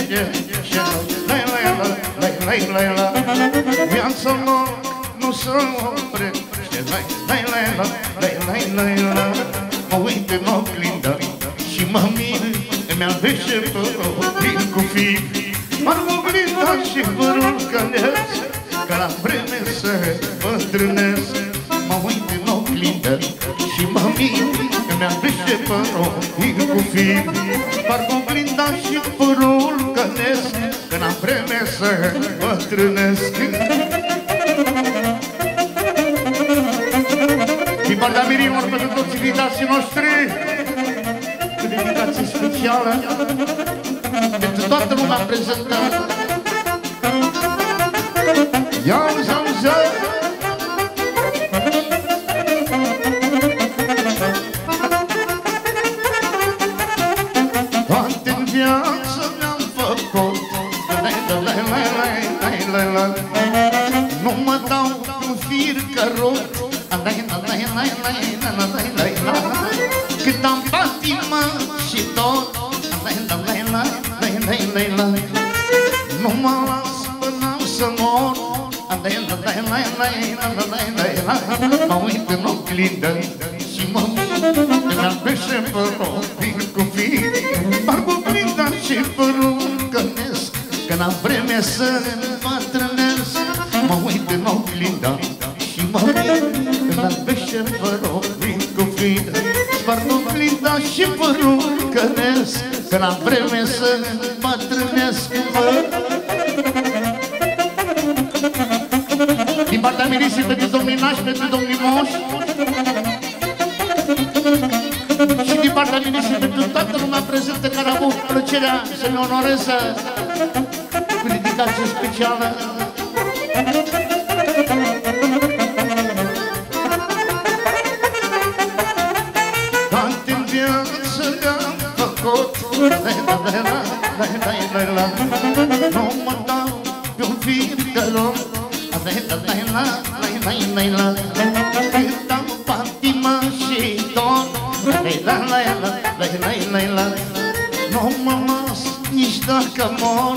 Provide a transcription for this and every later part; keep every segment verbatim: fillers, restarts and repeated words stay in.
Viața lor nu se oprește. Mă uit în oglindă și mă mir, îmi albește părul cu fir. M-am oglindat și părul călesc, că la vreme să bătrânesc. Mă uit în oglindă și mă mir, îmi albește părul cu fir. M-am oglindat și părul călesc, că la vreme să bătrânesc. Din partea mirilor pentru toți invitații noștri, cu dedicație specială pentru toată lumea prezentă. Ia-uzi, auzi, toate-n viață mi-am făcut, nu mă dau cu fir cărut. Cât am patimă și tot, nu mă las până să mor. Mă uit în oglindă și mă îmi albește părul cu fir. M-am oglindat și părul călesc, că n-am vreme să îmbătrânesc. Mă uit în oglindă și mă îmi albește părul cu fir. Sparg oglinda și părul călesc, că n-am vreme să îmbătrânesc. Din partea mirisii pentru domnii nași, pentru domnii moși, și din partea mirisii pentru toată lumea prezentă care a avut plăcerea să ne onoreze cu dedicație specială. Toate-n viață le-am făcut, nu mă dau pe-un fir călor. Cât am patimă și tot, nu mă las nici dacă mor.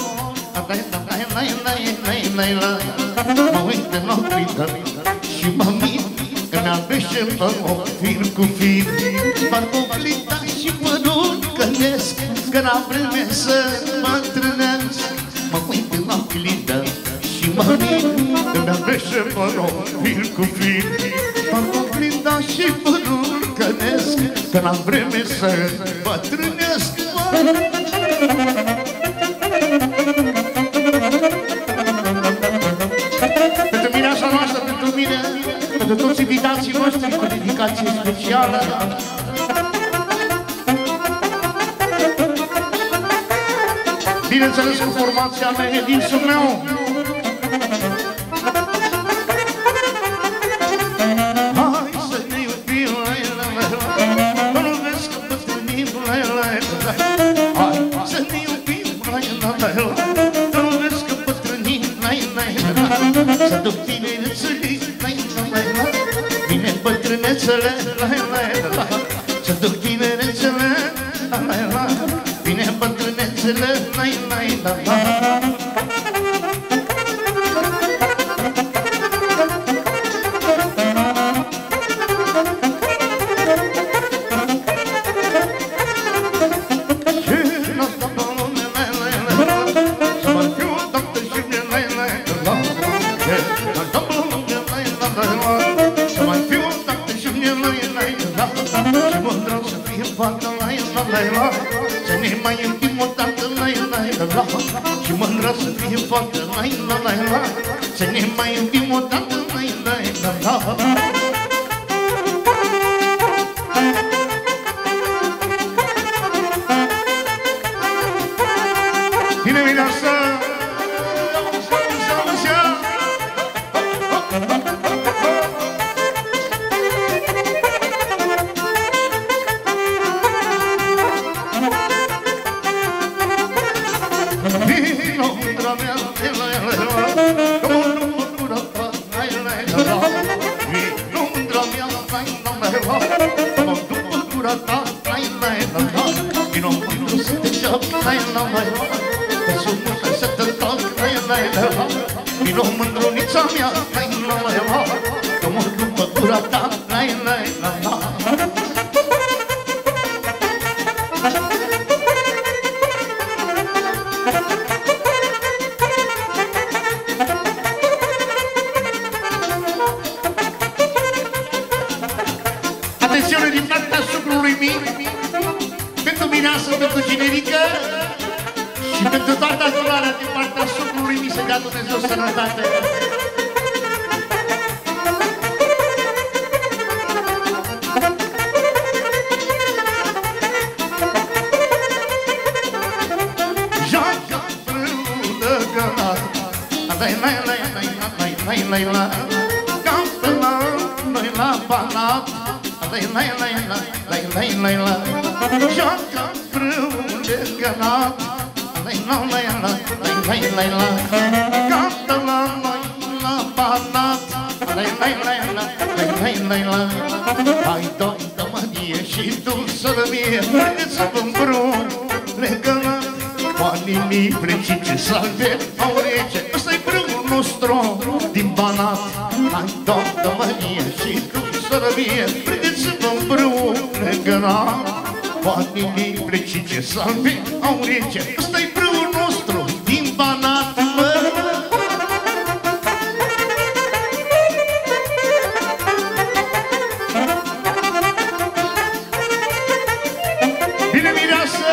Mă uit în oglindă și mă mir, îmi albește părul fir cu fir. Sparg oglinda și părul călesc, că n-am vreme să mă trânesc. Mă uit în oglindă și mă mir, îmi albește părul fir cu fir. Sparg oglinda și părul călesc, că n-am vreme să bătrânesc. Pentru mine așa noastră, pentru mine, pentru toți invitații noștri cu dedicație specială. Bineînțeles cu formația mea, e dinsul meu. Hai să ne iubim, că nu vezi că bătrânim. Hai să ne iubim, că nu vezi că bătrânim. Să duc tinerețele, vine bătrânețele. Să duc tinerețele, vine bătrânețele. Să ne mai iubim odată, și mândră să fie fată, să ne mai iubim odată. Bine, bine așa! la la, vino mândrunița mea, la la la, că mor după gura ta, la la la. Atențiune din partea sucrului mic, pentru mireasă, pentru generică și pentru toată adunarea din partea sucrului mic, să dea Dumnezeu sănătate. Joacă frâulă gălat, la-i-la-i-la-i-la-i-la-i-la, ca-pe la noi la banat, la-i-la-i-la-i-la-i-la-i-la, joacă frâulă gălat, la-i-la-i-la-i-la-i-la-i-la, ca-pe la noi la banat, la-i-la-i-la-i-la-i-la-i-la. Hai, Doamnă Mărie și tu să mie, să vă îmbrune gălat, oamenii plecice salve au rece, ăsta-i brâul nostru din Banat. Hai, Doamnă Mărie și tu să mie, să vă îmbrune gălat, oamenii plecice salve au rece, ăsta-i brâul nostru din Banat. Bine, mireasă!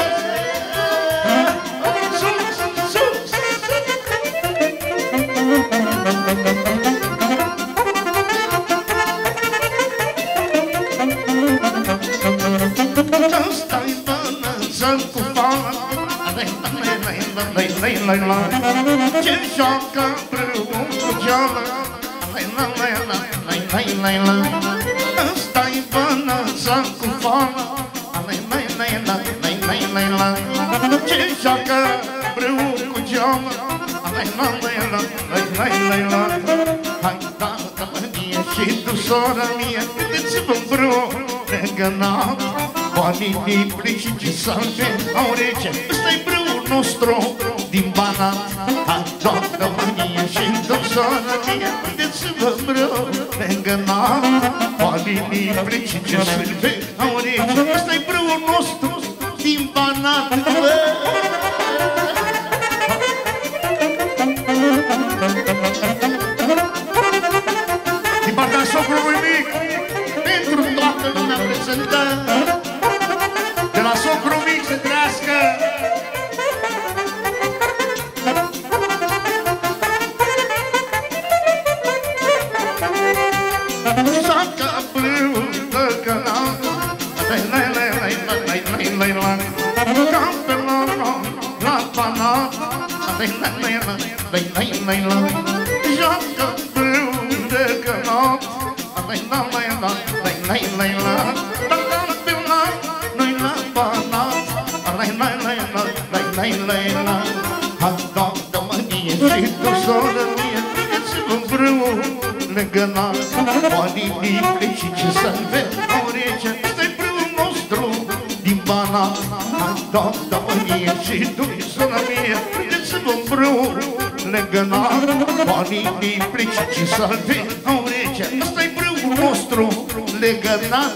Stai bănățăm cu fana, la-i-la-i-la-i-la-i-la, ce joacă brâul cu geală, la-i-la-i-la-i-la-i-la. Stai bănățăm cu fana, la-i-la-i-la-i-la-i-la, ce joacă brâul cu geală, la-i-la-i-la-i-la-i-la. Hai, Tată Mărie și tu, sora mie, vedeți-vă îmbrune gănat, oamenii plecice salve au rece, ăsta-i brâul nostru din Banat. Hai, Doamnă Mărie și tu, sora mie, vedeți-vă îmbrune gănat, oamenii plecice salve au rece, ăsta-i brâul nostru din Banat. Din partea socrului mic, pentru toată lumea prezentă, de la socrul mic să trăiască. Joacă brâul de gălat, la-i-la-i-la-i-la-i-la-i-la, ca-pe la la Banat, la-i-la-i-la-i-la-i-la, joacă brâul de gălat, la-i-la-i-la-i-la-i-la, ca-pe la noi la Banat, la-i-la-i-la-i-la-i-la. Hai, Doamnă Mărie și tu, soră mie, vedeți-vă brâul de gălat, oamenii plecice salve au rece, ăsta-i brâul nostru din Banat. Hai, Doamnă Mărie și tu, soră mie, vedeți-vă brâul de gălat, oamenii plecice salve au rece, ăsta-i brâul nostru legănat.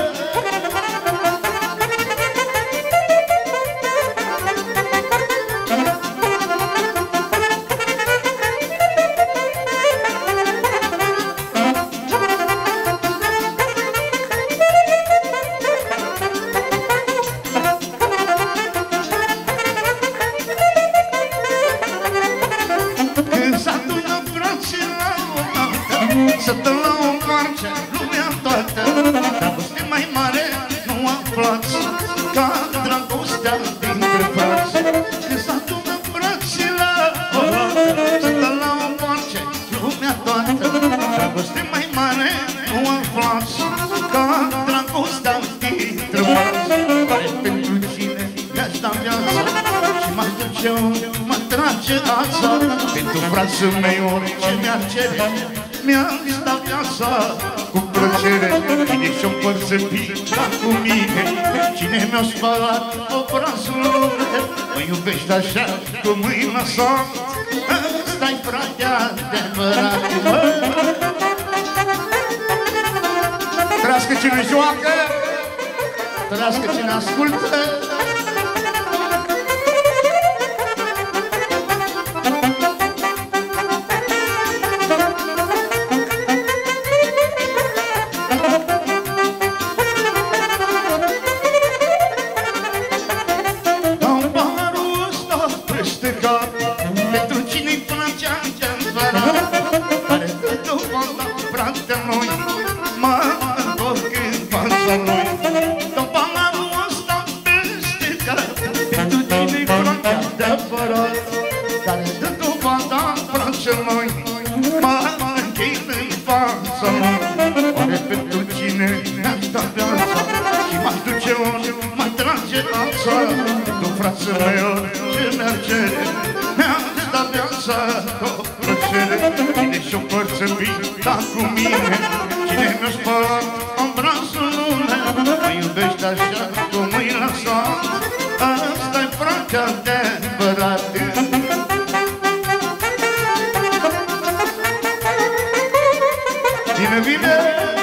Să dă la o marce lumea toată, dragoste mai mare nu aflați ca dragostea dintre frați. Când s-adună frații la o dată, să dă la o marce lumea toată, dragoste mai mare nu aflați ca dragostea dintre frați. Care pentru cine mi-aș da viața și m-aș duce ori mă trage ața, pentru frații mei orice mi-ar cere, mi-am dat viața cu plăcere. Cine și-o împărțăpit cu mine, cine mi-a spălat obrazul, mă iubești așa cum îi lăsat Asta-i frate adevărat. Trăiască cine joacă, trăiască cine ascultă. Care dă dovada brațul noi, mă închin în fața lui. Oare pentru cine mi-aș da viața și m-aș duce ori, mă trage alța. Tu, frațul meu, ce mi-ar cere, mi-aș da viața cu plăcere. Cine și-o părțăvita cu mine, cine mi-o spălat în brațul lume, mă iubește așa cum îi lăsat. Asta-i frate adevărat. Bine, bine!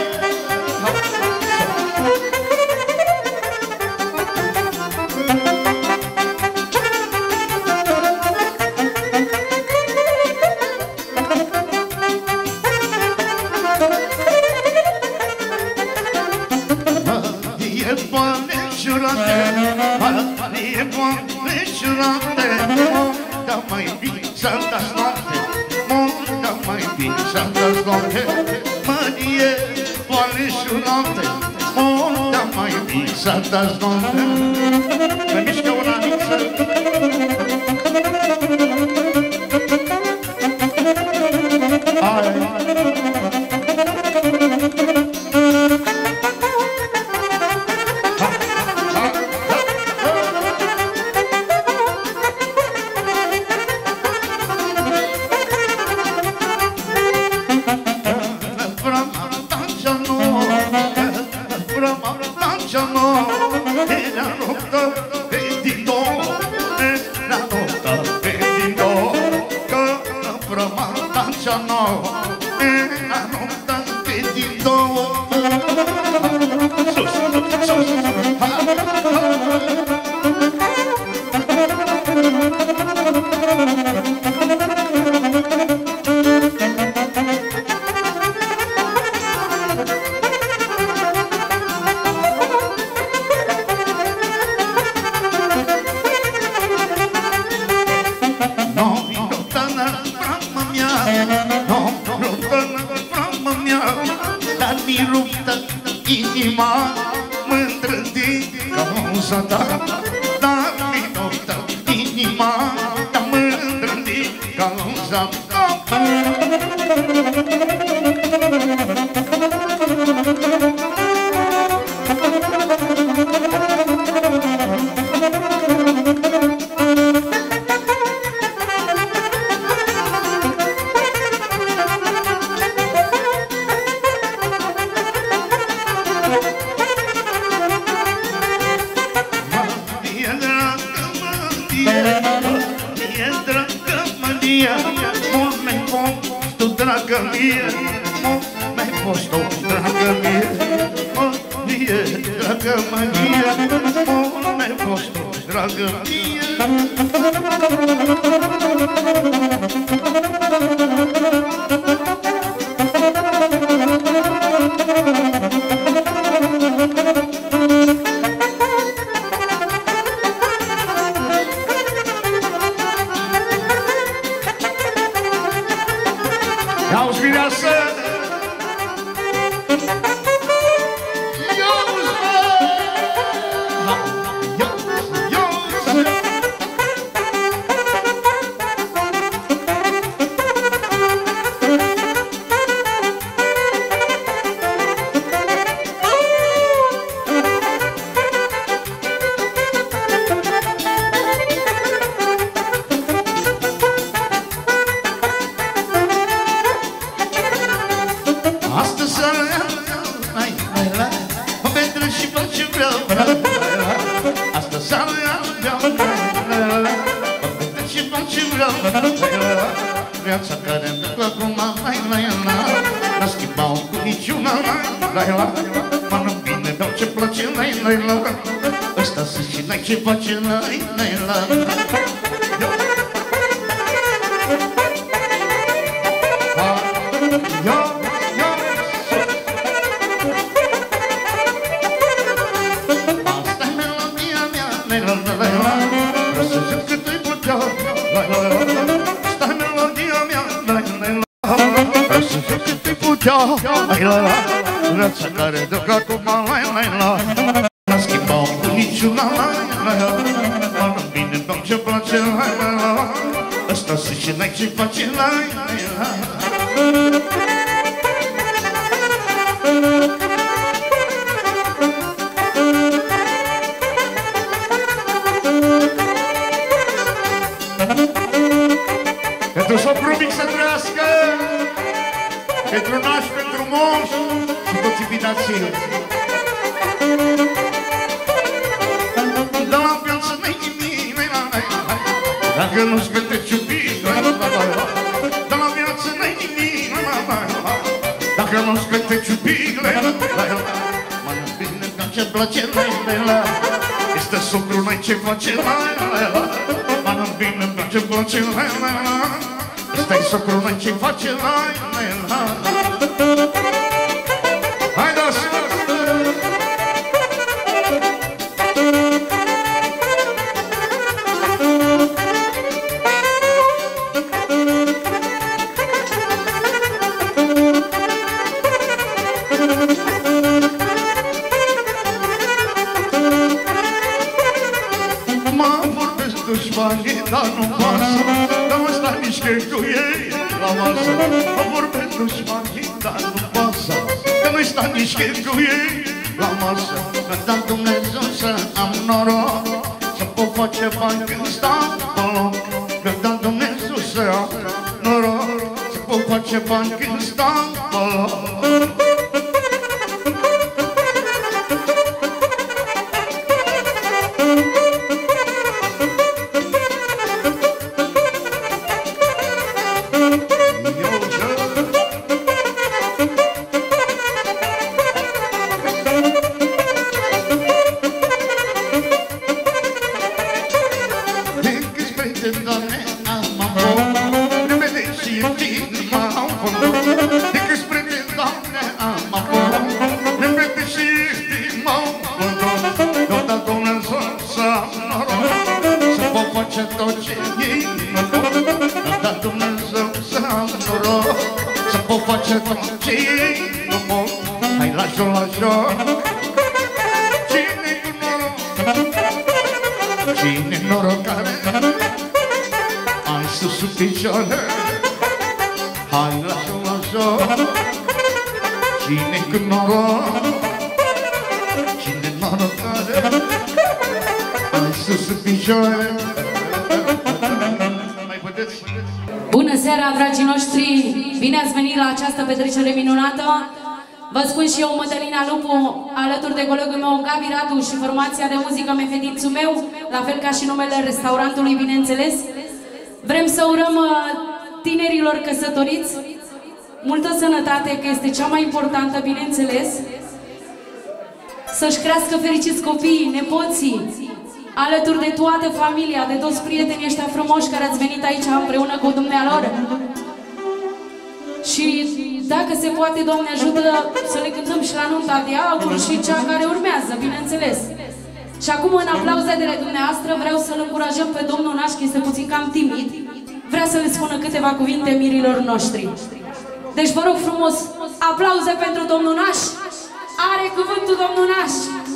E boane jurate, e boane jurate, da mai bine să dați noapte, da mai bine să dați noapte. Mărie, boane jurate, da mai bine să dați noapte. Mă mișcă una miță. viața care duc acum, la la la. N-a schimbat cu niciuna, la la la. Mă bine, dau ce place, la la la. Ăsta să și n-ai ce face, la la la. Asta-i melodia mea, la la la la. Vreau să zic cât îi putea, la la la la. Asta-i melodia mea, la la la. Vreau să zic cât îi putea, la la la. Viața care duc acum, la la la. N-a schimbat cu niciuna, la la la. Mă bine, dau ce place, la la la. Ăsta să și n-ai ce face, la la la. Pentru socru mic să trăiască, pentru nași, pentru moși și toți invitații. De la viață n-ai nimic, dacă nu-ți petreci iubit. De la viață n-ai nimic, dacă nu-ți petreci iubit. Mă bine, că ce place, este socru, n-ai ce face. Mă bine, că ce place, stai socru, n-ai ce face, la la la. Hai da, mă vorbesc dușmanii, dar nu pasă. Dar ăsta nici că cu ei la masă. Mă vorbesc dușmanii, dar nu pasă. Că nu sta nici că cu ei la masă. Că da Dumnezeu să am noroc, să pot face bani când stau pe loc. Că da Dumnezeu să am noroc, să pot face bani când stau pe loc. Cine norocare, ai sus sub picioare, hai lasă, lasă. Cine cu noroc, cine norocare, ai sus sub picioare. Mai puteți? Bună seara, dragii noștri! Bine ați venit la această petrecere minunată! Vă spun și eu, Mădălina Lupu, alături de colegul meu, Gabi Radu și formația de muzică Mefedințul meu, la fel ca și numele restaurantului, bineînțeles. Vrem să urăm tinerilor căsătoriți multă sănătate, că este cea mai importantă, bineînțeles. Să-și crească fericiți copiii, nepoții, alături de toată familia, de toți prietenii ăștia frumoși care ați venit aici împreună cu dumnealor. Și dacă se poate, Doamne ajută, să le cântăm și la nunta de aur și cea care urmează, bineînțeles. Și acum, în aplauzele dumneavoastră, vreau să-l încurajăm pe domnul Naș, că este puțin cam timid. Vrea să le spună câteva cuvinte mirilor noștri. Deci vă rog frumos, aplauze pentru domnul Naș. Are cuvântul domnul Naș.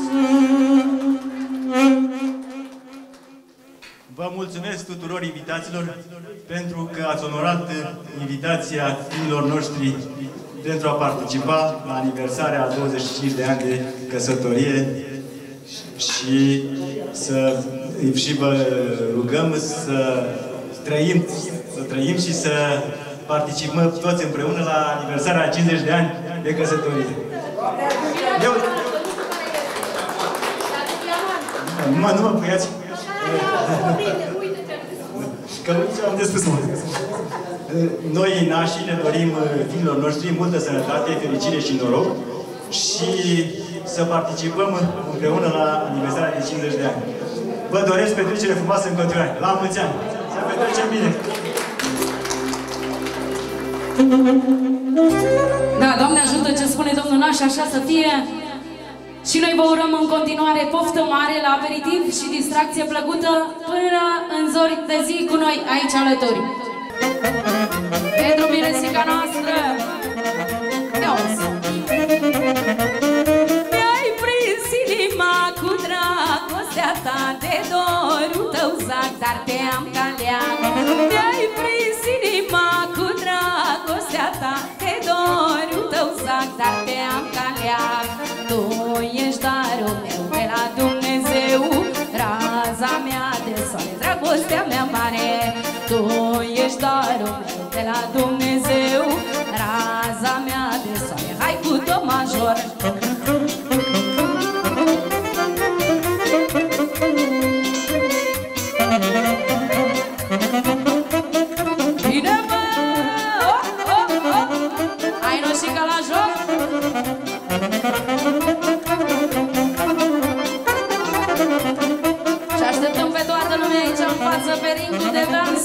Vă mulțumesc tuturor invitaților pentru că ați onorat invitația fiilor noștri pentru a participa la aniversarea a douăzeci și cinci de ani de căsătorie și să și vă rugăm să trăim, să trăim și să participăm toți împreună la aniversarea a cincizeci de ani de căsătorie. Eu... Nu mă, nu mă puiați. Că nu am de spus mult. Noi, nașii, ne dorim fiilor noștri multă sănătate, fericire și noroc și să participăm împreună la aniversarea de cincizeci de ani. Vă doresc petrecere frumoasă în continuare. La mulți ani! Să petrecem bine! Da, Doamne ajută ce spune domnul Naș, așa să fie. Și noi vă urăm în continuare poftă mare la aperitiv și distracție plăcută până în zori de zi cu noi aici alături. Pentru miresica noastră, mi-ai prins inima cu dragostea ta, de dorul tău zac, dar te-am caleat. Mi-ai prins inima cu dragostea ta, de dorul tău zac, dar te-am caleat. Tu ești darul meu de la Dumnezeu, raza mea de soare, dragostea mea mare. Tu ești darul meu de la Dumnezeu, raza mea de soare. Hai cu do major! Bine, mă! Oh, oh, oh! Ai noșica la joc? Și așteptăm pe toată lumea aici în față pe ringul de dans.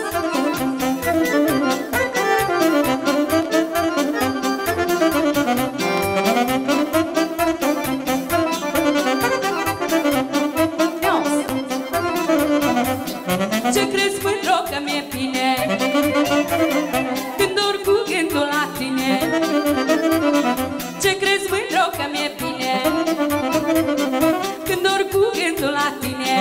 Ce crezi, mândro, că mi-e bine când urc cu gândul la tine? Ce crezi, mândro, că mi-e bine când urc cu gândul la tine?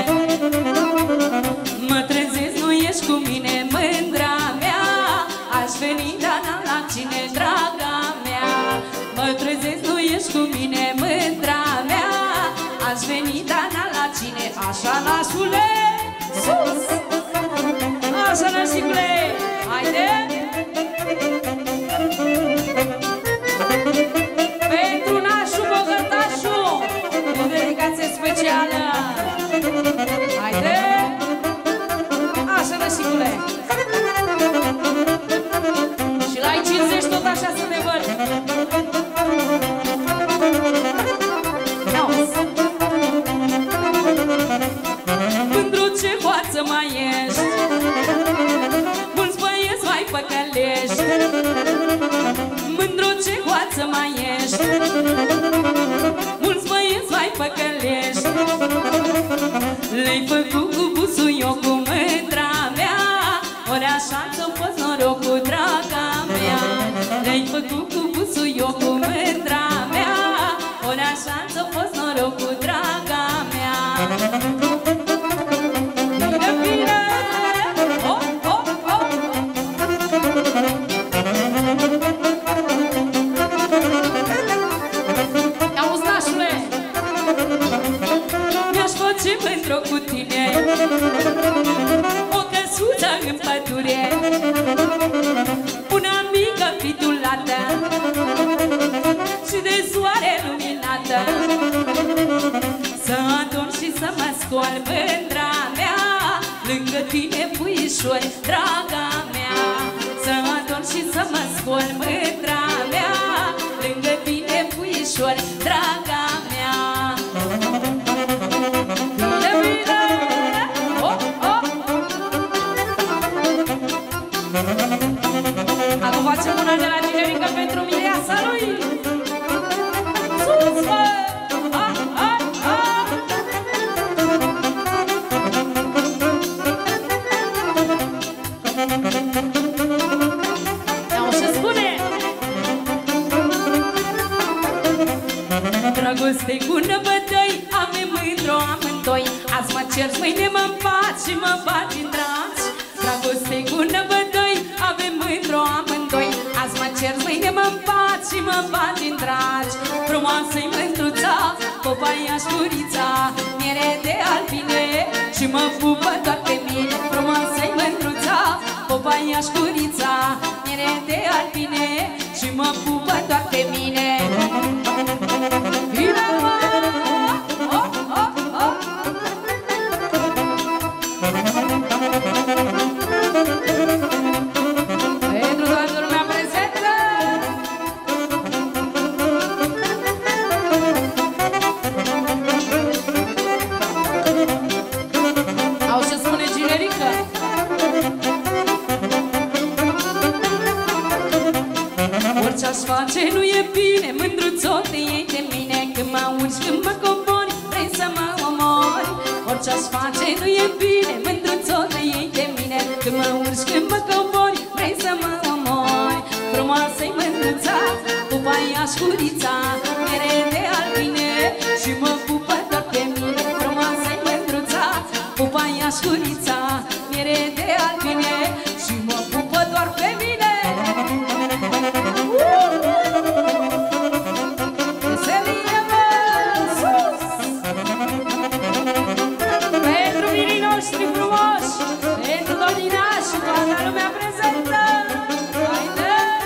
Mă trezesc, nu ești cu mine, mândra mea. Aș veni, dar n-am la cine, draga mea. Mă trezesc, nu ești cu mine, mândra mea. Aș veni, dar n-am la cine. Așa, nașule, sus! Așa, nașicule, haide! Pentru nașul bogătașu, o dedicație specială. Haide! Așa, nașicule! Și la ai cincizeci tot așa să te văd. Mândru, ce hoață mai ești, mulți băieți mai păcălești. Mândru, ce hoață mai ești, mulți băieți mai păcălești. Le-ai făcut cu busuiocul, mândra mea, ori așa ți-o fost norocul, draga mea. Le-ai făcut cu busuiocul, mândra mea, ori așa ți-o fost norocul, draga mea. Bine, bine! Oh, oh, oh! Auzi, nașule! Mi-aș face mândro cu tine o căsuță în pădure, una mică fitulată și de soare luminată. Să adorm și să mă scol, mândra mea, lângă tine, puișor, draga mea. Să adorm și să mă scol, mândra mea, lângă tine, puișor, draga mea. Bine, bine! Oh, oh! Acum facem una de la generică pentru mireasa lui. Sus, bă! Ah, ah, ah! Iau și spune! Dragoste cu năbătăi, avem mândro amândoi. Azi mă cerci, mâine mă împaci și mă bagi în dragi. Dragoste cu năbătăi, avem mândro amândoi. Azi mă cerci, mâine mă împaci și mă bagi în dragi. Frumoasă-i mândruța, popaiaș curița, miere de albine și mă pupă toate mine. Frumoasă-i mândruța, popaiaș curița, miere de albine și mă pupă toate mine. Bine, mă! Oh, oh, oh! Orice aș face nu e bine, mândruțo te iei de mine. Când mă urci, când mă cobori, vrei să mă omori. Orice aș face nu e bine, mândruțo te iei de mine. Când mă urci, când mă cobori, vrei să mă omori. Frumoasă-i mândruța, pupa-i așcurița, mere de albine și mă pupă doar pe mine. Frumoasă-i mândruța, pupa-i așcurița, mere de albine și mă pupă doar pe mine. Veselie, mă, sus! Pentru mirii noștri frumoși, pentru Dorina și toată lumea prezentă. Haide!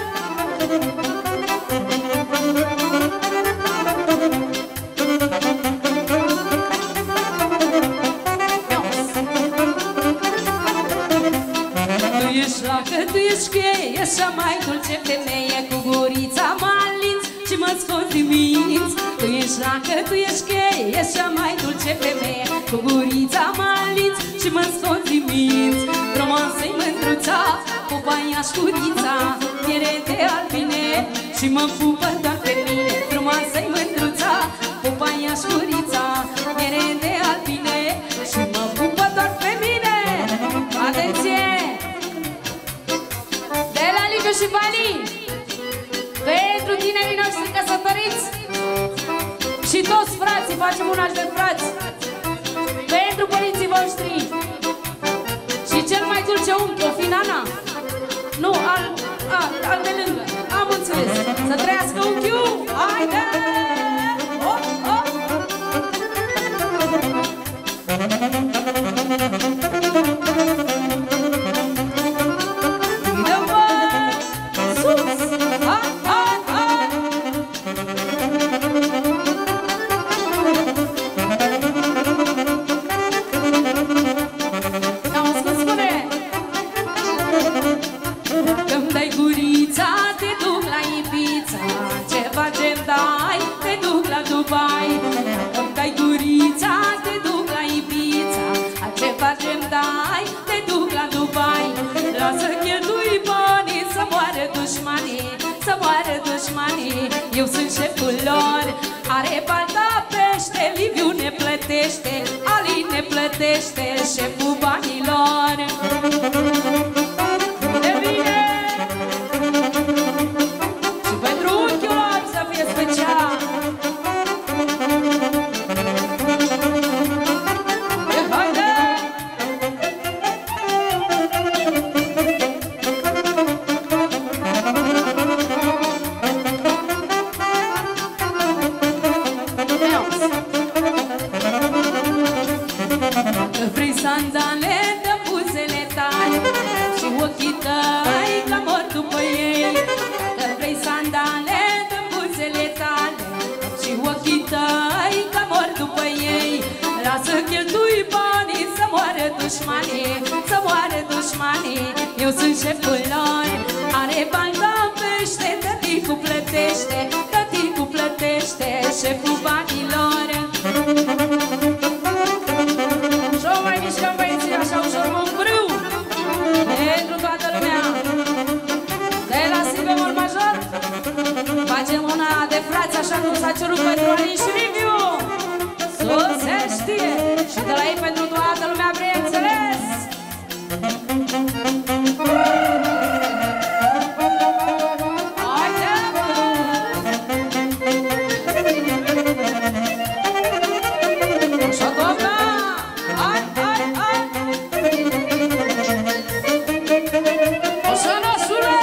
Tu ești lacă, tu ești cheie, așa mai dulce femeie, cu gurița mă alinți și mă scoți din minți. Tu ești lacă, tu ești cheie, așa mai dulce femeie, cu gurița mă alinți și mă scoți din minți. Frumoasă-i mândruța, pupa-i așcurița, miere de albine și mă pupă doar pe mine. Frumoasă-i mândruța, pupa-i așcurița, miere de albine și mă pupă doar pe mine. Atenție! De la Liviu și Bani, pentru tinerii noștri căsătoriți și toți frații, facem un aș de frați, pentru părinții voștri și cel mai dulce unchi, o fi nana. Nu, al, al, al de lângă, am înțeles. Să trăiască unchiul, haide! Oh, oh. Eu sunt șeful lor, are balta pește, Liviu ne plătește, Ali ne plătește, șeful banilor. De bine! Și pentru unchiul lor să fie special. Haide! Sandale de buzele tale și ochii tăi că mor după ei. Că vrei sandale de buzele tale și ochii tăi că mor după ei. Lasă cheltui banii să moară dușmanii, să moară dușmanii. Eu sunt șeful lor, are bani la pește, tăticul plătește, tăticul plătește, șeful banilor. Și-o mai mișcăm băieții așa ușor mă îmbrâu pentru toată lumea. De la Sibemol Major facem una de frați așa cum s-a cerut pentru Alin și Liviu. Sus se știe și de la ei pentru toată lumea, bineînțeles. Haide! Și-o doamna! Hai, hai, hai! O să năsură!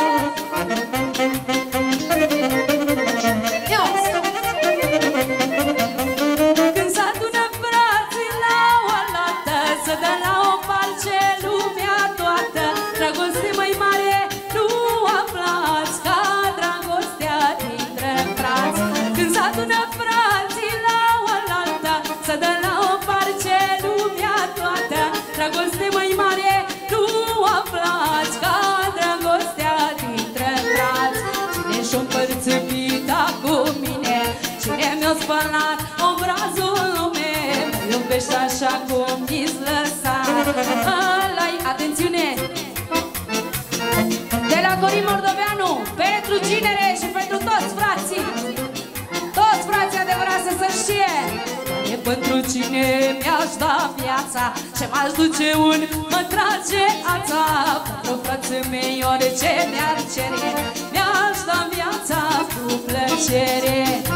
Când s-adună frații la oaltă, să dă la o parce lumea toată. Dragoste mai mare nu aflați ca dragostea dintre frați. Când s-adună frații la oaltă, să dă la o parce lumea toată. Dragoste mai mare nu aflați ca dragostea dintre frați. Cine și-o împărțăvit cu mine, cine mi-a spălat obrazul lume, mă iubește așa cum mi-s lăsat. Ăla-i, atențiune! De la Corin Mordoveanu, pentru pentru ginere și pentru toți frații. Toți frații adevărați să știe. E pentru cine mi-aș da viața, ce m-aș duce un mă trage ața. Pentru frații mei orice mi-ar cere, mi-aș da viața cu plăcere.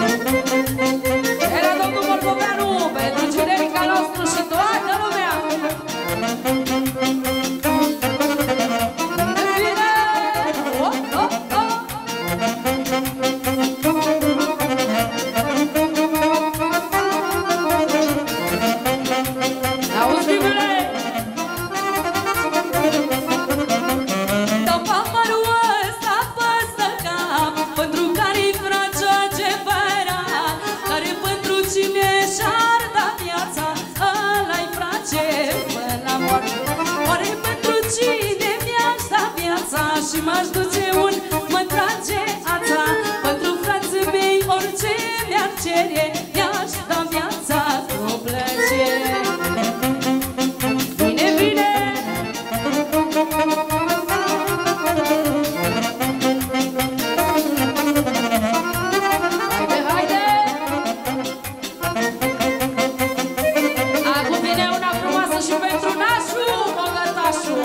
Era domnul Moldoveanu pentru generica nostru și toată lumea. Și m-aș duce un mă trage ața. Pentru frații mei orice mi-ar cere, mi-aș da viața cu plăcere. Bine, bine! Haide, haide! Acum vine una frumoasă și pentru nașu, bogătașu.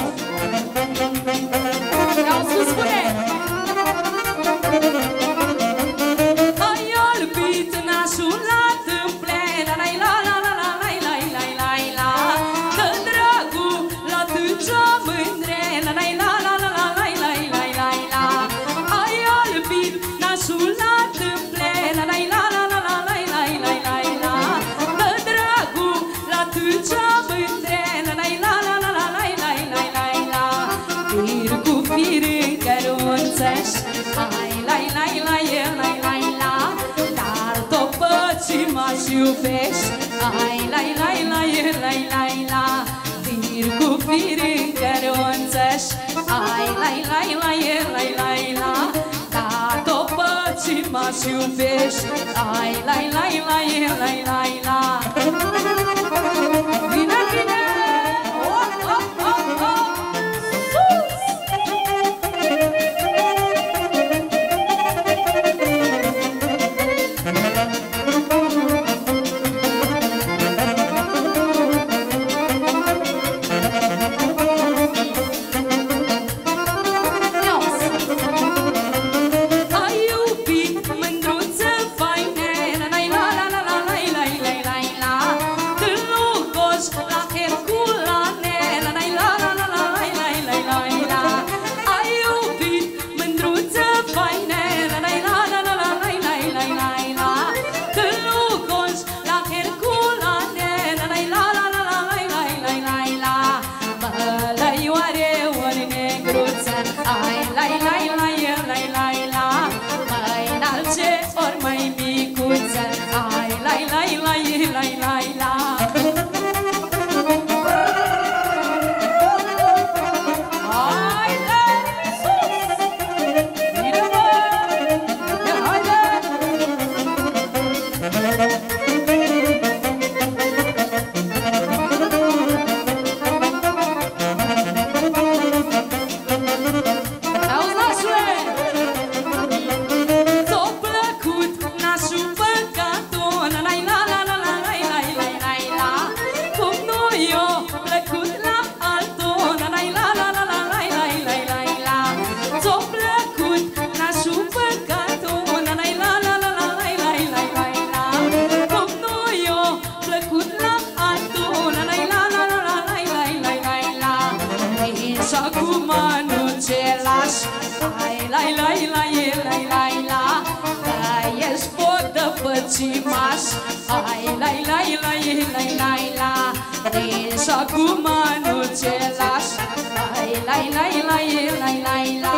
Ai albit nașul la tâmple, la la la la la la la la la la la. Că dragul la tângea mândre, la la la la la la la la la la la. Ai albit nașul la tâmple, la la la la la la la la la la la. Că dragul la tângea mândre, la la la la la la la la la la la. Fir cu fir cărunțești, ai la la la la la la. Dar după ce m-aș iubești, ai la la la la la la. Fir cu fir cărunțești, ai la la la la la la. Dar după ce m-aș iubești, ai la la la la la la. Bine, bine! Oh, oh, oh, oh! Cimaș, ai lai lai lai lai lai la. Nici acum nu ce lași, ai lai lai lai lai lai la.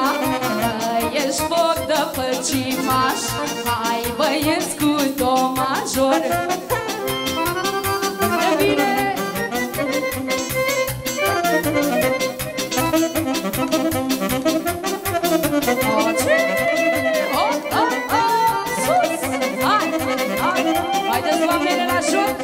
Ești foc de păcimaș, ai băieți cu do major. Bine, haideți, oameni, la joc!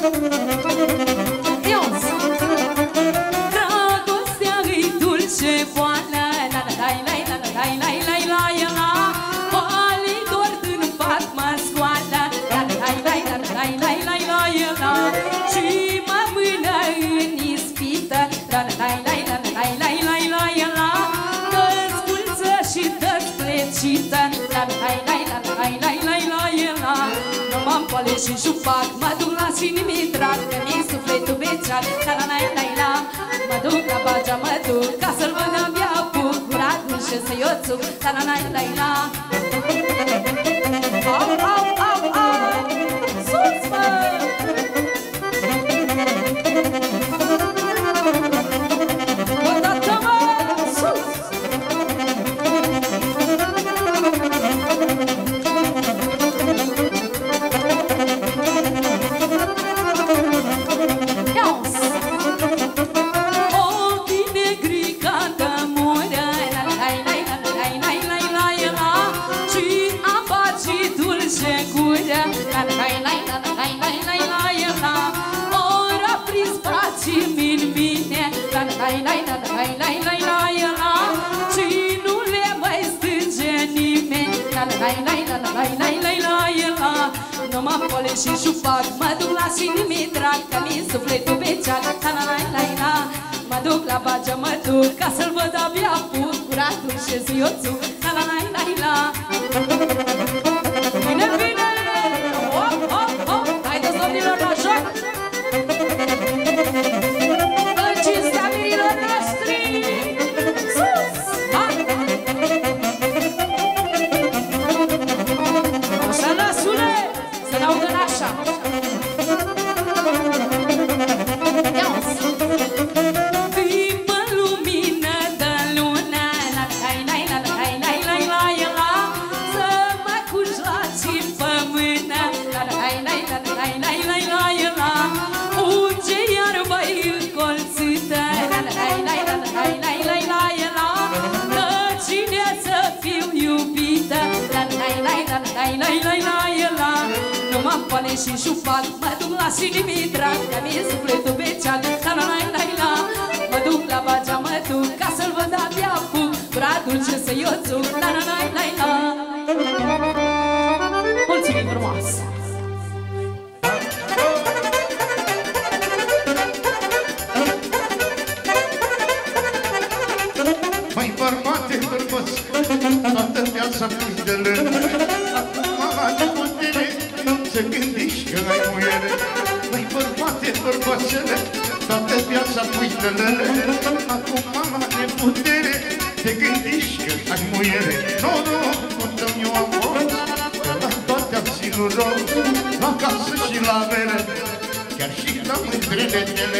Dragostea îi dulce boală, la la la la la la la la la la la. Balii dor din pat mă scoală, la la la la la la la la la la. Și mă mână în ispită, la la la la la la la la la la. Că-ți mulță și dă-ți plecită, la la la la la la la la la la. Nu m-am poale și șupac, mă duc la sinimii drag, că mi-i sufletul becean, la la la la la. Mă duc la Bagea, mă duc, ca să-l văd abia apuc, curat și să-i o țuc, la la la la la. Au, au, au, au, sus, mă! Odată, mă, sus! Ochii negri ca tămură, la la la la la la la la la. Și abaci dulce gură, la la la la la la la la la. Ori aprins paci-mi în mine, la la la la la la la la la. Și nu le mai stânge nimeni, la la la la la la la la la. Nu mă pole și șupac, mă duc la sinimii drag, că mi-i sufletul becean, la la la la la. Mă duc la Bagea, mă duc, ca să-l văd abia apuc, curatul și să-i o țuc, la la la la la. Bine, bine! Hop, hop, hop! Haideți, domnilor, la joc! În cinstea miilor noștri! Sus! Ha! Așa, lăsule! Să n-audă n-așa! Vii-mă lumină de lună, la la la la la la la la la. Să mă cuci la cimpă mână, la la la la la la la la la. Unge iarba-i încolțită, la la la la la la la la la. Că cine să fiu iubită, la la la la la la la la la. Nu mă poale și șupac, mă duc la sinimii drag, că mi-e sufletul becean, la la la la la. Mă duc la Bagea, mă duc, ca să-l văd abia apuc, bradul ce să-i o țuc, la la la la la. Mulțumim frumos! Măi, bărbate, bărbăț, toată viața pui de lână. Acum ai putere să gândești că ai muiere. Măi, bărbate, bărbățele, toată viața pui de lână. Acum ai putere să gândești că ai muiere. Nu, nu, cum eu am fost, că la toate am ținut rău, la casă și la avere, chiar și la mândrele tele.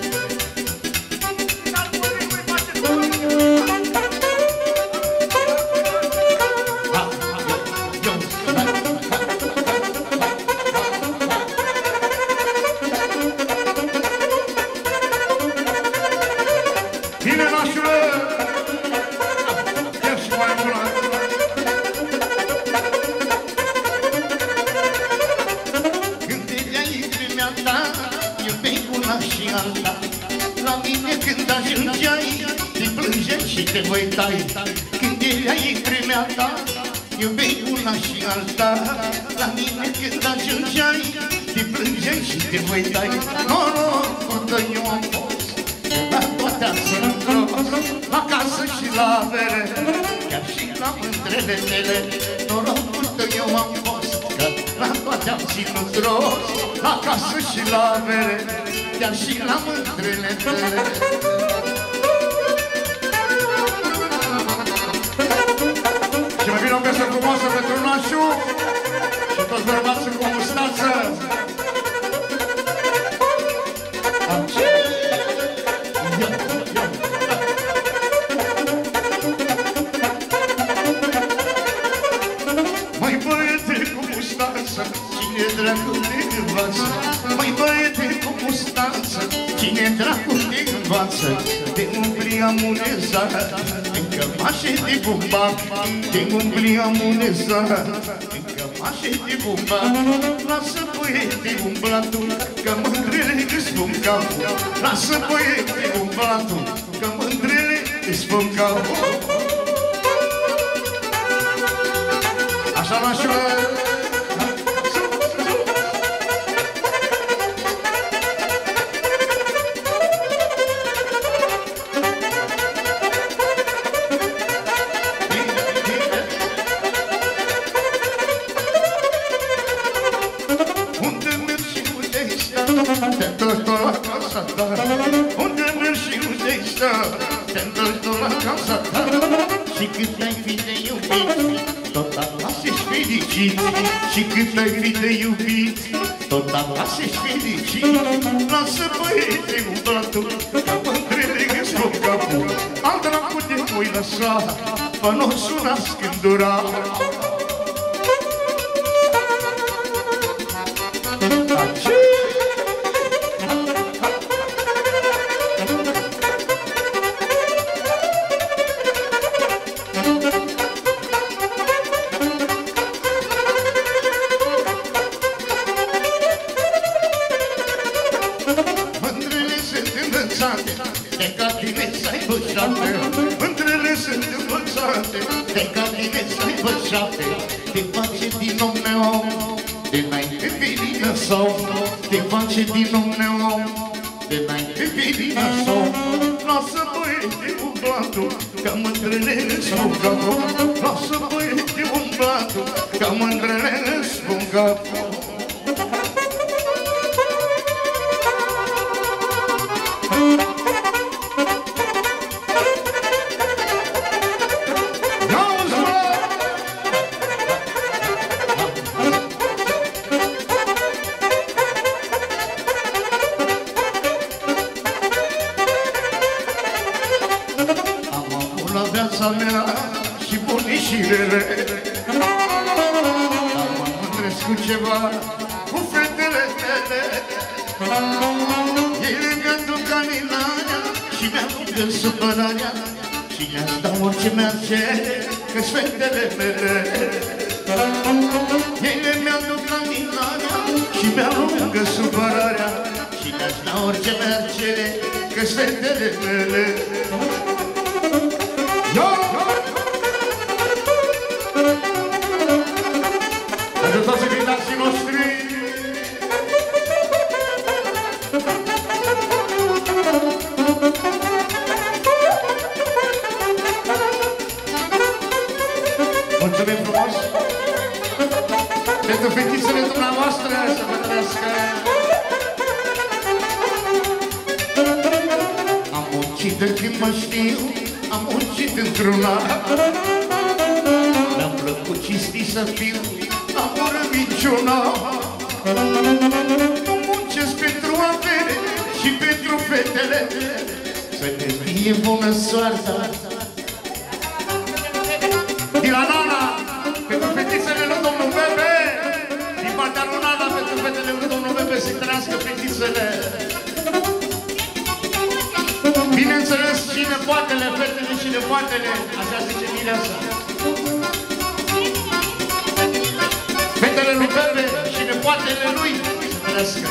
Te voi tai, când erai vremea ta, iubeai una și alta. La mine când ajungeai, te plângeai și te voi tai. Noroc, curtă eu am fost, la toate am ținut rost, la casă și la avere, chiar și la mândrele mele. Noroc, curtă eu am fost, că la toate am ținut rost, la casă și la avere, chiar și la mândrele mele. Și mai vine o piesă frumoasă pentru Nașu și toți bărbații cu o mustață. Măi, băiete cu mustață, cine dracu te învață? Măi, băiete cu mustață, cine dracu te învață? Te umpli amunezat, încă mașe de bumbac, te umpli amunezat, încă așa de umblat, lasă băiete umblatul, că mândrele îți spun capul. Lasă băiete umblatul, că mândrele îți spun capul. Așa nașule. Unde mergi și unde-i sta, te-ntorci tot la casa ta. Și cât ai fi de iubit, tot așa ești fericit. Și cât ai fi de iubit, tot așa ești fericit. Lasă băiete umblatul, că mândrele îți rog capul. Al dracu te voi lăsa, pă n-o suna scândura. De ca tine să-i bășate, mândrele sunt învățate, de ca tine să-i bășate. Te face din om neom, de n-ai pe virină sau, te face din om neom, de n-ai pe virină sau. Lasă băiete umblatul, ca mândrele îți spun capul. Lasă băiete umblatul, ca mândrele îți spun capul. Mea și bunișirele, dar mă mândresc cu ceva, cu fetele mele. Ele mi-aduc alinarea și mi-aduc supărarea, și le-aș da orice mi-ar cere, că-s fetele mele. Ele mi-aduc alinarea și mi-aduc supărarea, și le-aș da orice mi-ar cere, că-s fetele mele. Pentru toți invitații noștri, mulțumim frumos pentru fetițele dumneavoastră, să vă trăiască. Am muncit de când mă știu, am muncit într-una. Mi-am plăcut cinstit să fiu, am o rămiciuna. Nu muncesc pentru avere și pentru fetele, să ne fie bună soarta. Din la Nana, pentru fetițele lui domnul Bebe, din partea lui Nana, pentru fetele lui domnul Bebe, să-i trăiască fetițele. Bineînțeles, și nepoatele, fetele și nepoatele, așa zice Mireasa. Fetele lui Bebe și nepoatele lui să trăiască.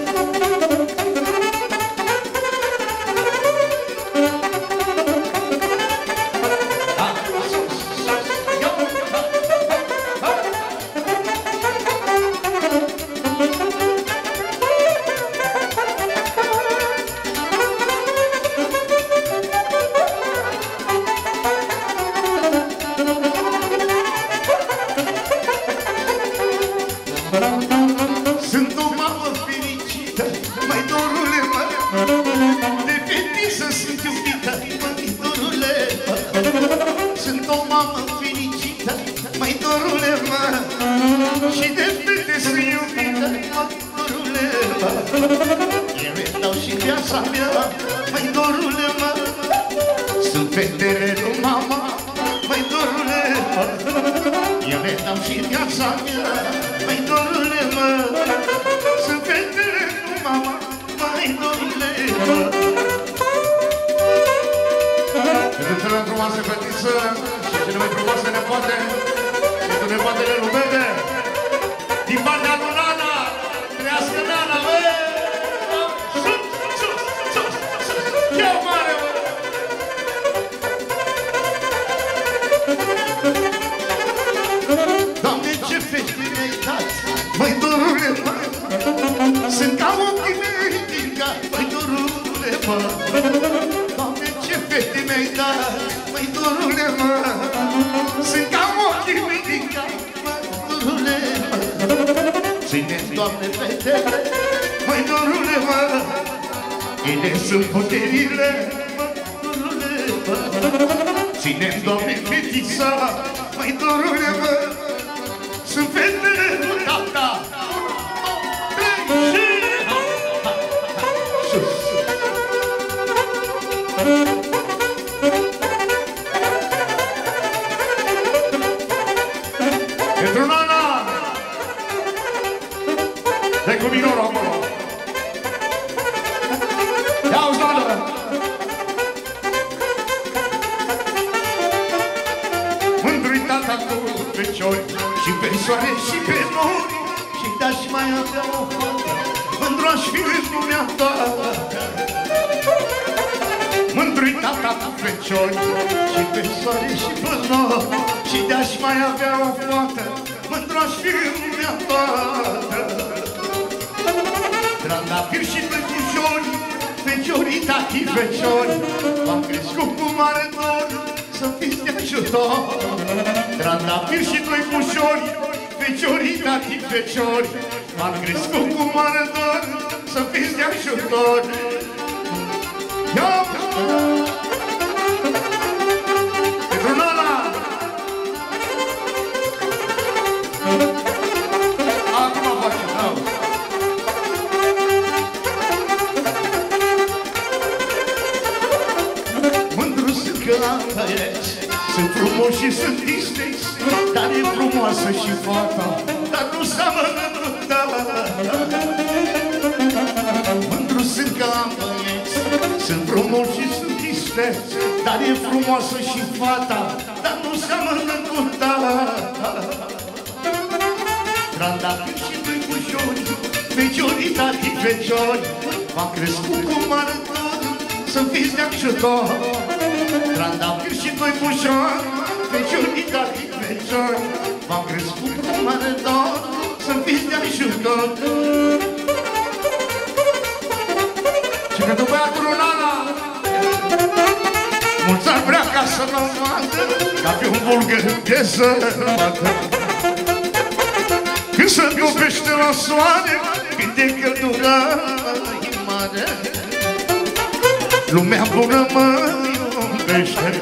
Sunt o mamă fericită, mai dorule mă, de fetiță sunt iubită, mai dorule mă. Sunt o mamă fericită, mai dorule mă, și de fete sunt iubită, mai dorule mă. Eu îți dau și viața mea, mai dorule mă. Sunt fetele lui mama, mai dorule mă. Eu le dau și viața mea, mai dorule mă. Sunt fetele lui mama, mai dorule mă. Pentru cele frumoase fetiță și cele mai frumoase nepoate, pentru nepoatele lui Bebe, din partea lui Nana, trească Nana, bă! Sus, sus, sus, sus, ia-o mare, bă! Doamne, ce fete mi-ai dat, măi, dorule, mă! Sunt ca ochii mei din cap, măi, dorule, mă! Doamne, ce fete mi-ai dat, măi, dorule, mă! Sunt ca ochii mei din cap, măi, dorule, mă! Ține-ți, Doamne, fetele, măi, dorule, mă! Ele sunt puterile, măi, dorule, mă! Ține-ți, Doamne, fetița, măi, dorule, mă! Sunt fetele, mă, tata! Pentru Nana! Dai cu minorul acolo! Ia-uzi, Nana! Mândru-i tata cu feciori și pe soare și pe nori și da-aș mai avea o fată, mândru-aș fi în lumea toată. Mândru-i tata cu feciori și pe soare și pe nori și de-aș mai avea o fată, mândru-aș fi în lumea toată. Trandafir și plăcușori, feciorii, tati, feciori, v-am crescut cu mare dor, să fiți de ajutor. Trandafir și plăcușori, feciorii, tati, feciori, v-am crescut cu mare dor, să fiți de ajutor. Ia-o! Pentru Nana! Acum facem, da. Mândru sunt că am băieți, sunt frumoși și sunt distinți, dar e frumoasă și fata, dar nu seamănă cu tata. Mândru sunt că am băieți, sunt frumoși și sunt distinți, dar e frumoasă și fata, dar nu seamănă cu tata. Trandafiri și plăcușori, feciorii, tati, feciori, v-am crescut cu mare dor, să fiți de ajutor. Trandafiri și plăcușori, feciorii, tati, feciori, v-am crescut cu mare dor, să fiți de ajutor. Și pentru băiatul Nana, mulți ar vrea ca să mă vadă, ca pe un bulgăr de sărbătă. Când se topește la soare, când e căldura e mare, lumea bună mă iubește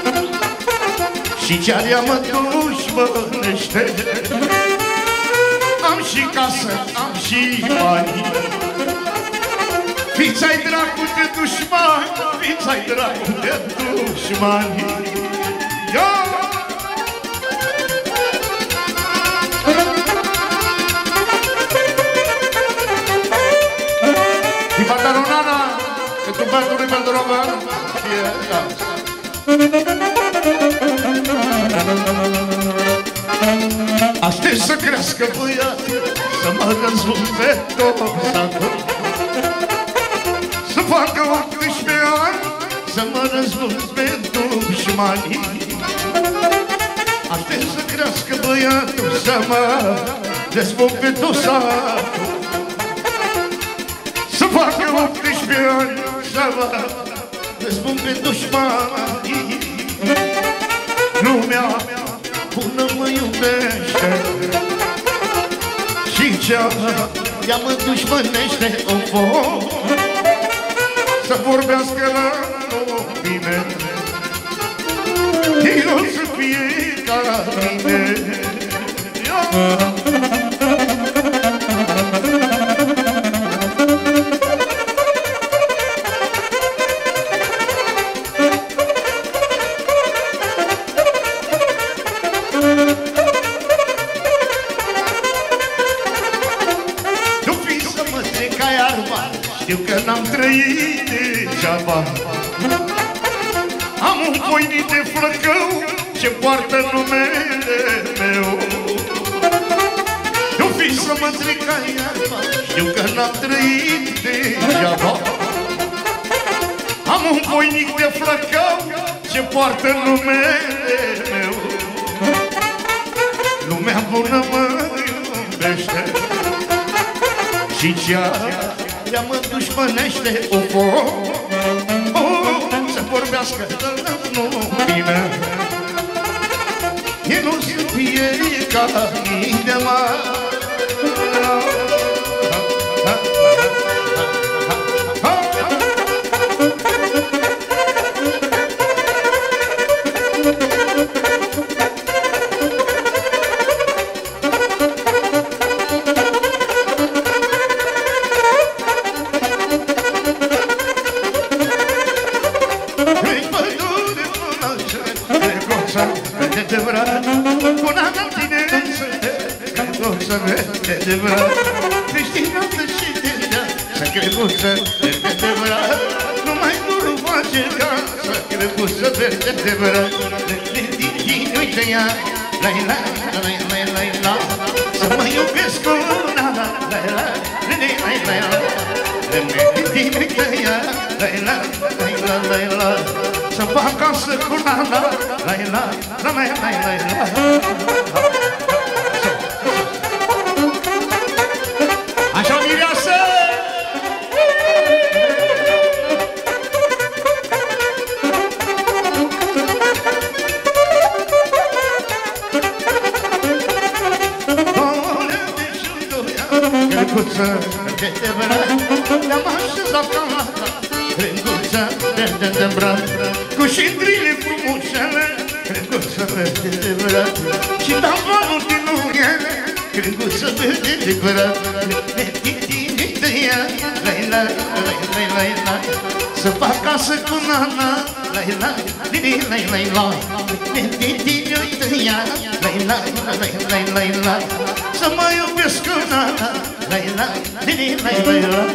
și cearea mă dușmănește. Am și casă, am și bani, fiți-ai dracu de dușmani, fiți-ai dracu de dușmani. Ia! Din partea lui Nana, pentru băiatul lui pentru Roman, fie, da. Aștept să crească băiatul, să mă răzbun pe tot satul, să facă optsprezece ani, să mă răzbun pe dușmanii. Aștept să crească băiatul, să mă răzbun pe tot satul, să facă optsprezece ani, să mă răzbun pe dușmanii. Lumea bună mă iubește și cea ea mă dușmănește. O foc să vorbească la mine, ei nu să fie ca mine. Știu că n-am trăit degeaba, am un voinic de flăcău ce poartă numele meu. Nu fi să să mă trec ca iarba, știu că n-am trăit degeaba. Am un voinic de flăcău ce poartă numele meu. Lumea bună mă iubește și cea ea mă dușmănește. O foc, să vorbească, nu bine. E nu să fie ca mii de mari. Creștinată și de-a să crebuță de vrat. Numai nu-l face ca să crebuță de vrat. Uite ea, la-i-la, la-i-la, la-i-la, să mă iubesc cu una, la-i-la, la-i-la, uite ea, la-i-la, la-i-la, la-i-la, să fac acasă cu una, la-i-la, la-i-la, la-i-la. Așa, mireasă! Crenguță de debrat, le-am așezat ca lata. Crenguță de debrat, cu șindrile frumușele. Crenguță de debrat, și tavanul din unghiele. Crenguță de debrat, la-i-la, la-i-la, la-i-la, să fac casă cu nana. La-i-la, la-i-la, la-i-la, la-i-la, să mă iubesc cu nana. La-i-la, la-i-la.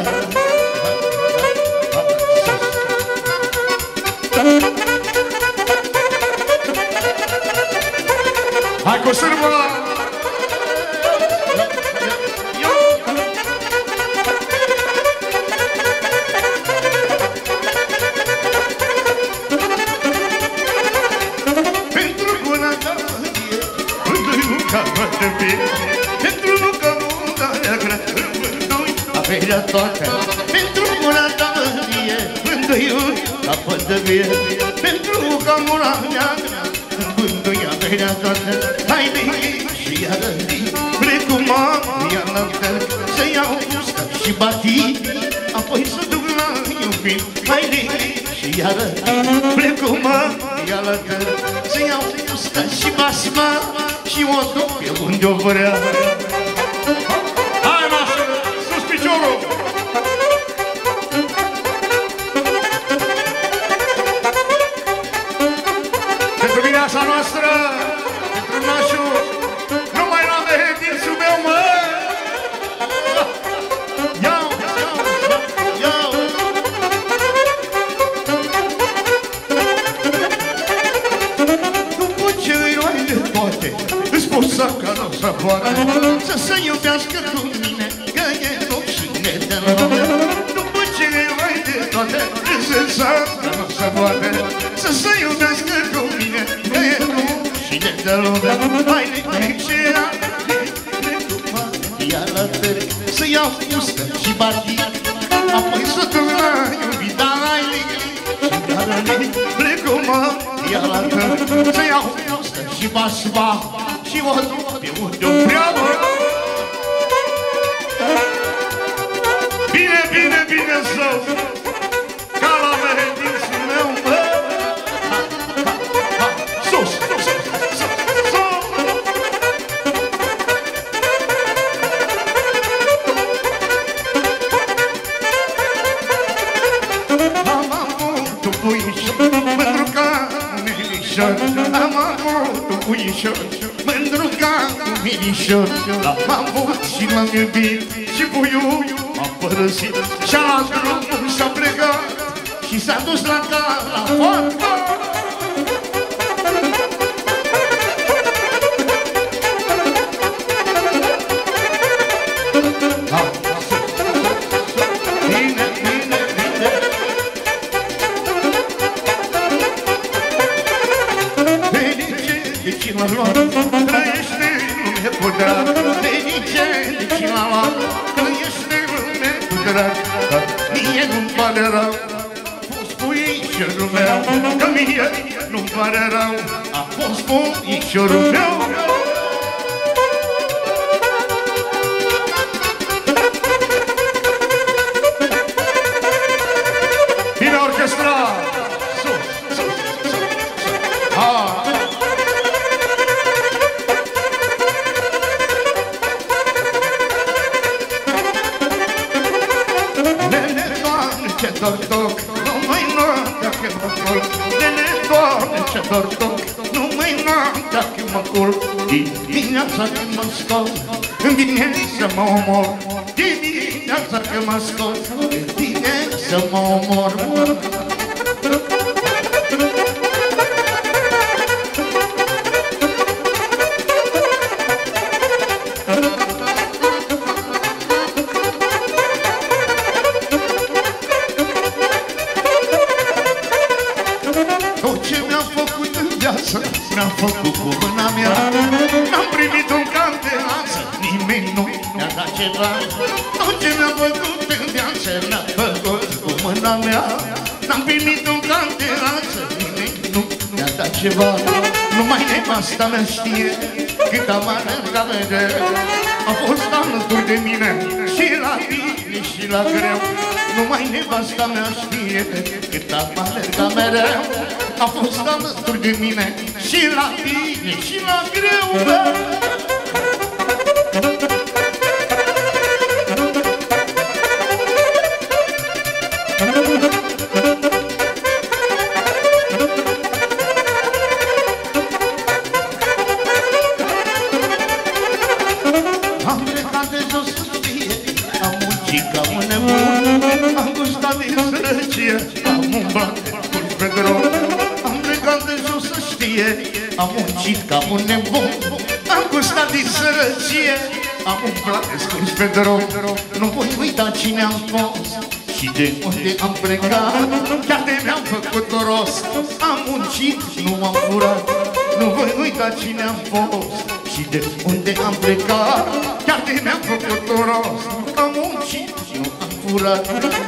Hai cu sârbă! Pentru că muda neagră vândui averea toată. Pentru mura ta mânie vândui capăt de vie. Pentru că mura neagră vândui averea toată. Haide și iară precum ia la tăr, să iau fustă și batii, apoi să duc la iubit. Haide și iară precum ia la tăr, să iau fustă și basma și o duc pe unde-o vrea. Hai, mașă, sus piciorul! Pentru viața noastră, pentru nașul, numai la mehedințul meu, mă! Iau, iau, iau! După ce îi luai de toate, spusa că nu se poate să se iubească cu mine, că e rușine de lume. După ce ai de toate, spusa că nu se poate să se iubească cu mine, că e rușine de lume. Hai licea, licea, ia la tări, să iau fustă și batii, apoi să duc la iubita. Hai licea, ia la tări, să iau fustă și basma și o duc pe unde-o vrea, mă. Bine, bine, bine zău, ca la mehedințul meu, mă. Sus, sus, sus, sus. Am avut un puișor, mândru ca un minișor. Am avut un puișor, mândru ca un minișor. L-am avut și l-am iubit și puiul m-a părăsit. Și-a luat drumul și-a plecat și s-a dus la calafat. drag, dar mie nu-mi pare rău. A fost puișorul meu, că mie nu-mi pare rău. A fost puișorul meu. Bine orchestra! Sus, sus, sus, sus. Ha! Ce dor-toc, nu mai noaptea că mă culc. Nene, Doamne, ce dor-toc, nu mai noaptea că mă culc. Dimineața când mă scol, îmi vine să mă omor. Dimineața când mă scol, îmi vine să mă omor. Mi-am făcut cu mâna mea, n-am primit un cal de ață, nimeni nu mi-a dat ceva. Tot ce mi-am făcut în viață, mi-a făcut cu mâna mea. N-am primit un cal de ață, nimeni nu mi-a dat ceva. Numai nevasta mea știe cât am alergat mereu. A fost alături de mine și la bine și la greu. Numai nevasta mea știe cât am alergat mereu. A fost alături de mine și la bine și la greu. Am plecat de jos să știe, am muncit ca un nebun, am gustat din sărăcie, am umblat pe drum. Am plecat de jos să știe, am muncit ca un nebun, am gustat din sărăcie, am umblat descurs pe drum. Nu voi uita cine am fost și de unde am plecat, chiar de mi-am făcut rost. Am muncit, nu am furat. Nu voi uita cine am fost și de unde am plecat, chiar de mi-am făcut rost. Am muncit, nu am furat.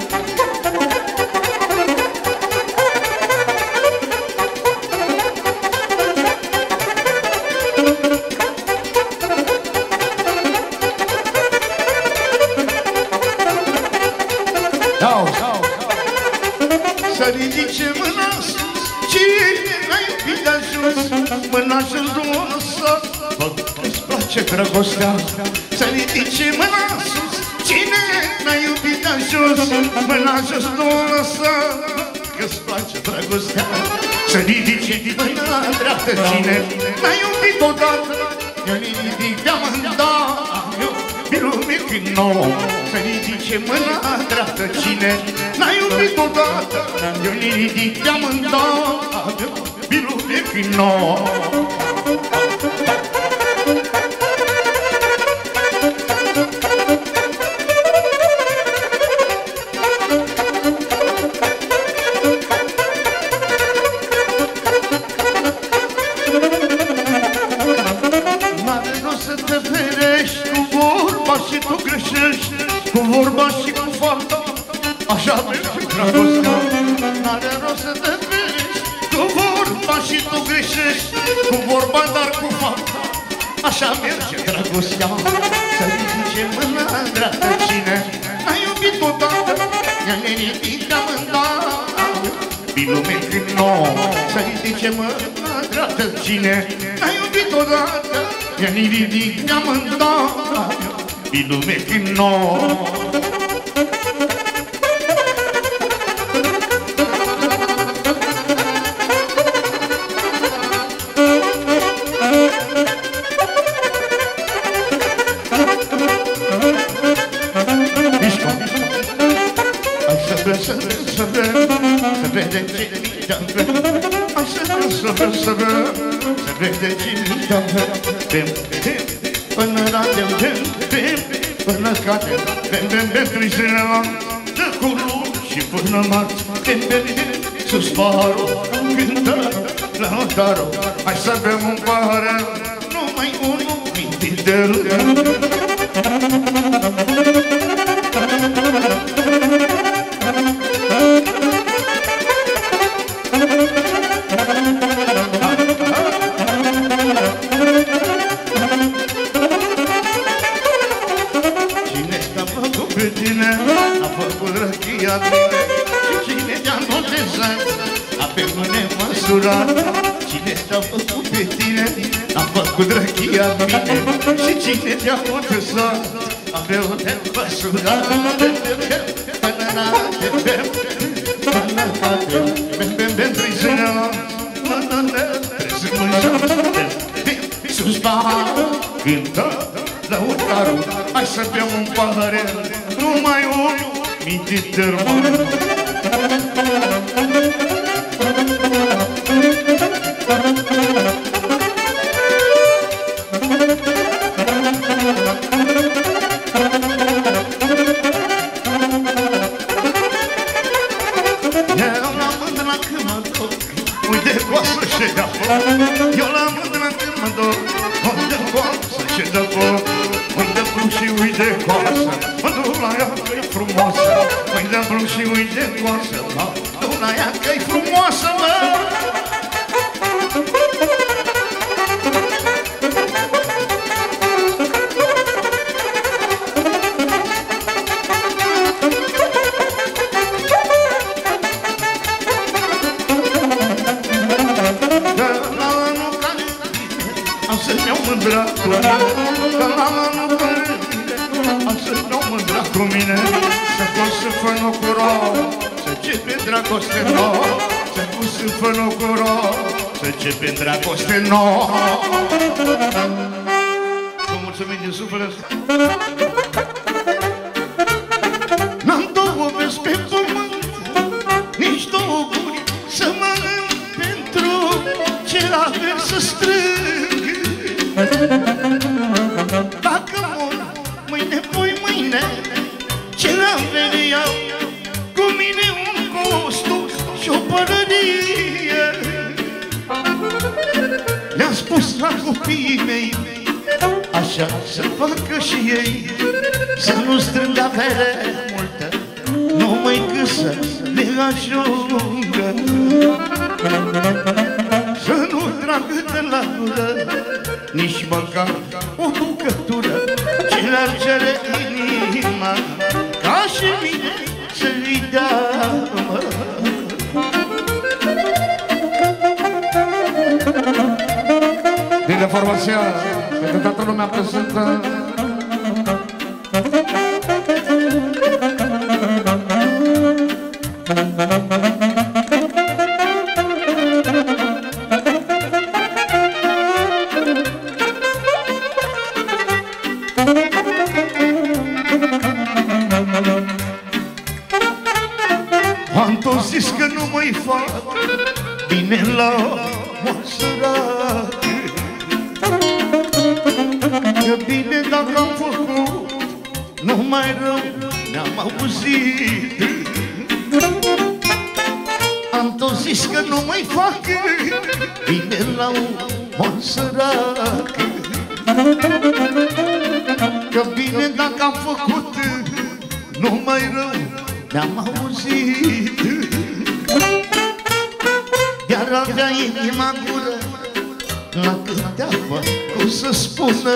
Să ridice mâna sus, cine n-a iubit de ajuns, mâna jos nu o lăsa, bă, îți place dragostea. Să ridice mâna sus, cine n-a iubit de ajuns, mâna jos nu o lăsa, că-ți place dragostea. Să ridice mâna dreaptă, cine n-a iubit odată, eu îi ridic de-amândată, iubi lume când nouă. Să ridice mâna dreaptă, cine n-a iubit odată, eu îi ridic de-amândată, iubi lume când nouă. Și tu greșești cu vorba și cu fapta, așa merge dragostea. N-are rost să te ferești cu vorba și tu greșești cu vorba, dar cu fapta, așa merge dragostea. Să ridice mâna dreaptă, cine n-a iubit odată, ea ne ridică amândată, din lume când nouă. Să ridice mâna dreaptă, cine n-a iubit odată, ea ne ridică amândată, din lume când nouă. Să vede, să vede cine-i-a vede, să vede, să vede, să vede cine-i-a vede. Până la dem, dem, până cade, dem, dem, dem, trișineva, de culu și până marți, dem, dem, dem, sus paharul, cântă la notarul. Hai să bem un pahar, numai unul, mintit de râd. a făcut răchia mine. Și cine te-a notezat, a pe mâne măsurat. Cine te-a făcut pe tine, a făcut răchia mine. Și cine te-a notezat, a pe mâne măsurat. Până la te bem, până la te bem, bem, bem, trizânea. Până la te bem, sus pahar, cântă lăutarul. Hai să beau un paharel, numai un mintit târmă. Eu la mândra când mă duc, uite coasă și de foc. Eu la mândra când mă duc, unde coasă și de foc. Unde plâng și uite coasă, mă duc la ea că-i frumoasă. Unde plâng și uite coasă, mă duc la ea că-i frumoasă, mă. Mândra cu mine, că la anul care am să-ți dau mândra cu mine. Să pot să fă nocurau, să începe dragoste nouă. Să pot să fă nocurau, să începe dragoste nouă. Vă mulțumim din suflet. N-am două vezi pe pământ, nici două guri să mănânc, pentru ce avem să strâng. Dacă mor mâine, poi mâine, ce avere iau cu mine un costum și o părărie. Le-am spus la copiii mei, așa să facă și ei, să nu strâng avere multă, numai că să le ajungă. Să nu tragă de la gură nici măcar o bucătură, ce le-ar cere inima, ca și mine să-i dea, mă. Bine, formația, pentru toată lumea prezentă. Am tot zis că nu mai fac bine la măsurat, că bine dacă am făcut, numai rău ne-am auzit. Am tot zis că nu mai fac bine la măsurat, că bine dacă am făcut, numai rău ne-am auzit. Iar avea inima gură la câtea făcut să spună,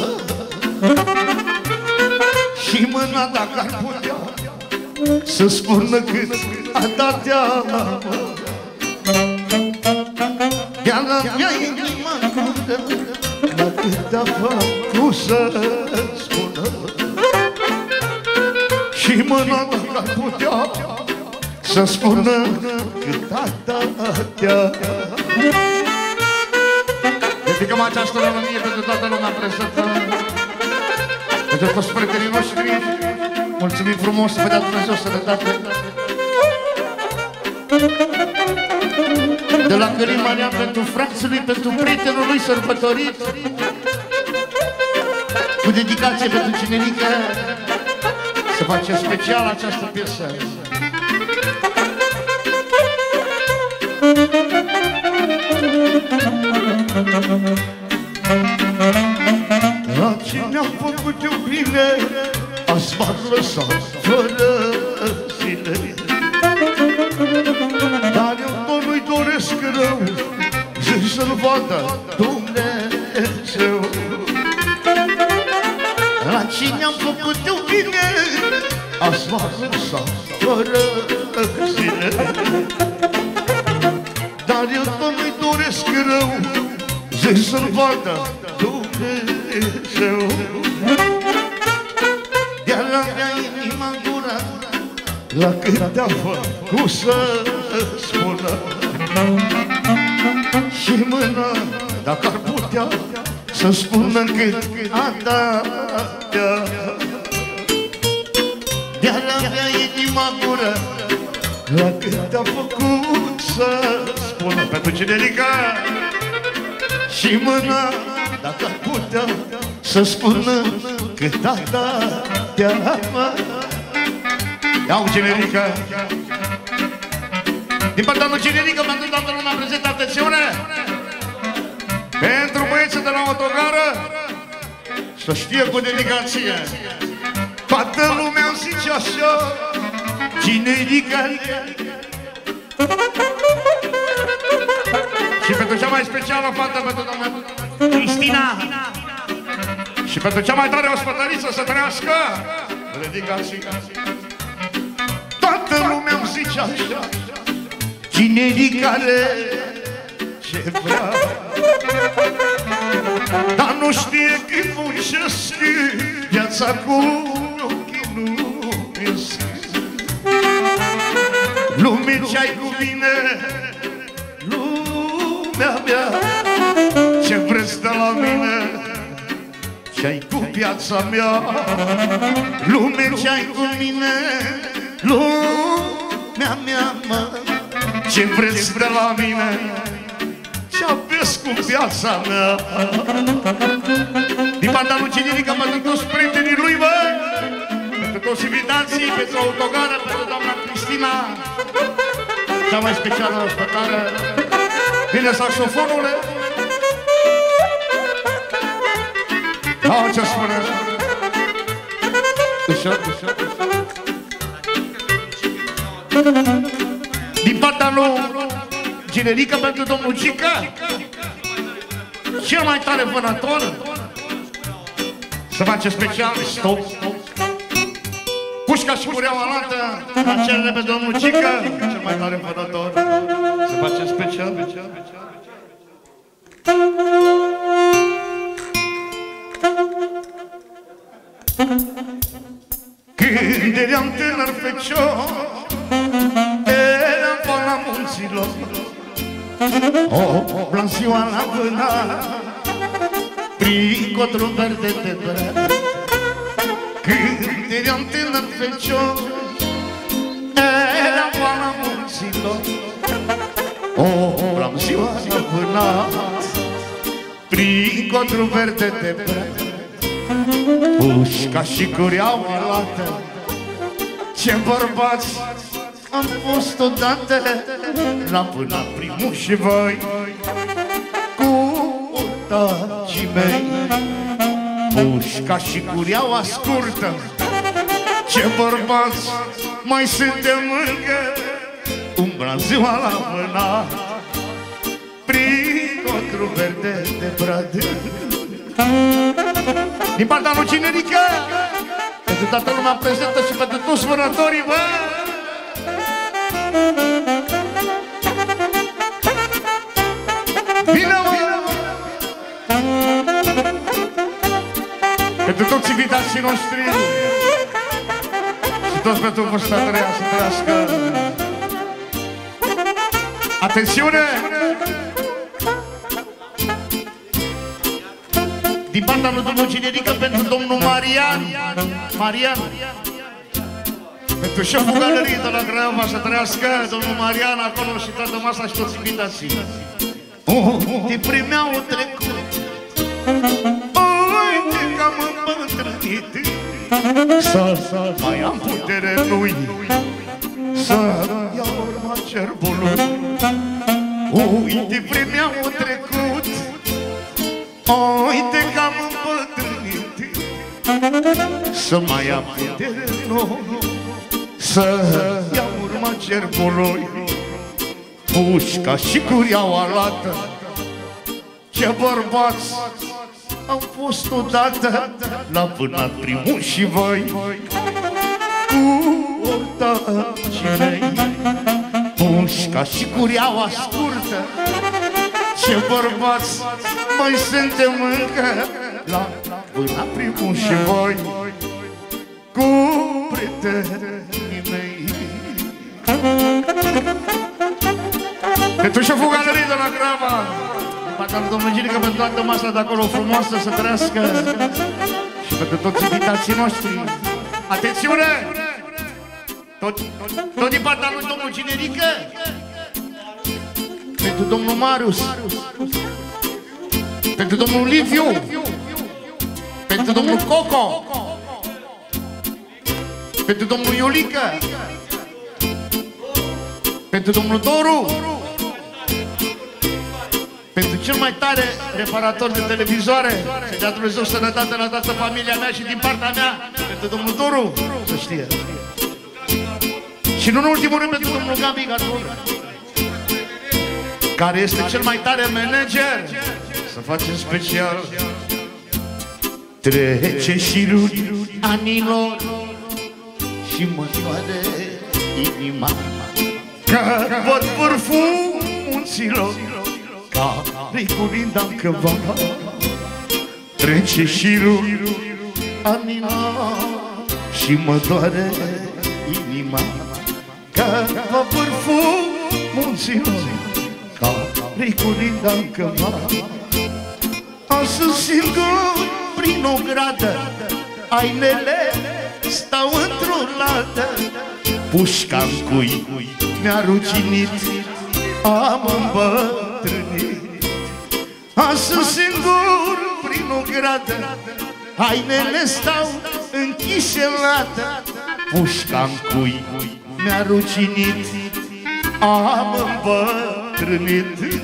și mâna dacă ar putea să spună cât a dat ea. Iar avea inima gură la câtea făcut să spună, și mâna dacă ar putea să spună cât a dat. Dedicăm această melodie pentru toată lumea prezentă, pentru toți prietenii noștri. Mulțumim frumos, să vă dea Dumnezeu sănătate. De la Călin Marian pentru frații lui, pentru prietenul lui sărbătorit, cu dedicație pentru cinerică, să face special această piesă. La cine-am făcut eu bine, azi m-ar lăsa fără zile. Dar eu tot nu-i doresc rău, zici să-l vadă Dumnezeu. La cine-am făcut eu bine, afară sau fără zile. Dar eu tot nu-i doresc rău, zic să-l vadă Dumnezeu. De-ar avea inima gura la cât te-a făcut să spună, și mâna, dacă ar putea, să spună cât a dat. De-ar avea inima gura la cât te-a făcut să spună, pentru Cinerica, și mâna, dacă ar putea, să spună cât a dat. Iau Cinerica. Din partea lui Cinerica, pentru toată lumea prezentă, atențiune! Pentru băieții de la autogară, să știe cu dedicație, toată lumea îmi zice așa, Cinerica. Și pentru cea mai specială fată, pentru doamna Cristina, și pentru cea mai tare ospătăriță, să trăiască, dedicație. Toată lumea îmi zice așa, Cinericale, ce vrea, dar nu știe cât muncesc, viața cu ochii nu-mi-esc. Lume ce-ai cu mine, lumea mea, ce vreți de la mine, ce-ai cu viața mea. Lume ce-ai cu mine, lumea mea, mă, ce vreți de la mine, ce aveți cu viața mea. Din partea lui Cinerica, pentru toți prietenii lui, bă, pentru toți invitații, pentru autogară, pentru doamna Cristina, cea mai specială ospătară. Vine saxofonul. Au, ce spune? Ușor, ușor, ușor. Din partea lui Cinerica, pentru domnul Cica, cel mai tare vânător, să face special stop. Pușca și cureaua alată, la cerere pe domnul Cica, cel mai tare vânător, să face special. Când eram tânăr fecior, eram pe la munților, o blanziua la vână, prin cotru verde de brad. Când eram tânăr fecior, eram pe la munților, o blanziua la vână, prin cotru verde de brad. Pușca și cureaua luată, ce bărbați am fost odată, la până primul și voi, cu tacii mei. Pușca și cureaua scurtă, ce bărbați mai suntem încă, umbra ziua la mâna, prin cotru verde de brad. Din partea lui Cinerica, pentru toată lumea prezentă și pentru toți vânătorii, bă! Vine, bă! Pentru toți invitații noștri și toți pentru vârsta a treia să trăiască. Atențiune! Din partea lui domnul Cinerica, pentru domnul Marian, Marian, pentru șeful galeriei de la Craiova, să trăiască domnul Marian acolo și toată masa și toți invitații. Uite, primeau trecut, uite că am îmbătrânit, să mai am putere lui, să iau urma cerbului. Uite, primeau trecut, uite că am îmbătrânit, să mai am putere nouă, să iau urma cerbului. Pușca și cureaua lată, ce bărbați am fost odată, la vânat primul și voi, cu ortacii mei, pușca și cureaua scurtă. Ce bărbați mai suntem încă la vâna primul și voi cu prietenii mei. Pentru șeful galeriei de la Grava, din partea lui domnul Ginică, pentru toată masa de acolo frumoasă să trăiască, și pentru toți invitații noștri. Atențiune! Tot, tot din partea lui domnul Ginerică, pentru domnul Marius, pentru domnul Liviu, pentru domnul Coco, pentru domnul Iulică, pentru domnul Doru, pentru cel mai tare reparator de televizoare, să dea Dumnezeu sănătate la toată familia mea și din partea mea, pentru domnul Doru, să știe. Și nu în ultimul rând pentru domnul Gabi Gatul, care este cel mai tare manager. Să facem special. Trece șirul anilor și mă doare inima, că văd vârful munților care-i curinda în câmva. Trece șirul anilor și mă doare inima, că văd vârful munților care-i curinda în câmva. Astăzi singur prin o gradă, ainele stau într-o lată. Pușca-n cui mi-a ruginit, am îmbătrânit. Astăzi singur prin o gradă, ainele stau închise în lată. Pușca-n cui mi-a ruginit, am îmbătrânit.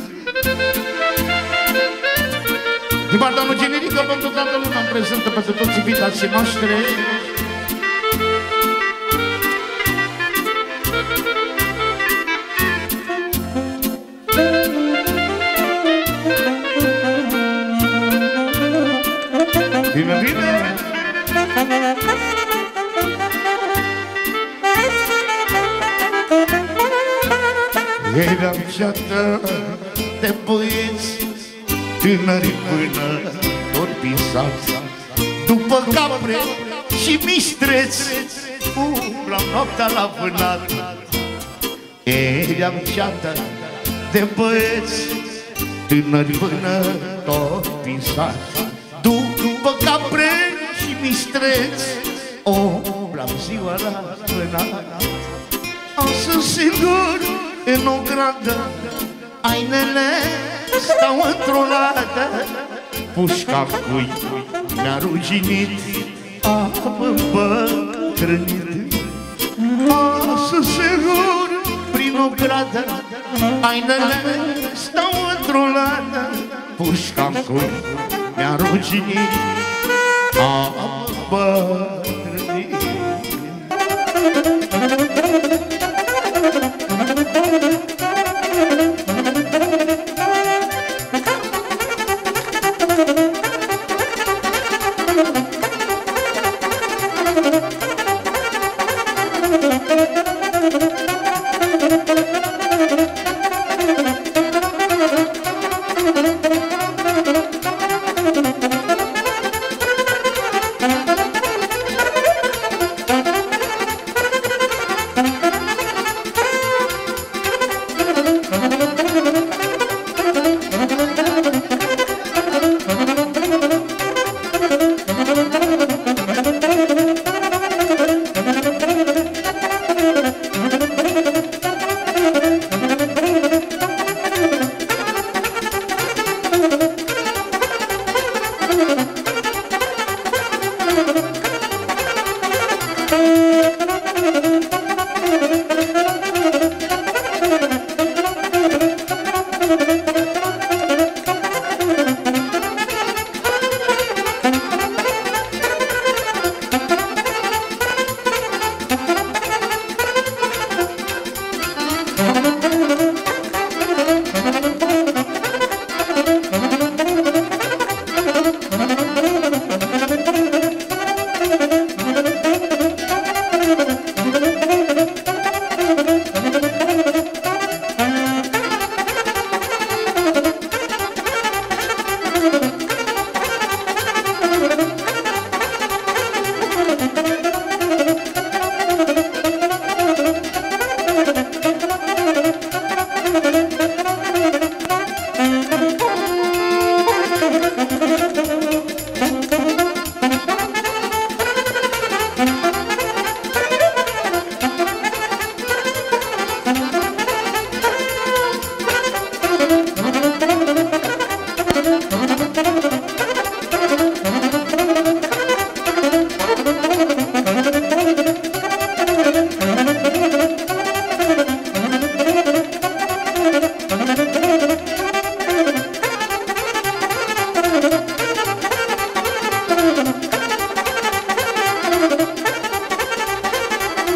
Din partea lui Generică, pentru toată lumea prezentă, pentru toți invitații noștri. Bine, bine! Eram ceată de băieți tânări până tot pisați, după capre și mistreți, umblam noaptea la vânat. Eram ceată de băieți tânări până tot pisați, după capre și mistreți, umblam ziua la vânat. Astăzi singur în o gradă, ainele stau într-o lată. Pușca cui mi-a ruginit, am îmbătrânit. Astăzi sigur prin o gradă, ainele stau într-o lată. Pușca cui mi-a ruginit, am îmbătrânit.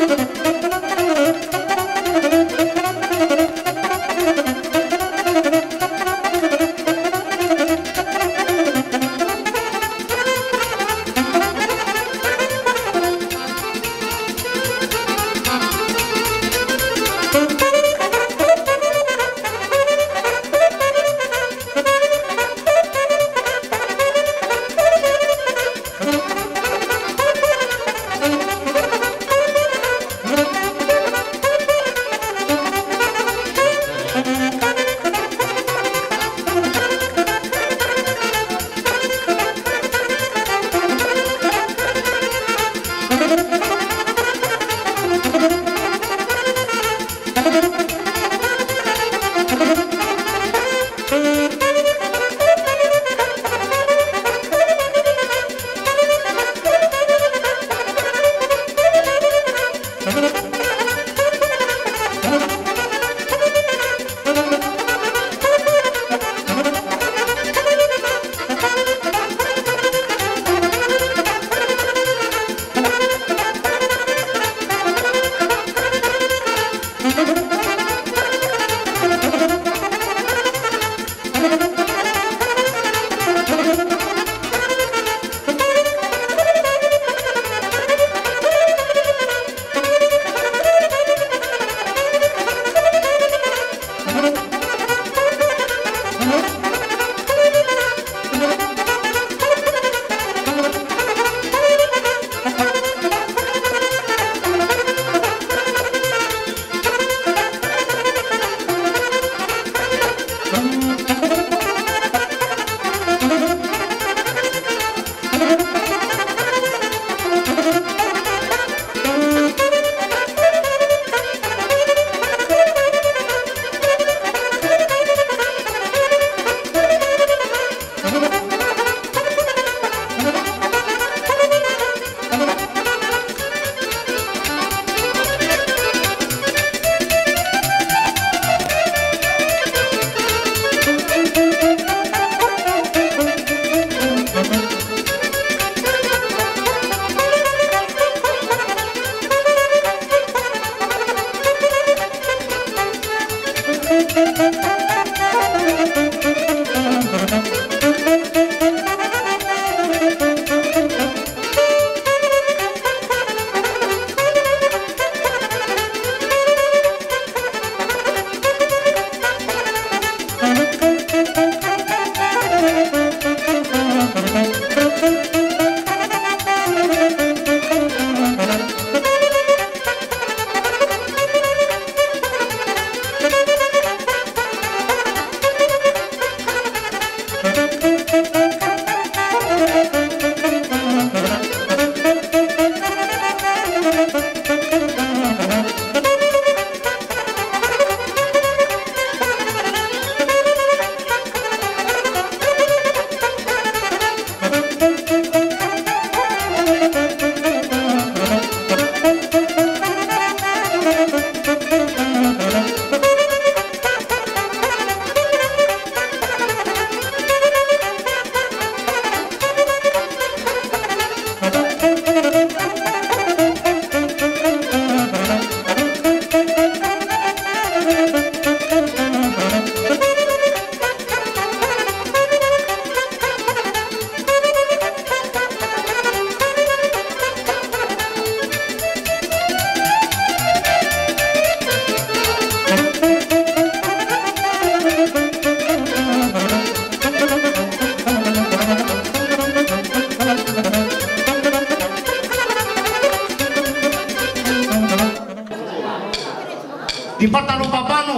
Din partea lui Babanu,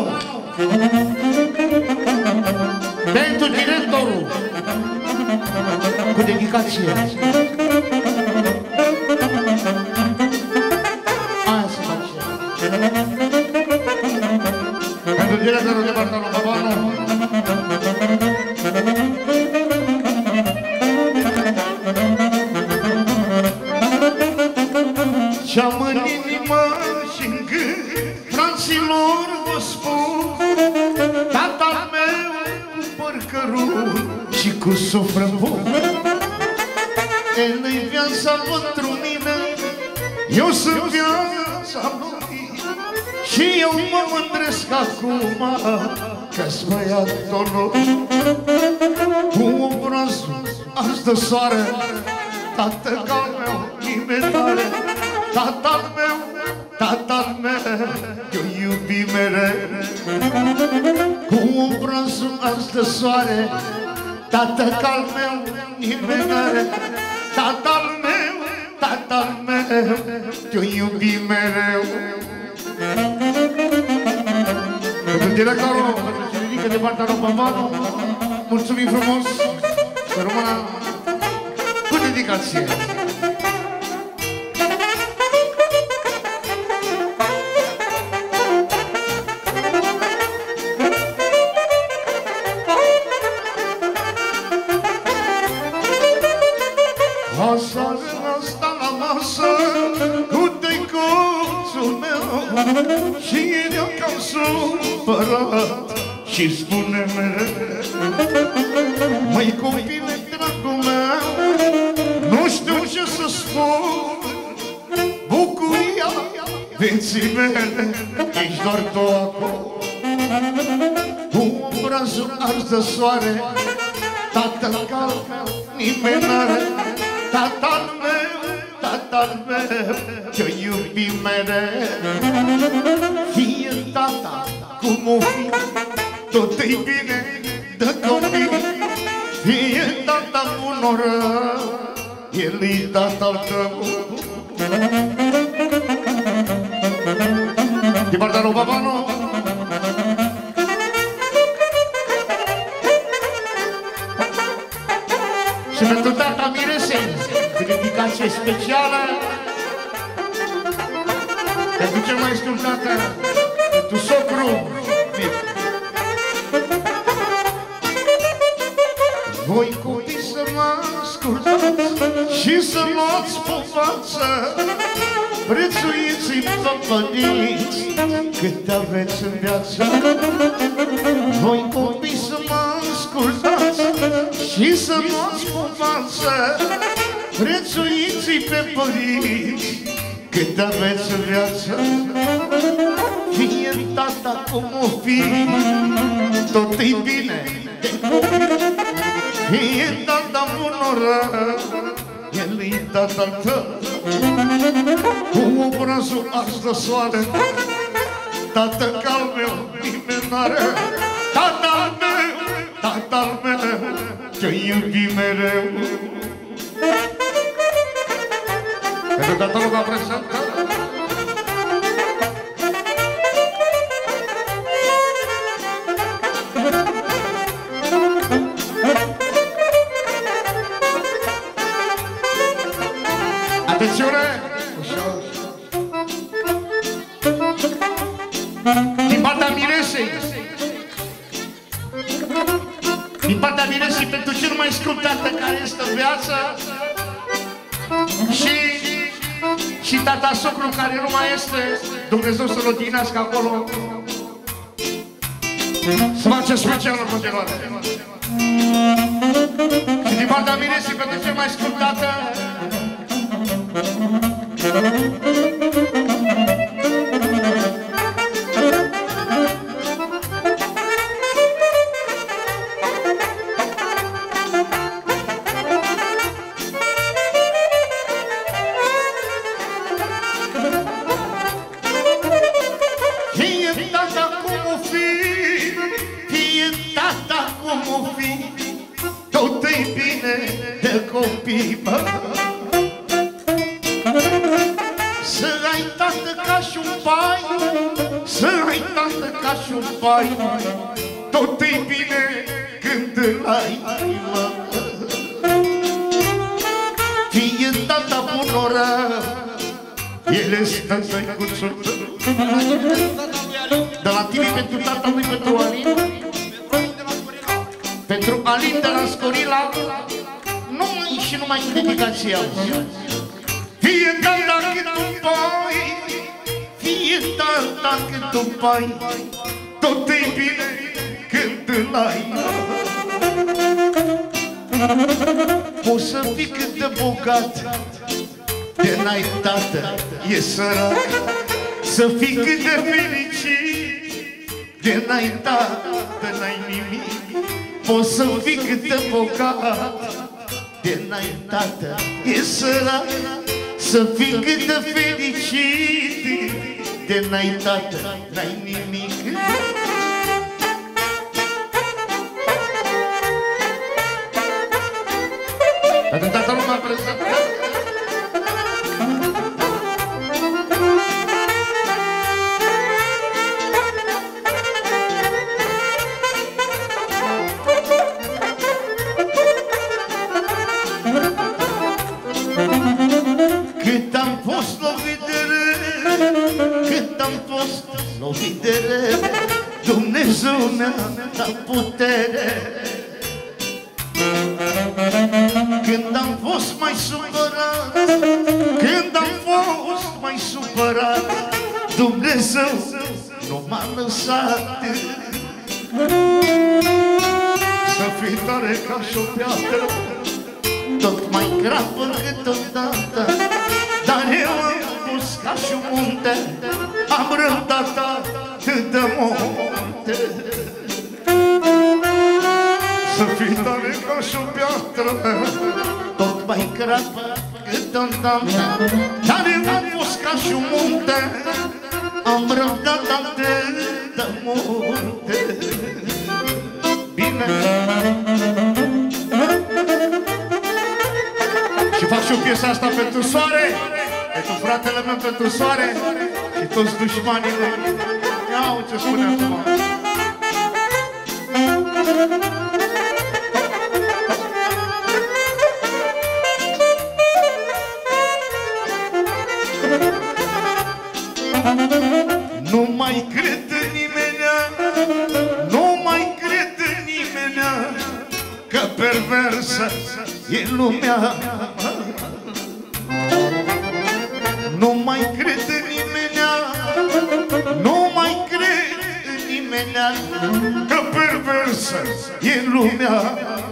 pentru directorul, cu dedicație. Aia se face. Pentru directorul din partea lui Babanu. Ce-am în inimă și-n gând, fraților, vă spun, tatăl meu cu păr cărun și cu suflet bun. El-i viața pentru mine, eu sunt viața viața lui. Și eu mă mândresc acum că-s băiatul lui. Cu obrazul azi de soare, tată ca-l meu nimeni n-are. Tata-l meu, tata-l meu, eu iubi mereu. Cu obrazul azi de soare, tată ca-l meu nimeni n-are. Tata-l meu, tata-l meu, eu iubi mereu. Pentru directorul, pentru ce ridică de partea Ropamanu, mulțumim frumos, să rămână cu dedicație. Aseară asta la masă cu tăicuțul meu și eu cam supărat și spune mereu: măi copile, dragul meu, nu știu ce să spun. Bucuria vieții mele ești doar tu acolo. Cu obrazul ars de soare, tatăl cal nimeni n-are. Tata-l meu, tata-l meu, ce-o iubi mereu. Fie tata cum o fi, tot-i bine de copii. Fie tata bun o rău, el-i tata-l tău. Din partea lui Babanu, și pentru tata Miresei, cu dedicație specială, pentru cel mai scump tată, pentru socru. Voi copii să mă ascultați și să luați pe față, prețuiți-i pe părinți cât aveți în viață. Voi copii să mă ascultați și să luați pe față, prețuiți-i pe părinți cât aveți în viață. Fie tata cum o fi, tot-i bine de copii. Fie tata bun o rău, el-i tata-l tău. Cu obrazul ars de soare, tată ca-l meu nimeni n-are. Tata-l meu, tata-l meu, ce-o iubi mereu. Pentru tata lui va prezenta atențiune! Din partea Miresei, din partea Miresei, pentru cel mai scump tată care este în viață, și și tata socru care nu mai este, Dumnezeu să-l odihnească acolo. Să face special în continuare. Și din partea Miresei, pentru cel mai scump tată, tot-i bine de copii, bă. Să ai tată ca și un pai, să ai tată ca și un pai, tot-i bine când îl ai, mă. Fie tata bun o rău, el este tăicuțul tău. De la tine pentru tata lui, pentru Alin, pentru Alin de la Scorila, numai și numai cu dedicația. Fie tata cât un pai, fie tata cât un pai, tot-i bine când îl ai. Poți să fii cât de bogat, de n-ai tată, e sărac. să fii cât de fericit, de n-ai tată, n-ai nimic. Poți să fii cât de bogat, de n-ai tată, e sărac. Să fii cât de fericit, de n-ai tată, n-ai nimic. Pentru toată lumea prezentă. Cât am fost lovit de rău, cât am fost lovit de rău, Dumnezeu mi-a dat putere. Când am fost mai supărat, când am fost mai supărat, Dumnezeu nu m-a lăsat. Să fii tare ca și o piatră, tot mai crapă câteodată, dar eu am pus ca și un munte, am răbdat atât de multe. Să fii tare ca și o piatră, tot mai crapă câteodată, dar eu am pus ca și un munte, am răbdat atât de multe. Bine. Și fac și o piesă asta pentru soare, pentru fratele meu, pentru soare și toți dușmanii lui. Iau ce spune acum. Nu mai cred în nimenea, nu mai cred în nimenea, că perversă e lumea. Nu mai cred în nimenea, nu mai cred în nimenea, că perversă e lumea.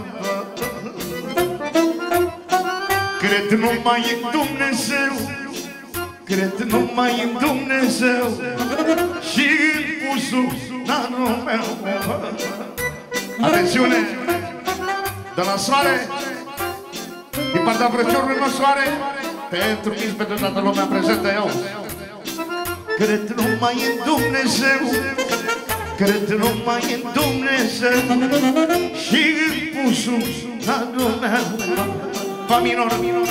Cred numai în Dumnezeu, cred numai în Dumnezeu și în buzunarul meu. Atențiune! De la soare, din partea vrăciorului meu soare, pentru mine, pentru toată lumea prezentă eu. Cred numai în Dumnezeu, cred numai în Dumnezeu și în buzunarul meu. Fa minor, fa minor.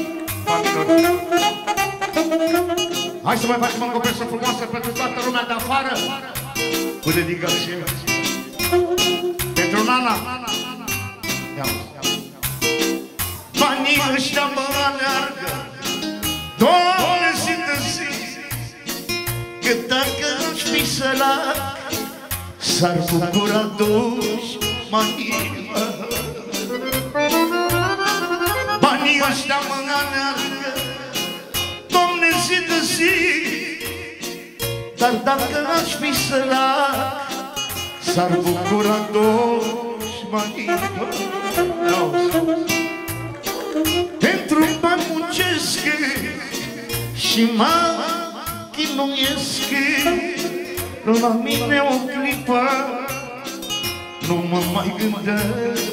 Hai să mai facem încă o piesă frumoasă pentru toată lumea de afară, cu dedicare pentru Nana. Banii ăștia mă aleargă, Doamne, zi de zi, că dacă aș fi sărac, s-ar bucura dușmanii. Banii ăștia mă aleargă, Doamne, zi de zi, dar dacă aș fi sărac, s-ar bucura dușmanii. Pentru bani muncesc și mă chinuiesc, la mine o clipă nu mă mai gândesc.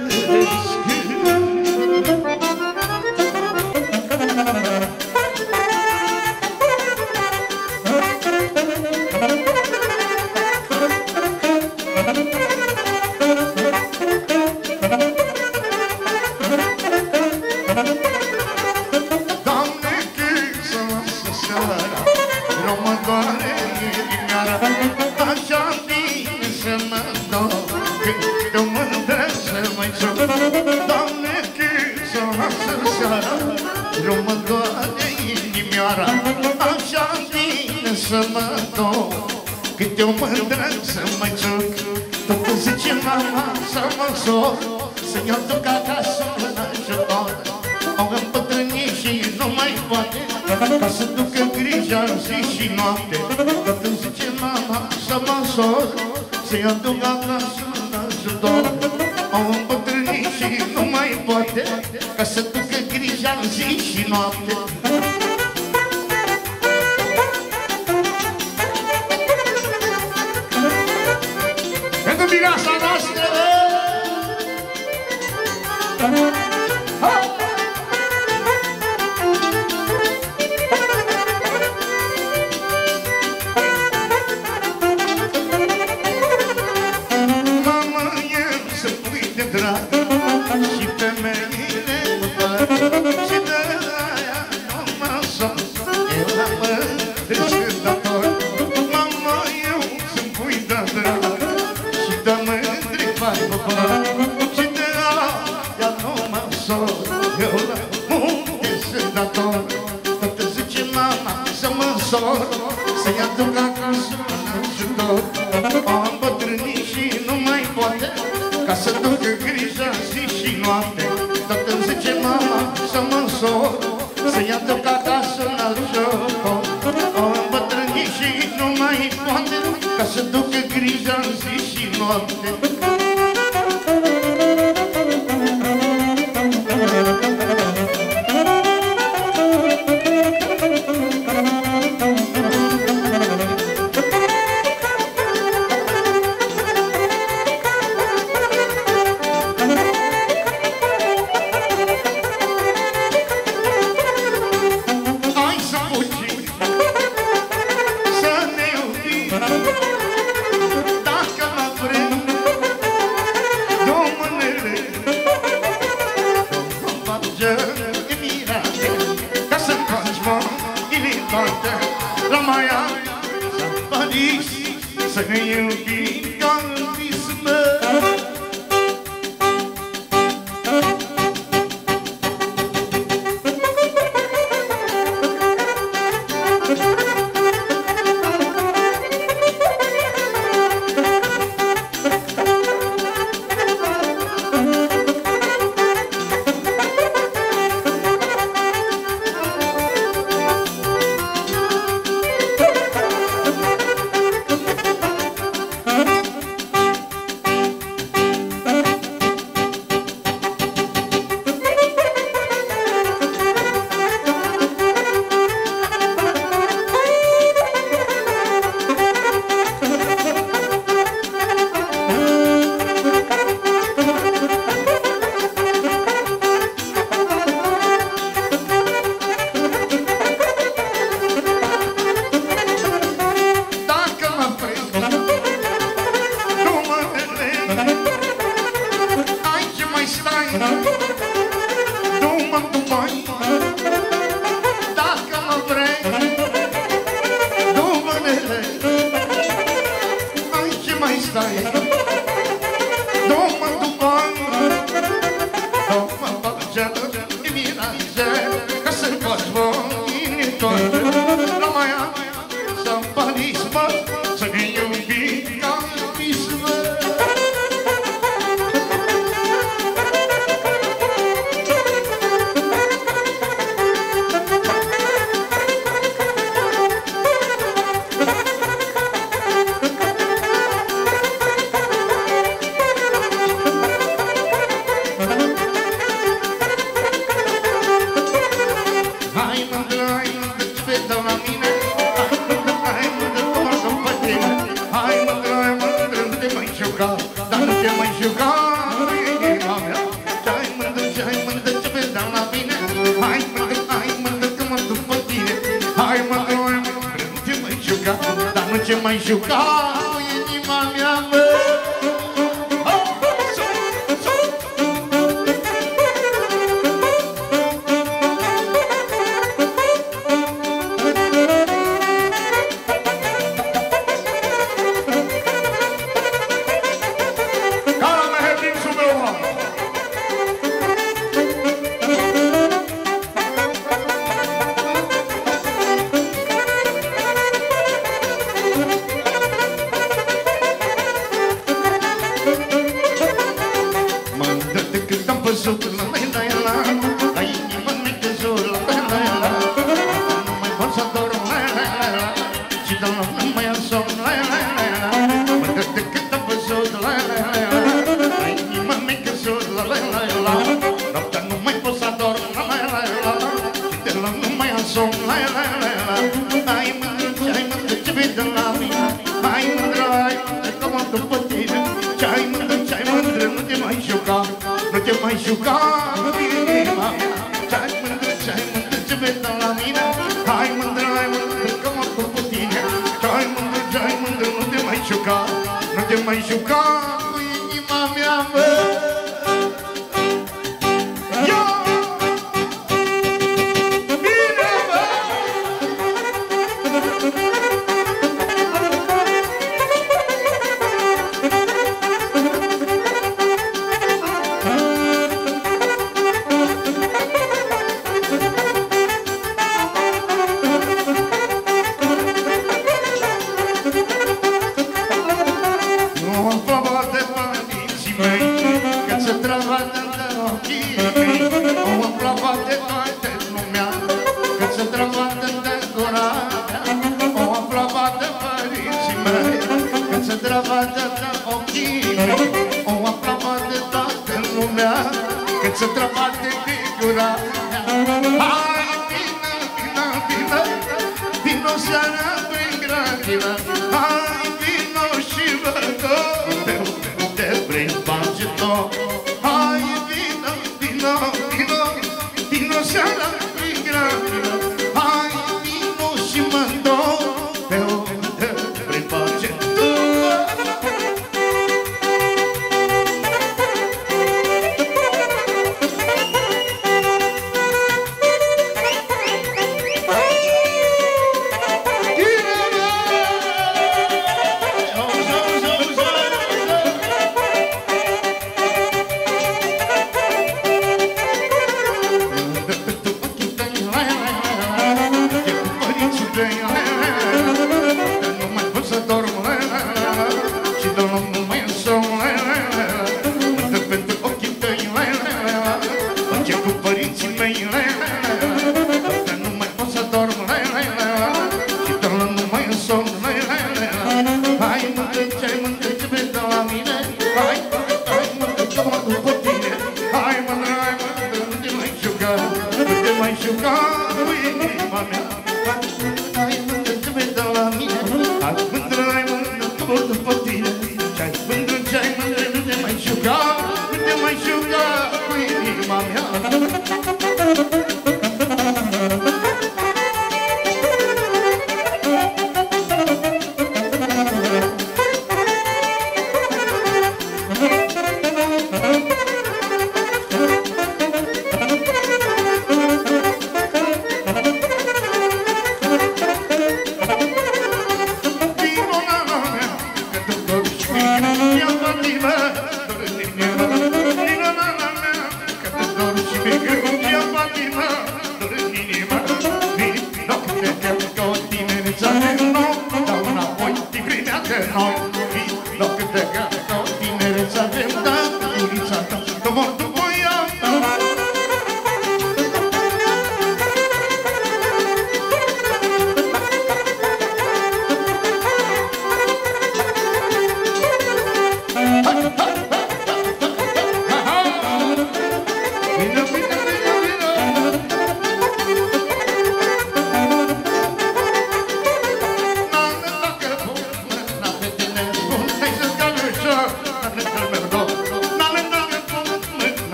Câte o mândră să mă ciuc, tot îmi zice mama să mă soc, să-mi aduc acasă un ajutor. Au împătrânit și nu mai poate, ca să ducă grija zi și noapte. Tot îmi zice mama să mă soc, să-i aduc acasă un ajutor. Au împătrânit și nu mai poate, ca să ducă grija zi și noapte. Să-i aduc acasă un ajutor. Am bătrânit și nu mai poate, ca să ducă grija zi și noapte. Tot îmi zice mama să mă însor, să-i aduc acasă un ajutor. Am bătrânit și nu mai poate, ca să ducă grija zi și noapte. mai juca cu inima mea. Ce-ai mândră, ce-ai mândră, ce vei da la mine. Hai mândră, hai mândră, că mă tot cu tine. Ce-ai mândră, ce-ai mândră, nu te mai juca, nu te mai juca cu inima mea, bă.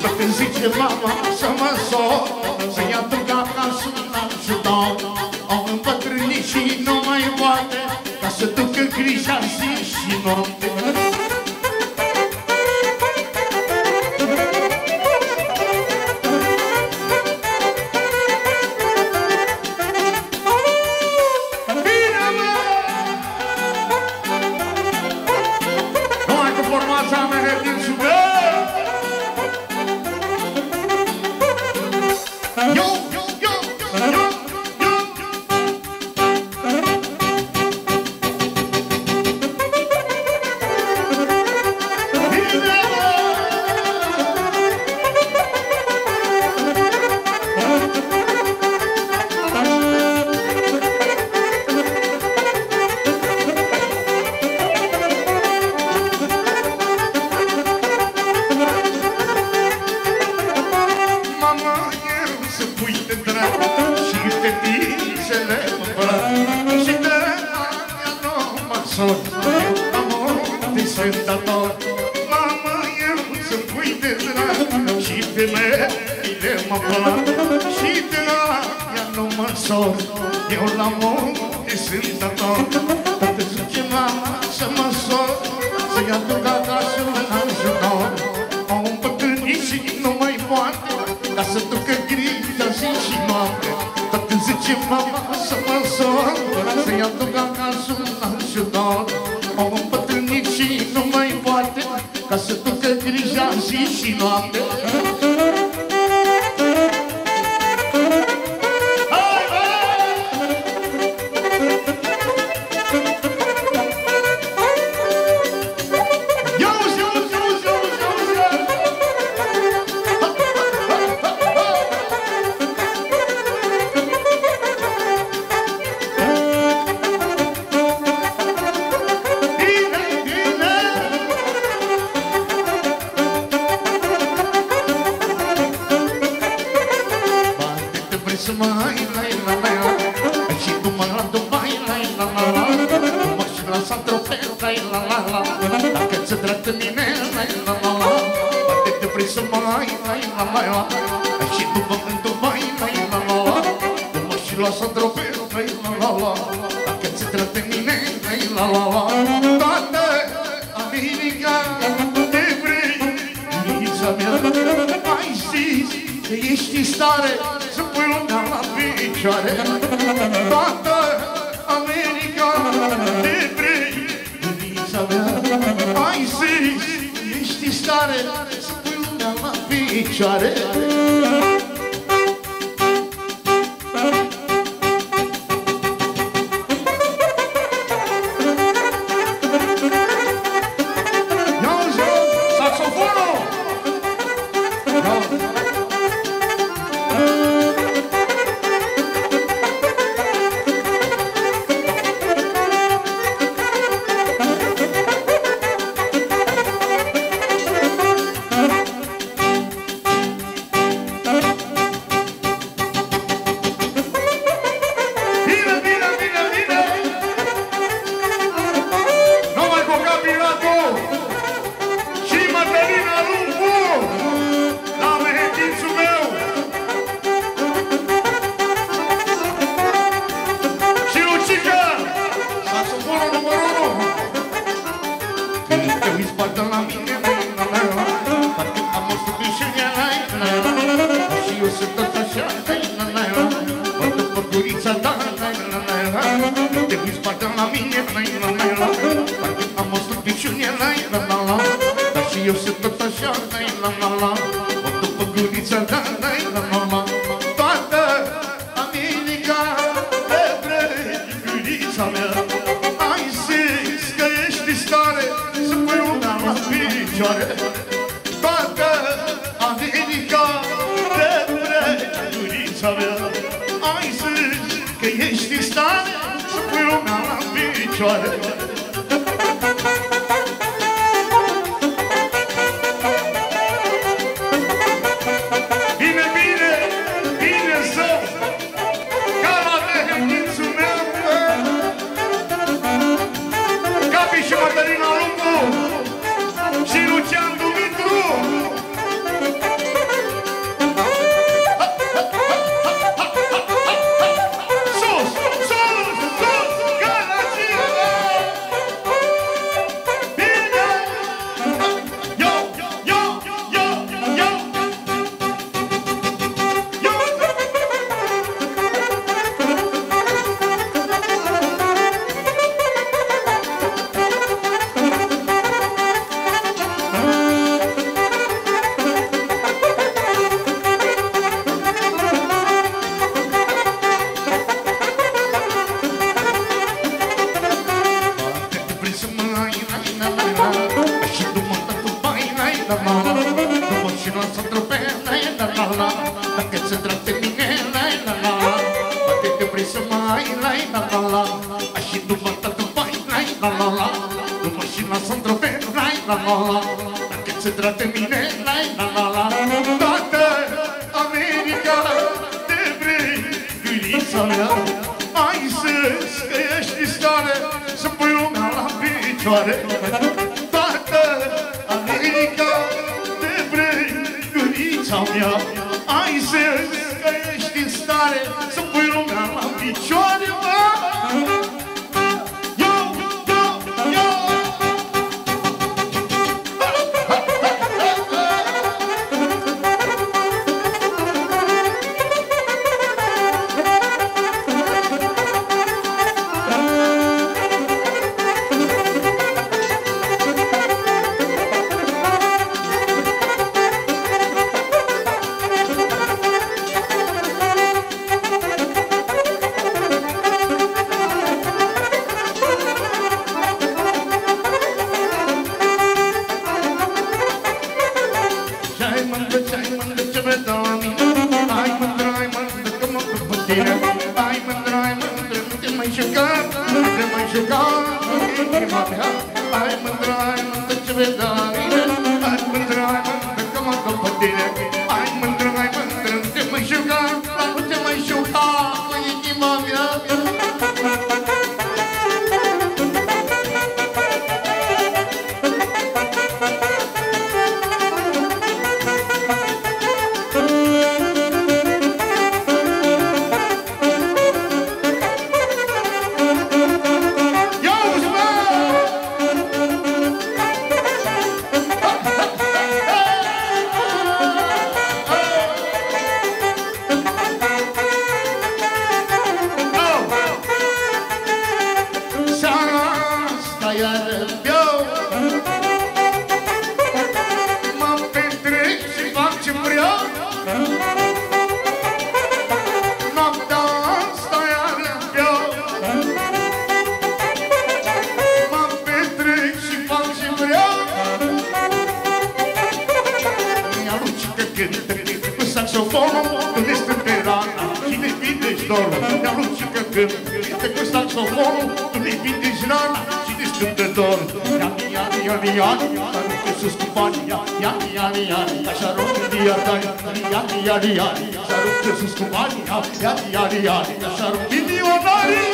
Mama, să mă sol, să-i aduc acasă, n-am judat. grija zi și noapte. După și noastră trupe, la la la la. Dacă ți-e drag de mine, la la la la. Poate că vrei să mai, la la la la. Și după tătă mai, la la la la. După și noastră trupe, la la la la. Dacă ți-e drag de mine, la la la la. Toată America te vrei, iubița mea. Ai să-ți că ești în stare să pui lumea la picioare. Toată America te vrei, iubița mea. Ai să-ți că ești în stare să pui lumea la picioare, mă. Yari yari, saruk Jesus kumari, yari yari yari, saruk milionari.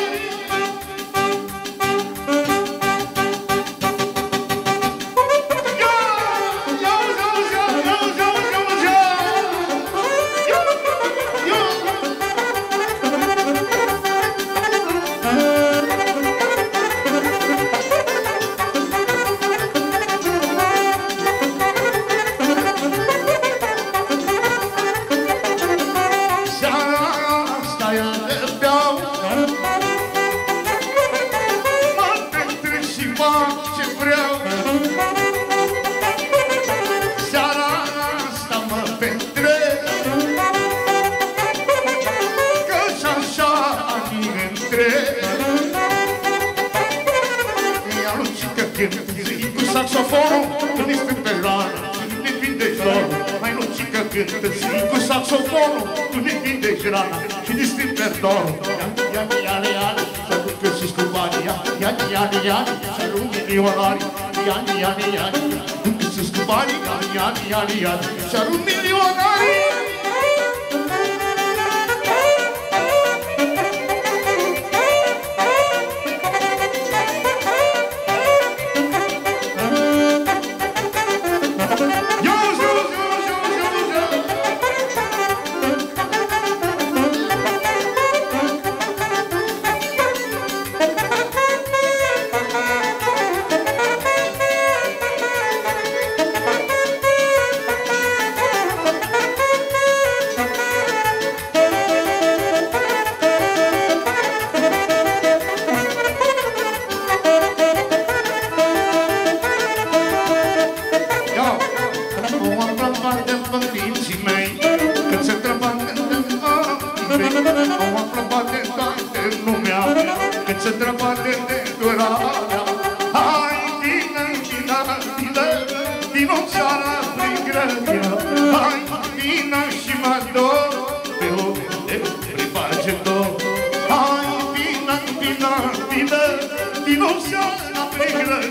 Hai, tine, tine, tine, tine, tine,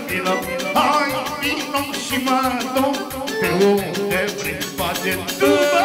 vino, hai vino și mă duc pe unde vrei, poate tu mă.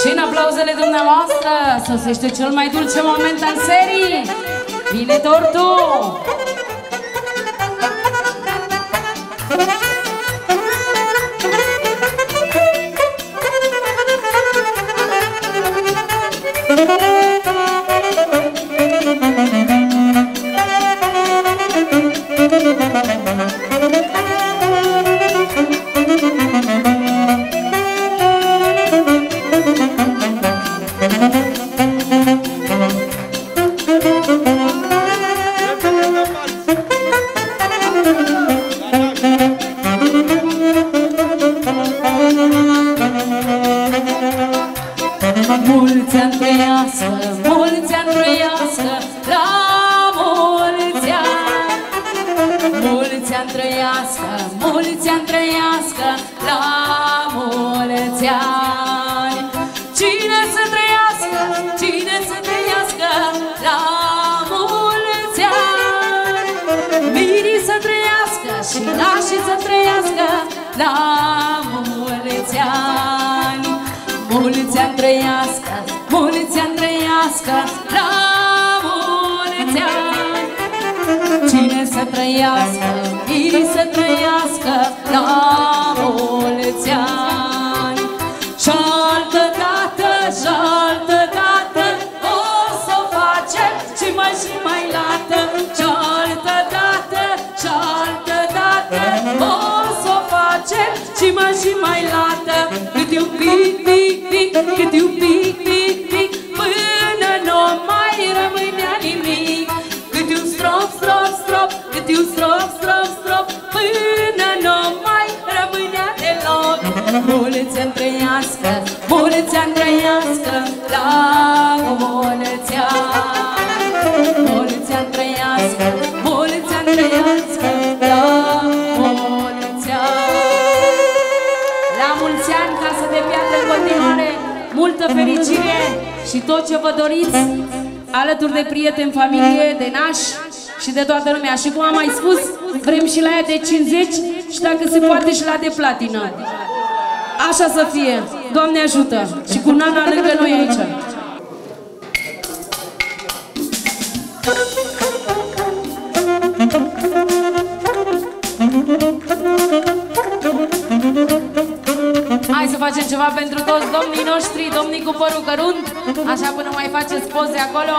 Și în aplauzele dumneavoastră sosește cel mai dulce moment al serii. Vine tortul! Mulți ani trăiască, mulți ani trăiască, la mulți ani. Mulți ani trăiască, mulți ani trăiască, la mulți ani. Cine să trăiască, cine să trăiască, la mulți ani. Mirii să trăiască și nașii să trăiască, la mulți ani. Mulți ani trăiască, mulți ani trăiască, la mulți ani. Cine să trăiască, mirii să trăiască, la mulți ani. Și-altă dată, și-altă dată, o să facem și mai și mai lată. Și-altă dată, și-altă dată, o să facem și mai și mai lată. Câte un pic, pic, pic, câte un pic, pic, pic, până nu mai rămânea nimic. Câte un strop, strop, strop, câte un strop, strop, strop, până nu mai rămânea deloc. Mulți ani trăiască, mulți ani trăiască, la mulți ani. Mulți ani trăiască, mulți ani trăiască, la mulți ani. La mulți ani, ca să te piardă în continuare multă fericire și tot ce vă doriți, alături de prieteni, familie, de nași și de toată lumea. Și cum am mai spus, vrem și la ea de cincizeci și dacă se poate și la de platină. Așa să fie. Doamne ajută! Și cu Nana lângă noi aici. Hai să facem ceva pentru toți domnii noștri, domnii cu părul cărunt, așa până mai faceți poze acolo.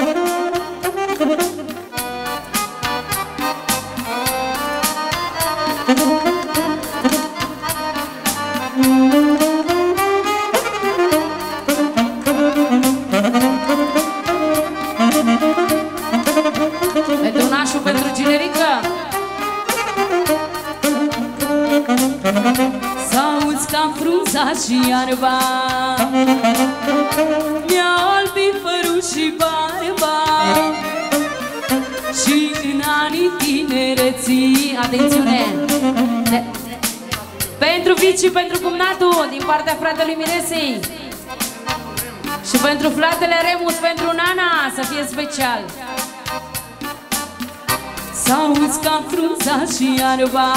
Pentru nașul, pentru generică. S-auzi ca frunza și iarba, mi-a albit părul și barba. Și în anii tinereții, atențiune! De... Pentru fiici și pentru cumnatul, din partea fratelui Miresei. Și pentru fratele Remus, pentru Nana, să fie special. S-auzi ca frunza și iarba,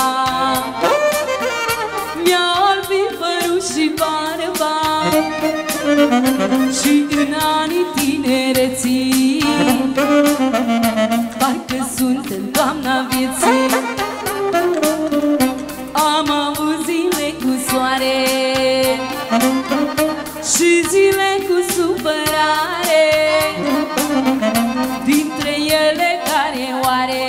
mi-a albit părul și barba. Și în anii tinereții, parcă sunt în toamna vieții. Am avut zile cu soare și zile cu supărare, dintre ele care oare,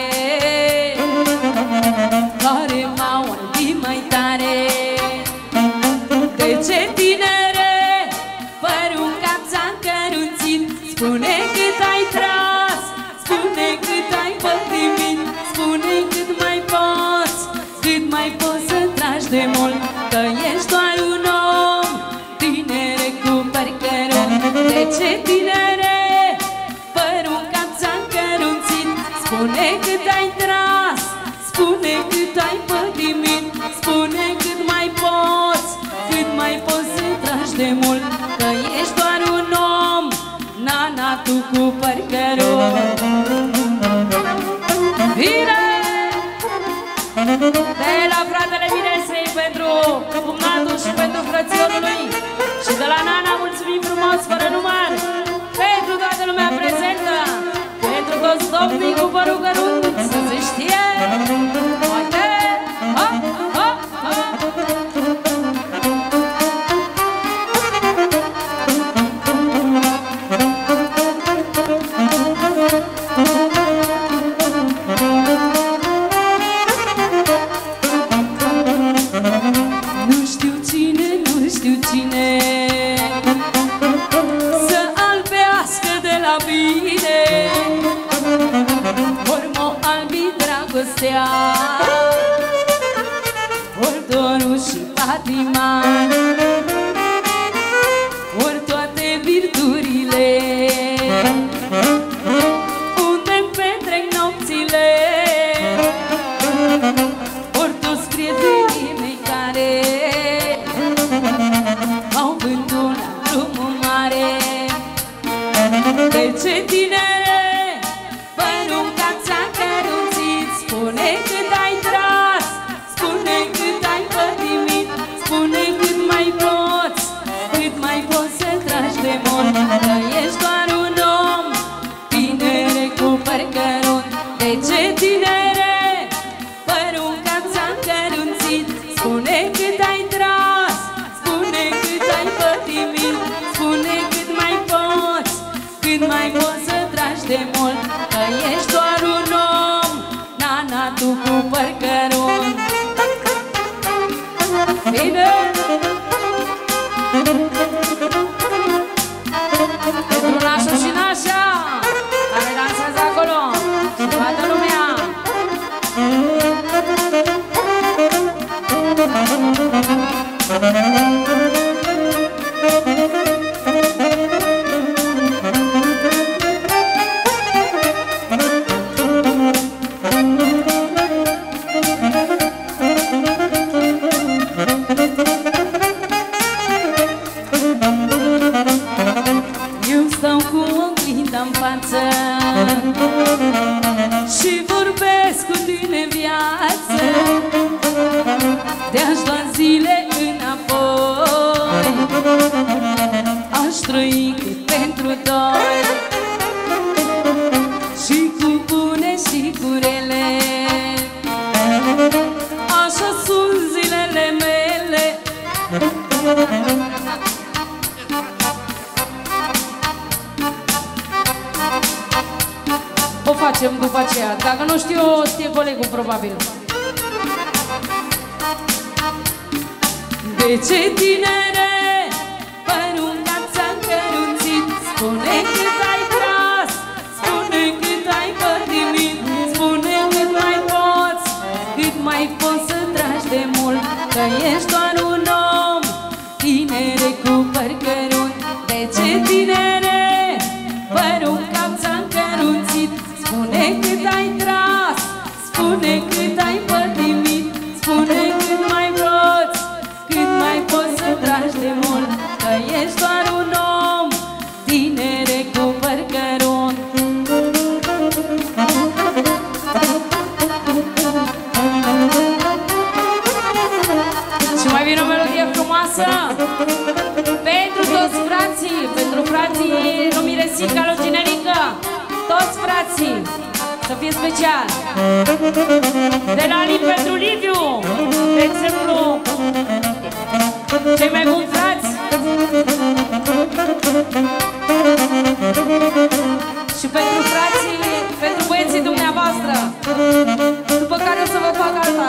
care m-au albit mai tare. De ce, tinere, părul în cap ți-a încărunțit? Spune cât ai tras, spune cât ai pătimit, spune cât mai poți, cât mai poți să tragi de mult, că ești doar un om, tinere cu păr cărunt. De ce, tinere, părul în cap ți-a încărunțit? Spune cât ai tras, spune cât ai pătimit, spune cât mai poți, cât mai poți să tragi de mult, că ești doar un om, Nana, tu cu păr cărunt. Bine! De la fratele Miresei pentru cumnatul și pentru frățiorul lui. Și de la Nana mulțumim dragostea, ori dorul și patima, ori toate virturile, unde-mi petrec nopțile, ori toți prietenii mei care au vândut la drumul mare. De ce tinere, părul cap ți-a căruțit, spune cât ai tras, spune cât ai pătimit, spune cât mai poți, cât mai poți să tragi de mult, că ești doar un om, tinere cu păr cărunt. De ce tinere, părul cap ți-a căruțit, spune cât ai tras, spune cât ai pătimit, spune cât mai poți, cât mai poți să tragi de mult, că ești doar un om, nana, tu cu păr cărunt. Bine! Pentru nașul și nașa care dansează acolo și toată lumea. Eu stau cu oglinda-n față și vorbesc cu tine viață, te-aș lua zile înapoi, aș trăi cât pentru doi, și cu bune și cu rele, așa sunt zilele mele. O facem după aceea, dacă nu știu, știe colegul probabil. De ce tinere, părul cap ți-a căruțit, spune cât ai tras, spune cât ai pătimit, spune cât mai poți, cât mai poți să tragi de mult, că ești doar un om, tinere cu păr cărunt. De ce tinere, părul cap ți-a căruțit, spune cât ai tras, spune cât ai pătimit, spune cât mai poți, cât mai poți să tragi de mult, că ești doar un om, tinere cu păr cărunt. Și mai vine o melodie frumoasă pentru toți frații, pentru frații Numiresica, Luginerică, toți frații, să fie special. De la Liv pentru Liviu, de exemplu, cei mai buni frați. Și pentru frații, pentru băieții dumneavoastră, după care o să vă fac alta.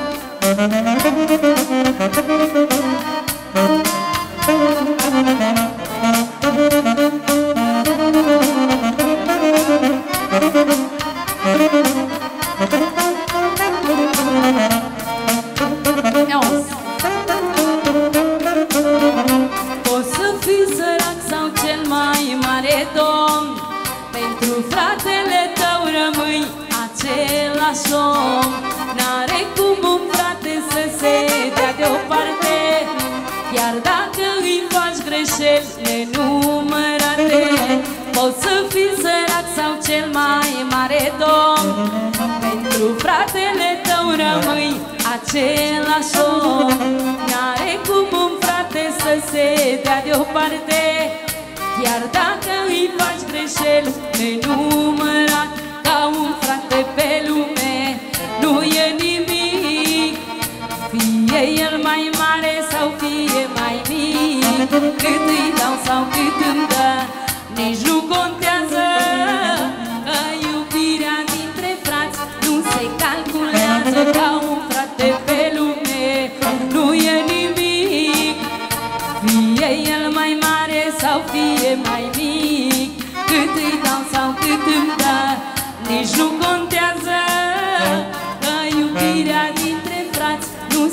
Poți să fii sărac sau cel mai mare domn, pentru fratele tău rămâi același om. N-are cum un frate să se dea deoparte, chiar dacă îi faci greșeli nenumărate. Poți să fii sărac sau cel mai mare domn, pentru fratele tău rămâi același om. N-are cum un frate să se dea deoparte, chiar dacă îi faci greșeli nenumărat. Ca un frate pe lume nu e nimic, fie el mai mare sau fie mai mic. Cât îi dau sau cât îmi dă, nici nu contează, că iubirea dintre frați nu se calculează. Ca un frate pe lume nu e nimic, fie el mai mare sau fie mai mic. Cât îi dau sau cât îmi dă, nici nu contează, că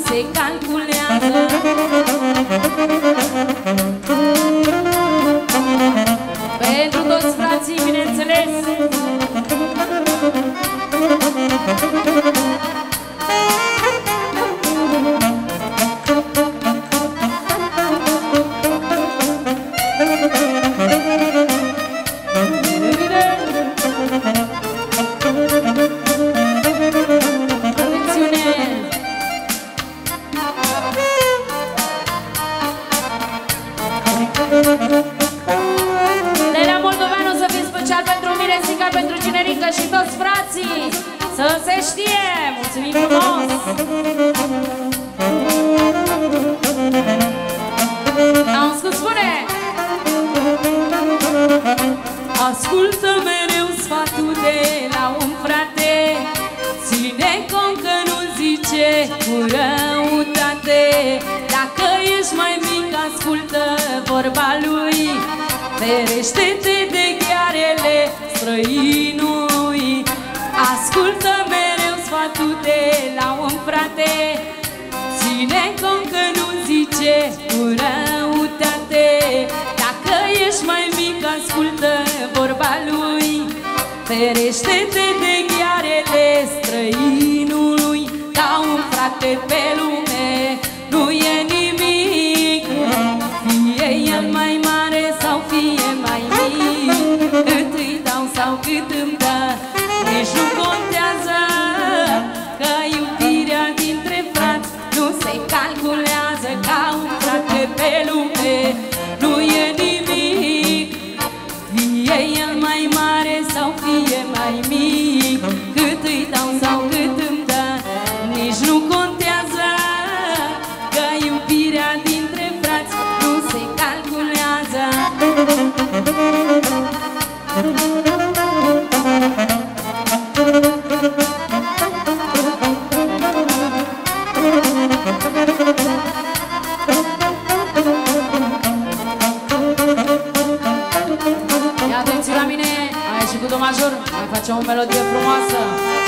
se calculează. Pentru toți frații, bineînțeles. Lelea Moldoveanu să fie special pentru Miresica, pentru Cinerică și toți frații. Să se știe! Mulțumim frumos! Auzi cum spune? Ascultă mereu sfatul de la un frate, ține cont că nu zice cu răutate. Dacă ești mai mic, ascultă vorba lui, ferește-te de ghearele străinului. Ascultă mereu sfatul de la un frate, ține cont că nu zice cu răutate. Dacă ești mai mic, ascultă vorba lui, ferește-te de ghearele străinului. Ca un frate pe lume nu e nimic, fie el mai mare sau fie mai mic. Cât îi dau sau cât îmi dă, nici nu contează, că iubirea dintre frați nu se calculează. Ca un frate pe lume nu e nimic, fie el mai mare sau fie mai mic. Cât îi dau sau cât îmi dă, nici nu contează, că iubirea dintre frați nu se calculează. Ia atenție la mine, hai și cu do major, mai facem o melodie frumoasă.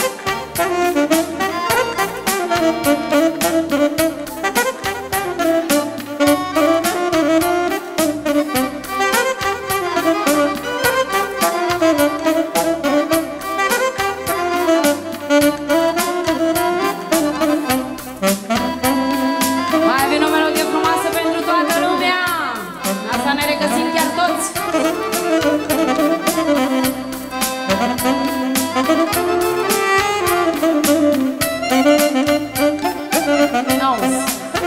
Mai vine o melodie frumoasă pentru toată lumea. Asta ne regăsim chiar toți. Auzi.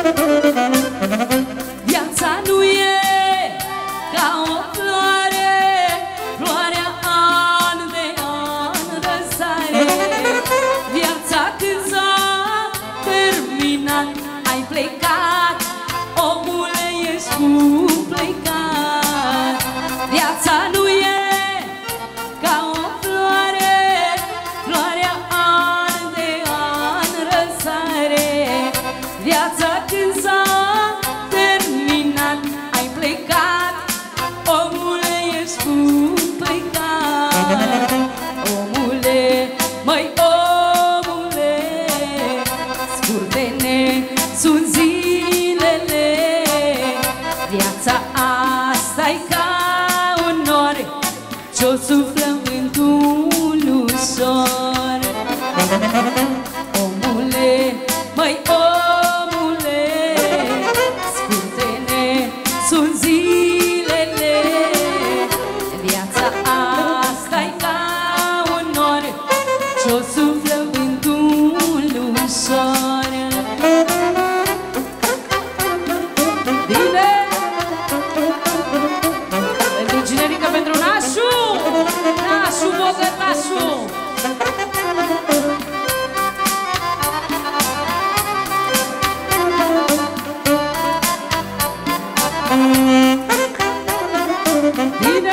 Viața nu e ca o floare, floarea an de an răsare. Viața când s-a terminat, ai plecat, omule, ești cu plecat. Viața nu e ca o floare, floarea an de an răsare. Viața când s-a terminat, ai plecat, omule, ești cu plecat. Omule, măi omule, scurtene sunt zilele. Viața asta-i ca un nor ce-o suflă vântul ușor. Omule, măi omule, scurtene sunt zilele. Viața asta-i ca un nor ce-o suflă vântul ușor. Bine! Pentru Cinerică, pentru Nașu! Nașu, bogătașu! Bine!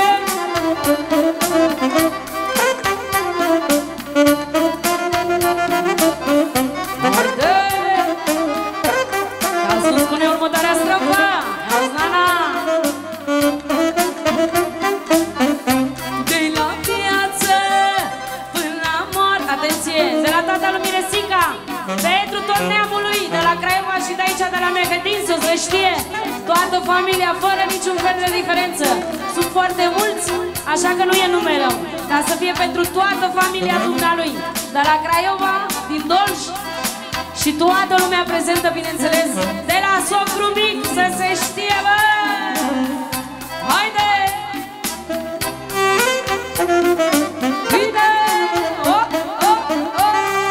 Auzi cum spune următoarea strofă? Auzi, Nana! De la viață până la moarte. Atenție! De la tata lui Miresica, pentru tot neamul lui, de la Craiova toată familia, fără niciun fel de diferență. Sunt foarte mulți, așa că nu e numerăm, dar să fie pentru toată familia dumnealui. De la Craiova, din Dolj și toată lumea prezentă, bineînțeles, de la socru mic, să se știe, bă! Haide! Bine! Oh, oh, oh!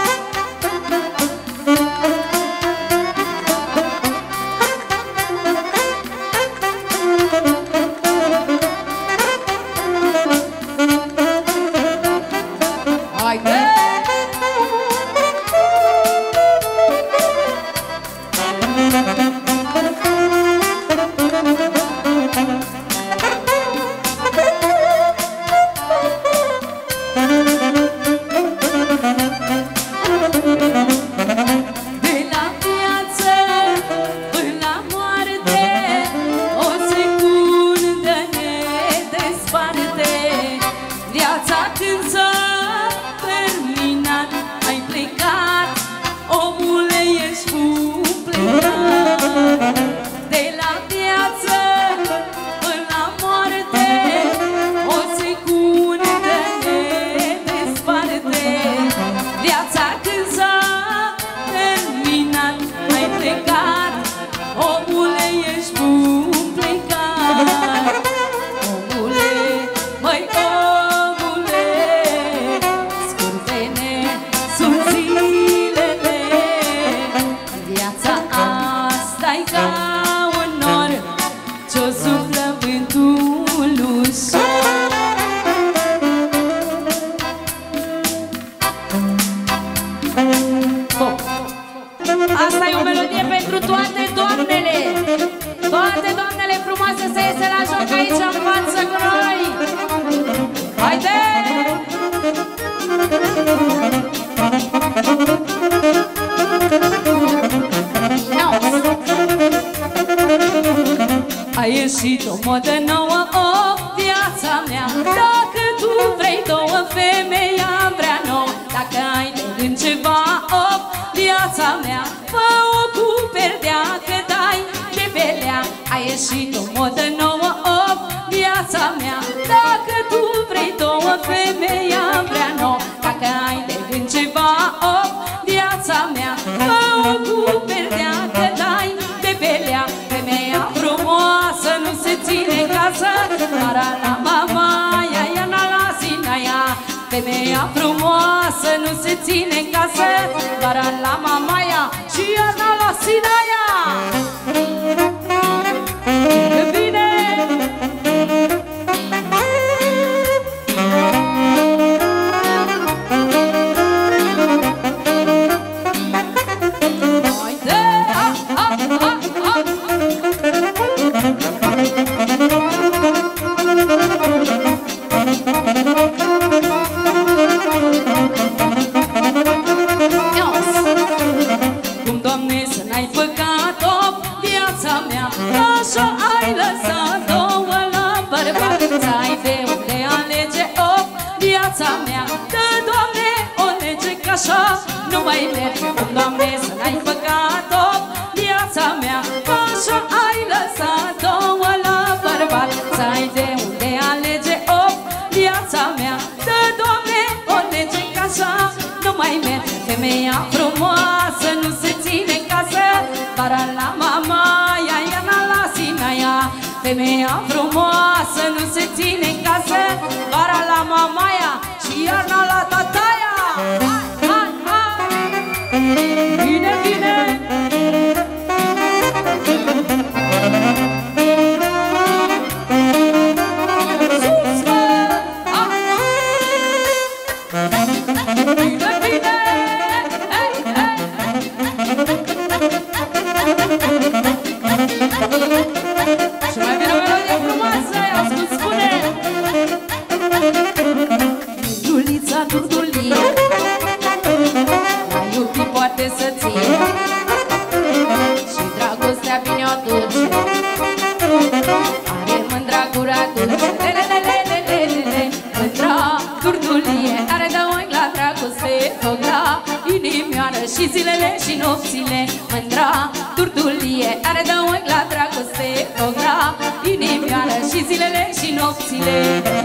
Haide! Asta e o melodie pentru toate doamnele. Toate doamnele frumoase să iese la joc aici în față cu noi. Haide! A ieșit o modă nouă, o viața mea. Dacă tu vrei două femei, am vrea nouă. Dacă ai de gând ceva, op, viața mea, fă-o cu perdea, că dai de belea. A ieșit o modă nouă, op, viața mea. Dacă tu vrei două femei, am vrea nouă. Dacă ai de gând ceva, op, viața mea, fă-o cu perdea, că dai de belea. Femeia frumoasă nu se ține în casă, dar la mama, ia, ia, na, la sinaia. Femeia frumoasă nu se ține în casă, doar la mamaia și iarna la sinaia. Bine, bine! Haide! Ha, ha, ha, ha! Cum, Doamne, să n-ai păcat-o viața mea, așa ai lăsat două la bărbat. Să ai de unde alege, op, viața mea, că, Doamne, o lege că așa nu mai merge. Cum, Doamne, să n-ai păcat-o viața mea, așa ai lăsat două la bărbat. Să ai de unde alege, op, viața mea, că, Doamne, o lege că așa nu mai merge. Femeia frumoasă nu se ține în casă, doar la mama, ia, ia, na, la sinaia. Femeia frumoasă nu se ține în casă, doar la mamaia și iarna la tataia. Hai, hai, hai! Bine, bine! Sus, mă! Ah! Bine, bine! Și mai vine o melodie frumoasă, ascult, spune! Dulița, durdulie, mai iubi poate să ție, și dragostea bine o duce, are mândra gura dulce. Lelelelelelele, mândra, durdulie, are de ochi la dragoste, foc la inimioară și zilele și nopțile. Mândra, durdulie, are de ochi la dragoste, foc la inimioară și zilele și nopțile.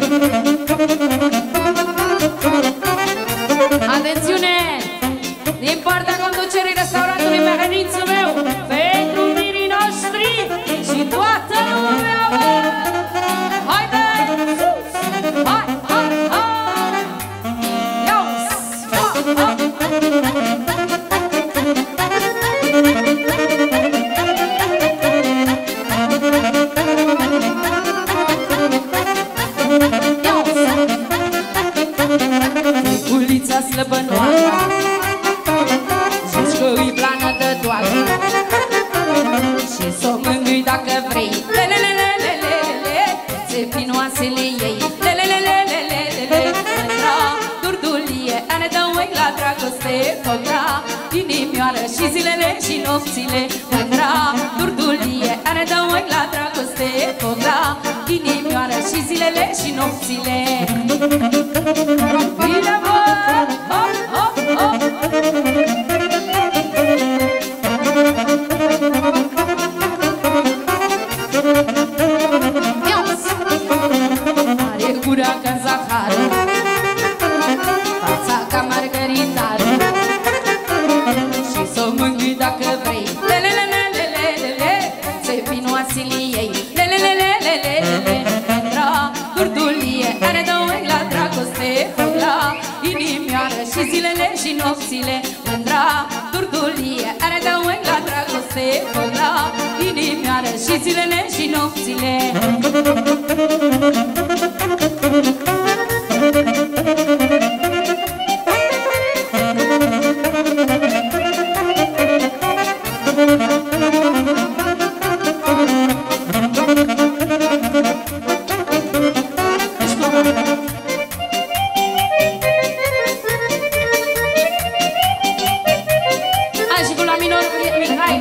Atențiune! Din partea conducerii restaurantului Mehănițul meu, pentru mirii noștri și toată lumea, bă! Haide! Sus! Hai, hai, hai! Ia-uzi! Ha, ha! Ulița slăbănoasă, zici că îi plană de toată și s-o mângâi dacă vrei. Lelelelelelele, țepinoasele ei. Lelelelelelele, mândra, durdulie, ane dă ochi la dragoste. Făcra inimioară și zilele și nopțile. Mândra, durdulie, ane dă ochi la dragoste. Făcra inimioară și zilele și nopțile. Bine, bă! Hop, hop, hop! Are gura ca zahar, fața ca margaritară și s-o mângâi dacă vrei. Lelelelelelele, țepinoasele ei. Lelelelelelele, mândra, durdulie, are dă ochi la dragoste. Foc la inimioară și zilele și nopțile. Mândra, durdulie, are dă ochi la dragoste. Foc la inimioară și zilele și nopțile. Hai și cu la minor, Mihai!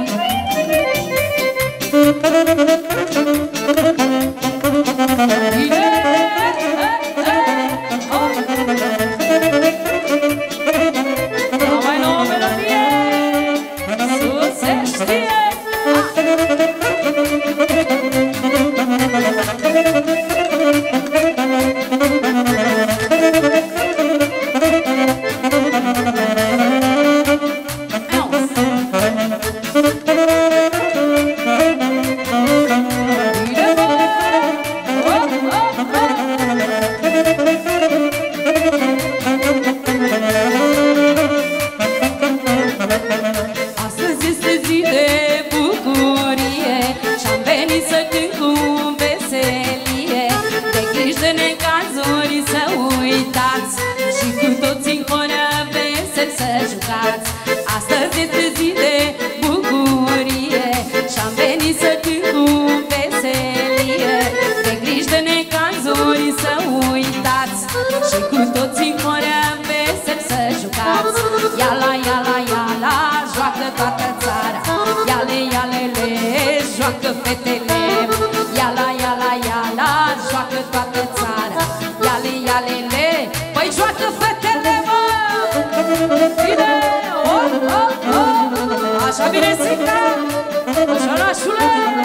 Astăzi este zi de bucurie și-am venit să cânt cu veselie. De griji de necazuri să uitați și cu toți în coră vesel să jucați. Iala, iala, iala, joacă toată țara. Iale, ialele, joacă fetele. Iala, iala, iala, joacă toată țara. Iale, ialele, păi joacă fetele, mă! Bine! Oh, oh, oh! Așa bine strica! Așa orașule!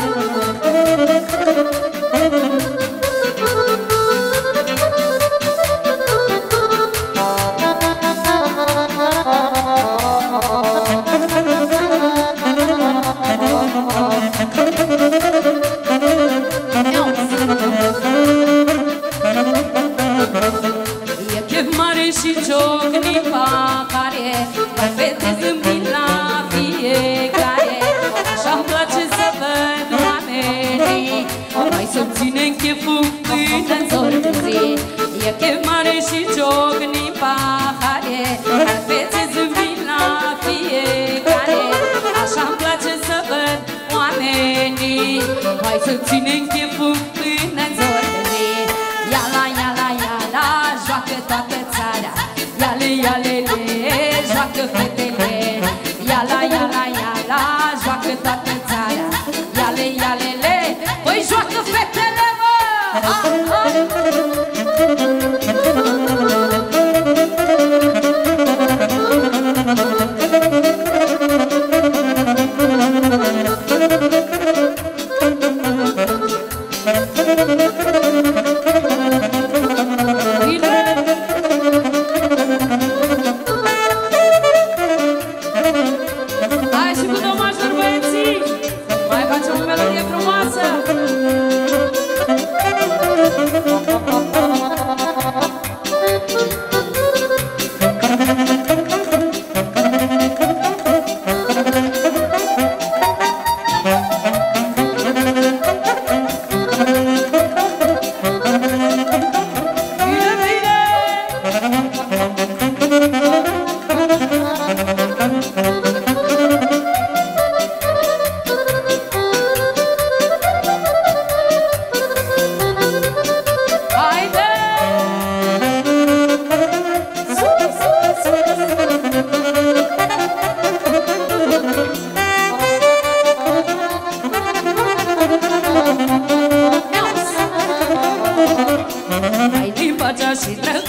E chef mare și ciocni pahare, dar fete zâmbind la fiecare. Așa-mi place să văd oamenii, mai să-mi ținem cheful până-n zor de zi. E chef mare și ciocni pahare, dar fete zâmbind la fiecare. Așa-mi place să văd oamenii, mai să-mi ținem cheful până-n zor de zi. Iala, iala, iala, joacă toată țara. Iale, ialele, joacă fetele. Iala, iala, iala, joacă toată țara. Iale, ialele, păi joacă fetele, mă! Ah, ah.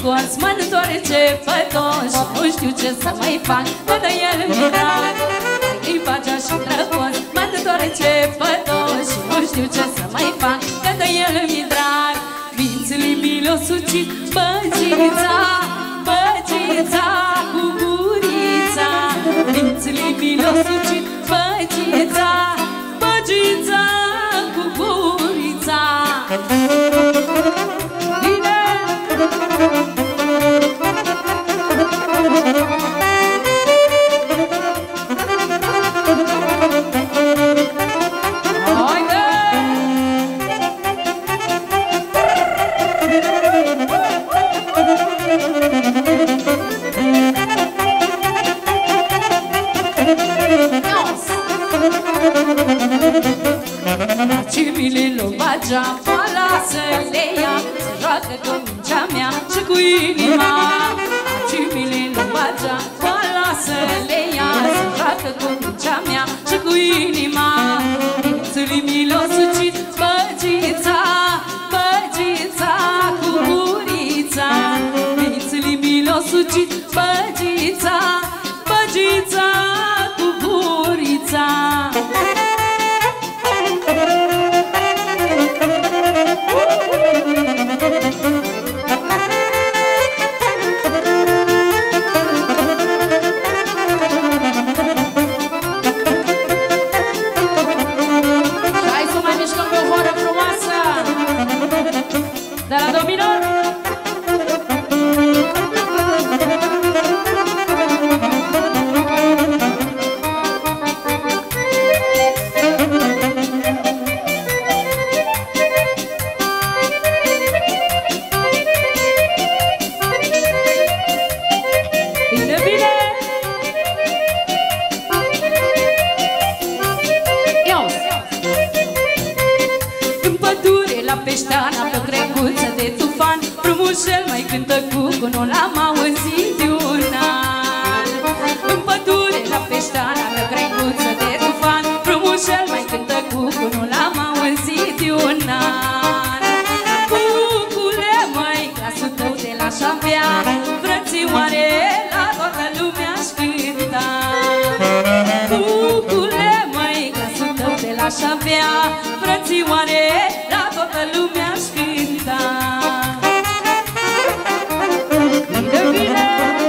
scos, mă întorce pătos și nu știu ce să mai fac, că de el mi-e drag. Îi pagea și drăgos, mă întorce pătos și nu știu ce să mai fac, că de el mi-e drag. Mințile mi le-o sucit băgița, băgița cu gurița. Mințile mi le-o sucit băgița, băgița cu gurița. Bine! Geapoala să le ia, se joacă cu mingea mea și cu inima. Cimile lumea geapoala să le ia, se joacă cu mingea mea și cu inima. Mințile mi le-o sucit băgița, băgița cu gurița. Mințile mi le-o sucit băgița, băgița cu gurița. Așa avea, frățioare, la toată lumea-și cânta. Bine, bine!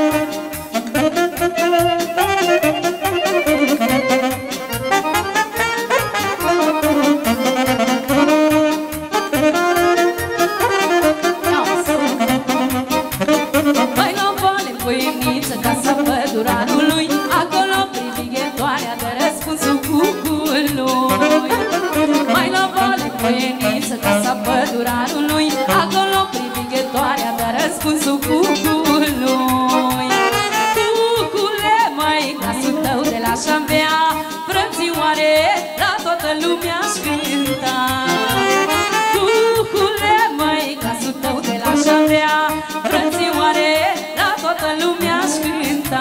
Mai luăm vale în voieniță, casa pădurarului, acolo privighetoarea dă răspunsul cucului. Mai la vale voieniță, casa pădurarului, acolo privighetoarea dă răspunsul cucului. Cucule, măi, glasul tău de la șambea, frățioare, la toată lumea-și cânta. Cucule, măi, glasul tău de la șambea, frățioare, la toată lumea-și cânta.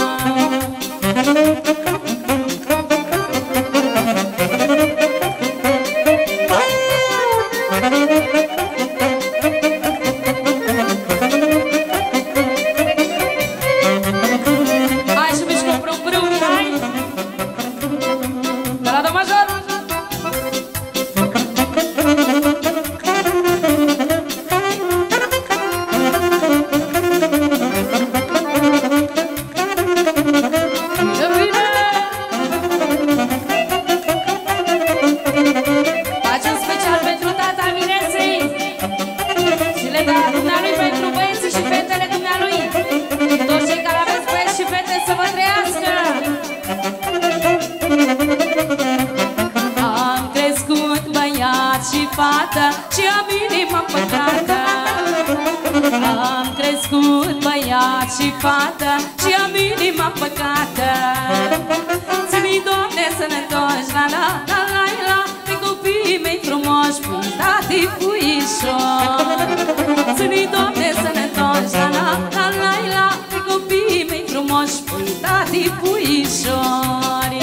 Și am inima păcată. Am crescut băiat și fată și am inima păcată. Ține-i, Doamne, sănătoși, la la la la la, pe copiii mei frumoși, pui tati puișor. Ține-i, Doamne, sănătoși, la la la la la, pe copiii mei frumoși, pui tati puișori.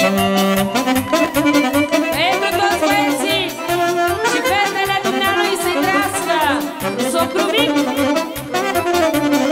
Pentru toți băieții și fetele dumnealui să-i trească socru mic.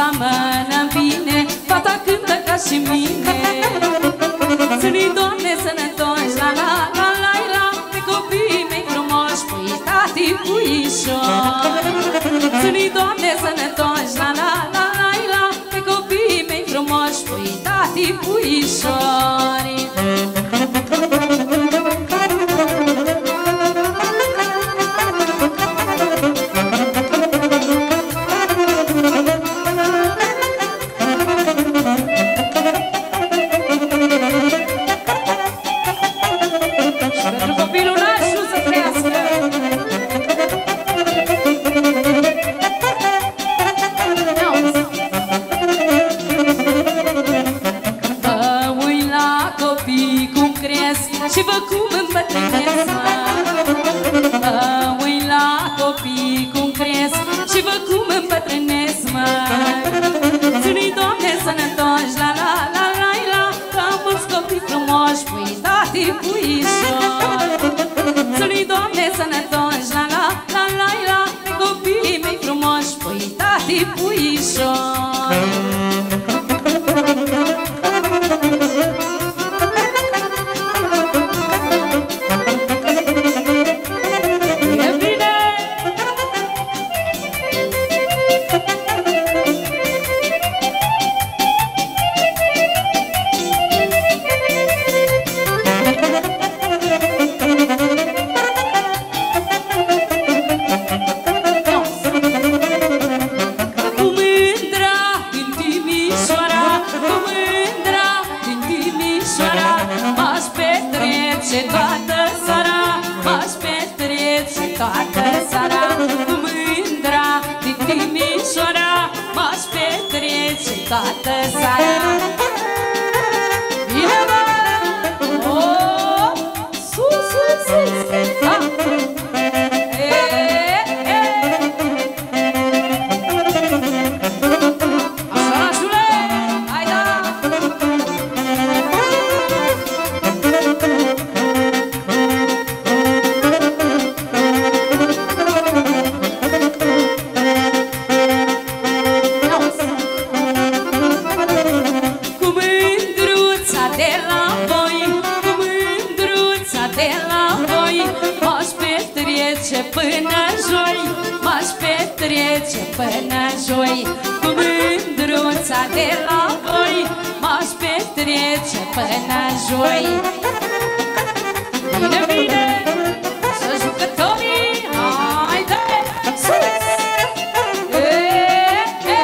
seamănă bine, fata cântă ca și mine. Ține-i, Doamne, sănătoși, la la la la la, pe copiii mei frumoși, pui tati, puișori. Ține-i, Doamne, sănătoși, la la la la la, pe copiii mei frumoși, pui tati, puișori. Și vă cum îmbătrânesc, mă. Uit la copii cum cresc și vă cum îmbătrânesc, mă. Ține-i, Doamne, sănătoși, la la la la la, că am mulți copii frumoși, pui tati, puișori. Ține-i, Doamne, sănătoși, la la la la la, pe copiii mei frumoși, pui tati, puișori. Toată seara. Bine, mă! Oh! Sus, sus, sus! Ah! E, e. Așa, Rașule! Hai, da! Până joi, m-aș petrece până joi, cu mândruța de la voi, m-aș petrece până joi. Bine, bine, să jucătorii, haide, sus! E, e.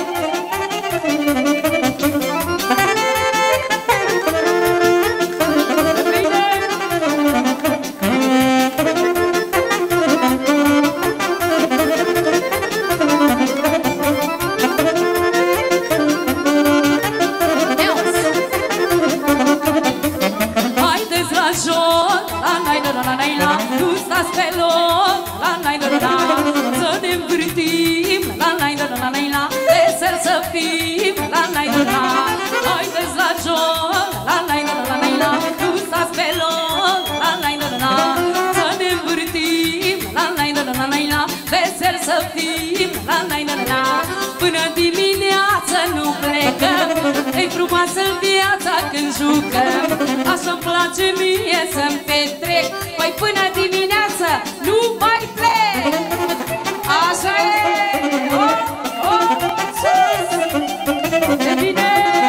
Nu stați pe loc, la la la la, să ne învârtim, la la la la la la, vesel să fim, la la la la. Haideți la joc, la la la la la la, nu stați pe loc, la la la la, să ne învârtim, la la la la la la, vesel să fim, la la la la. Până dimineață nu plecăm, e frumoasă viața când jucăm. Așa-mi place mie să-mi petrec, păi până dimineață nu mai plec. Așa e! Oh, oh, sus! E bine!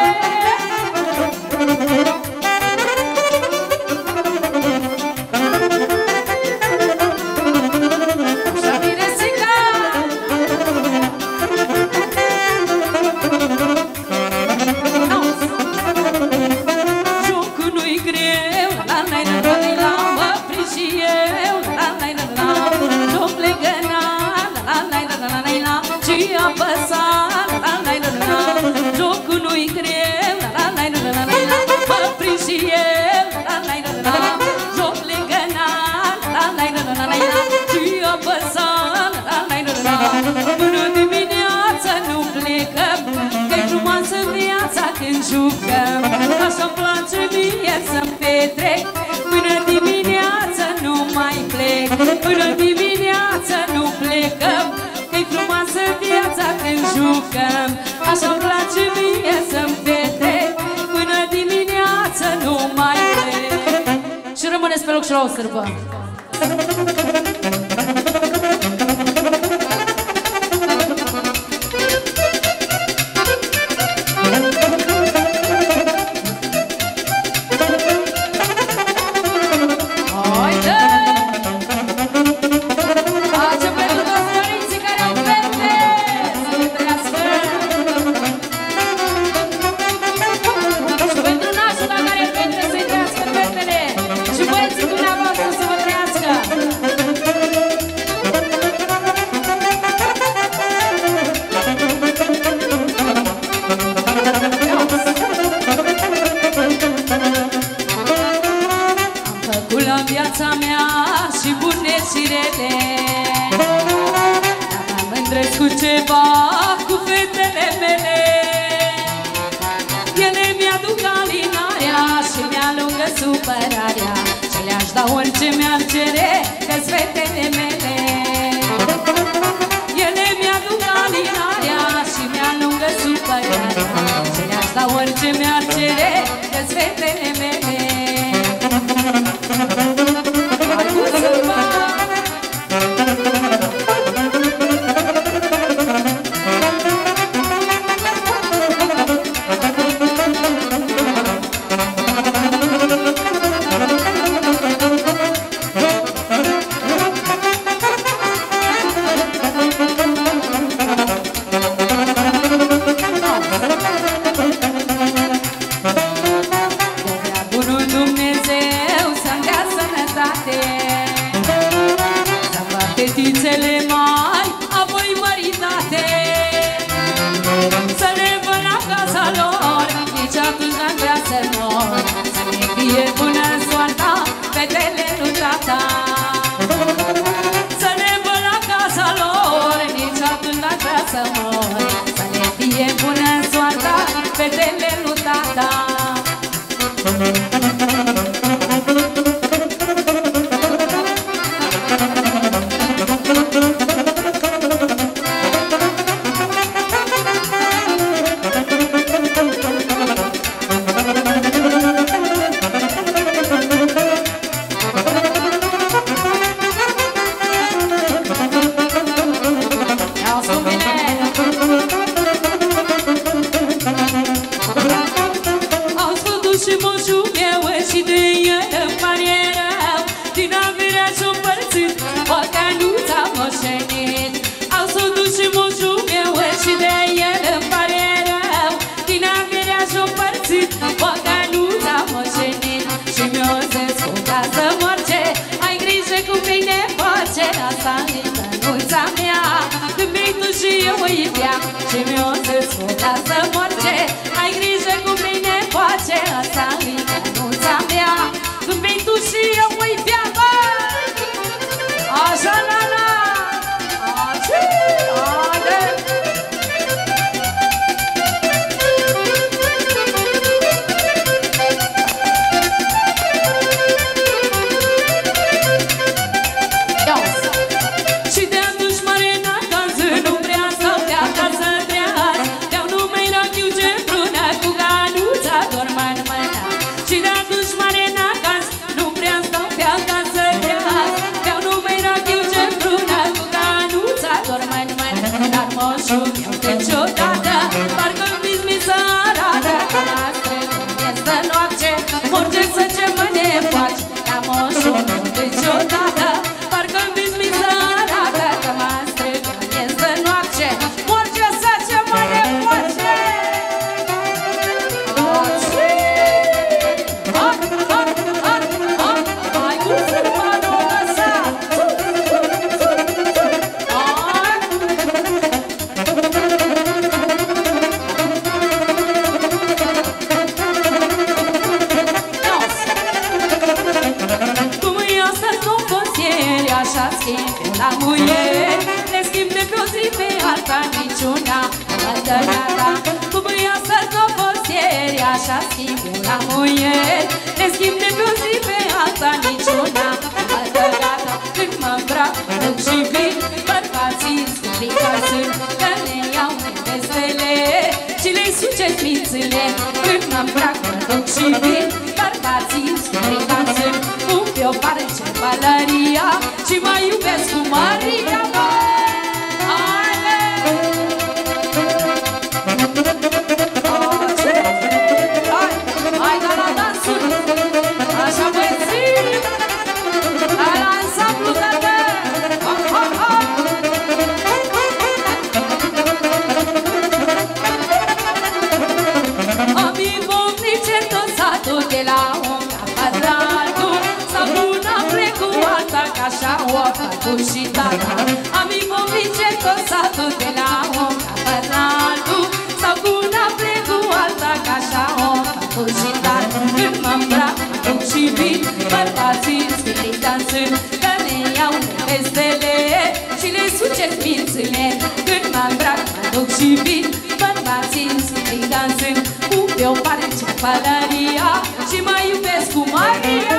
Așa bine, Sica! Jocul nu-i greu, la la la la la, mă prind și eu, la la la la. Joc legănat, la la la la la la, și apăsat, la la la la. Jocul nu-i greu, la la la la la la, mă prind și eu, la la la la. Joc legănat, la la la la la la, și apăsat, la la la la. Până dimineața nu plecăm, că-i frumoasă viața când jucăm. Așa-mi place mie să-mi petrec, până dimineața nu mai plec. Până dimineața nu plecăm, că-i frumoasă viața când jucăm. Așa-mi place mie să-mi petrec, până dimineață nu mai plec. Și rămâneți pe loc și la o sârbă. Orice mi-ar cere, că-s fetele mele. Ele mi-aduc alinarea și mi-alungă supărarea, și le-aș da orice mi-ar cere, că-s fetele mele. Hai cu sârba! așa schimb la muieri. Ne schimb de pe o zi pe alta, niciuna altă gata. Când mă îmbrac, duc și vin, bărbații scumpi că sunt, că ne iau mințile. Când mă îmbrac, mă duc și vin, bărbații scrii dansând. Pun pe o parce pălăria și mă iubesc cu Maria. Și tata, ami convinge tot satul de la om capăt la altul. Sau cu una plec cu alta, ca așa om capăt și tata. Când mă îmbrac, mă duc și vin, bărbații scrii dansând, că ne iau nevestele și le sucesc mințile. Când mă îmbrac, mă duc și vin, bărbații scrii dansând, cu pe o parce pălăria și mă iubesc cu Maria.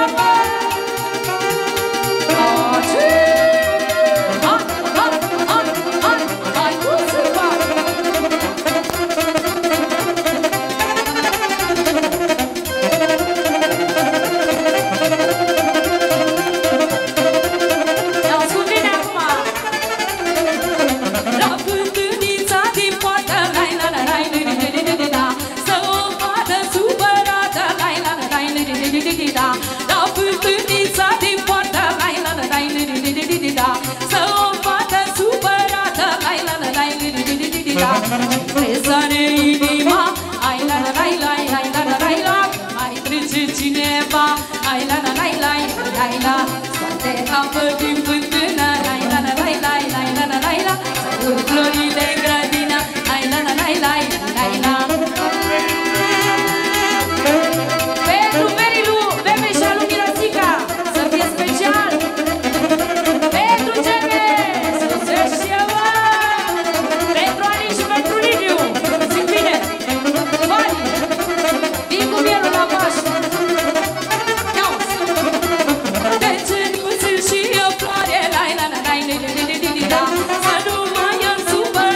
Rezare inima, ai la la la la, ai la la la la, mai trece cineva, ai la la la la, la la, scoate apă din fântână, ai la la la la, ai la la la la, să urc florile în grădină, ai la la la la, la la. Pentru Merilu, Bebe și Alu Mirosica, să fie special. Pentru Geme, succes și eu. Pentru Ali și pentru Liviu, zic bine. Vali, vin cu mielul la paș. Ia-uzi. De ce nu țin și eu floare, lai la la la la la la la la, să nu mai am supărat.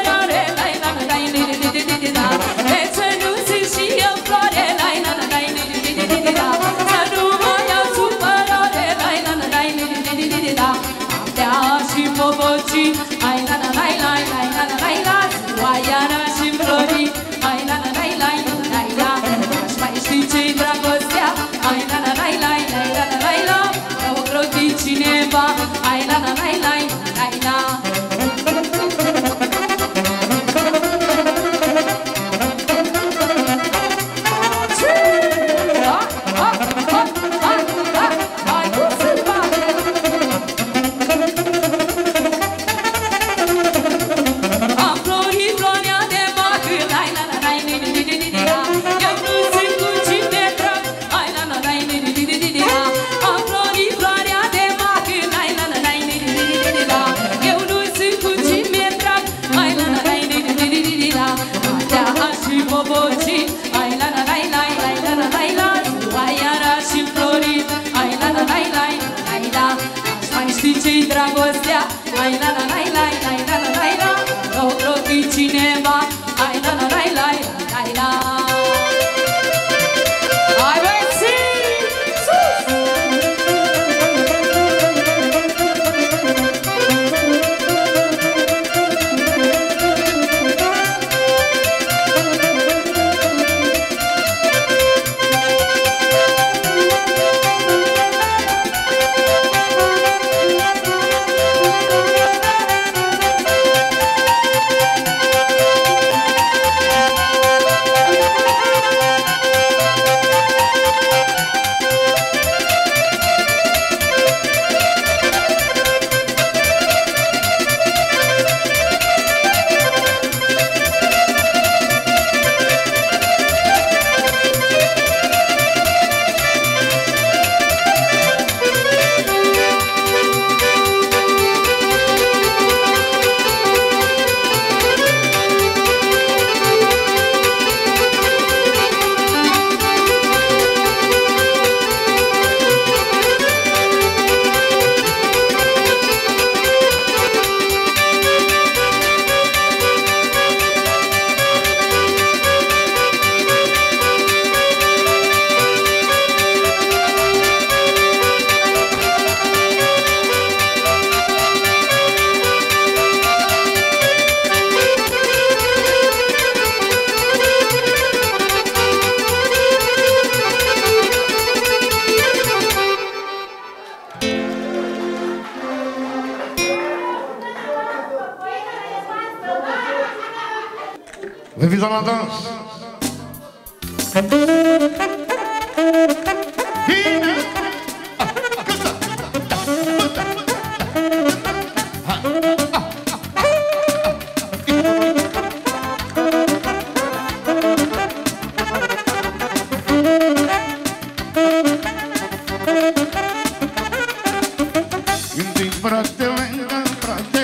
Vă invit la dans. Bine! Cântă! Gândi, frate, lângă frate,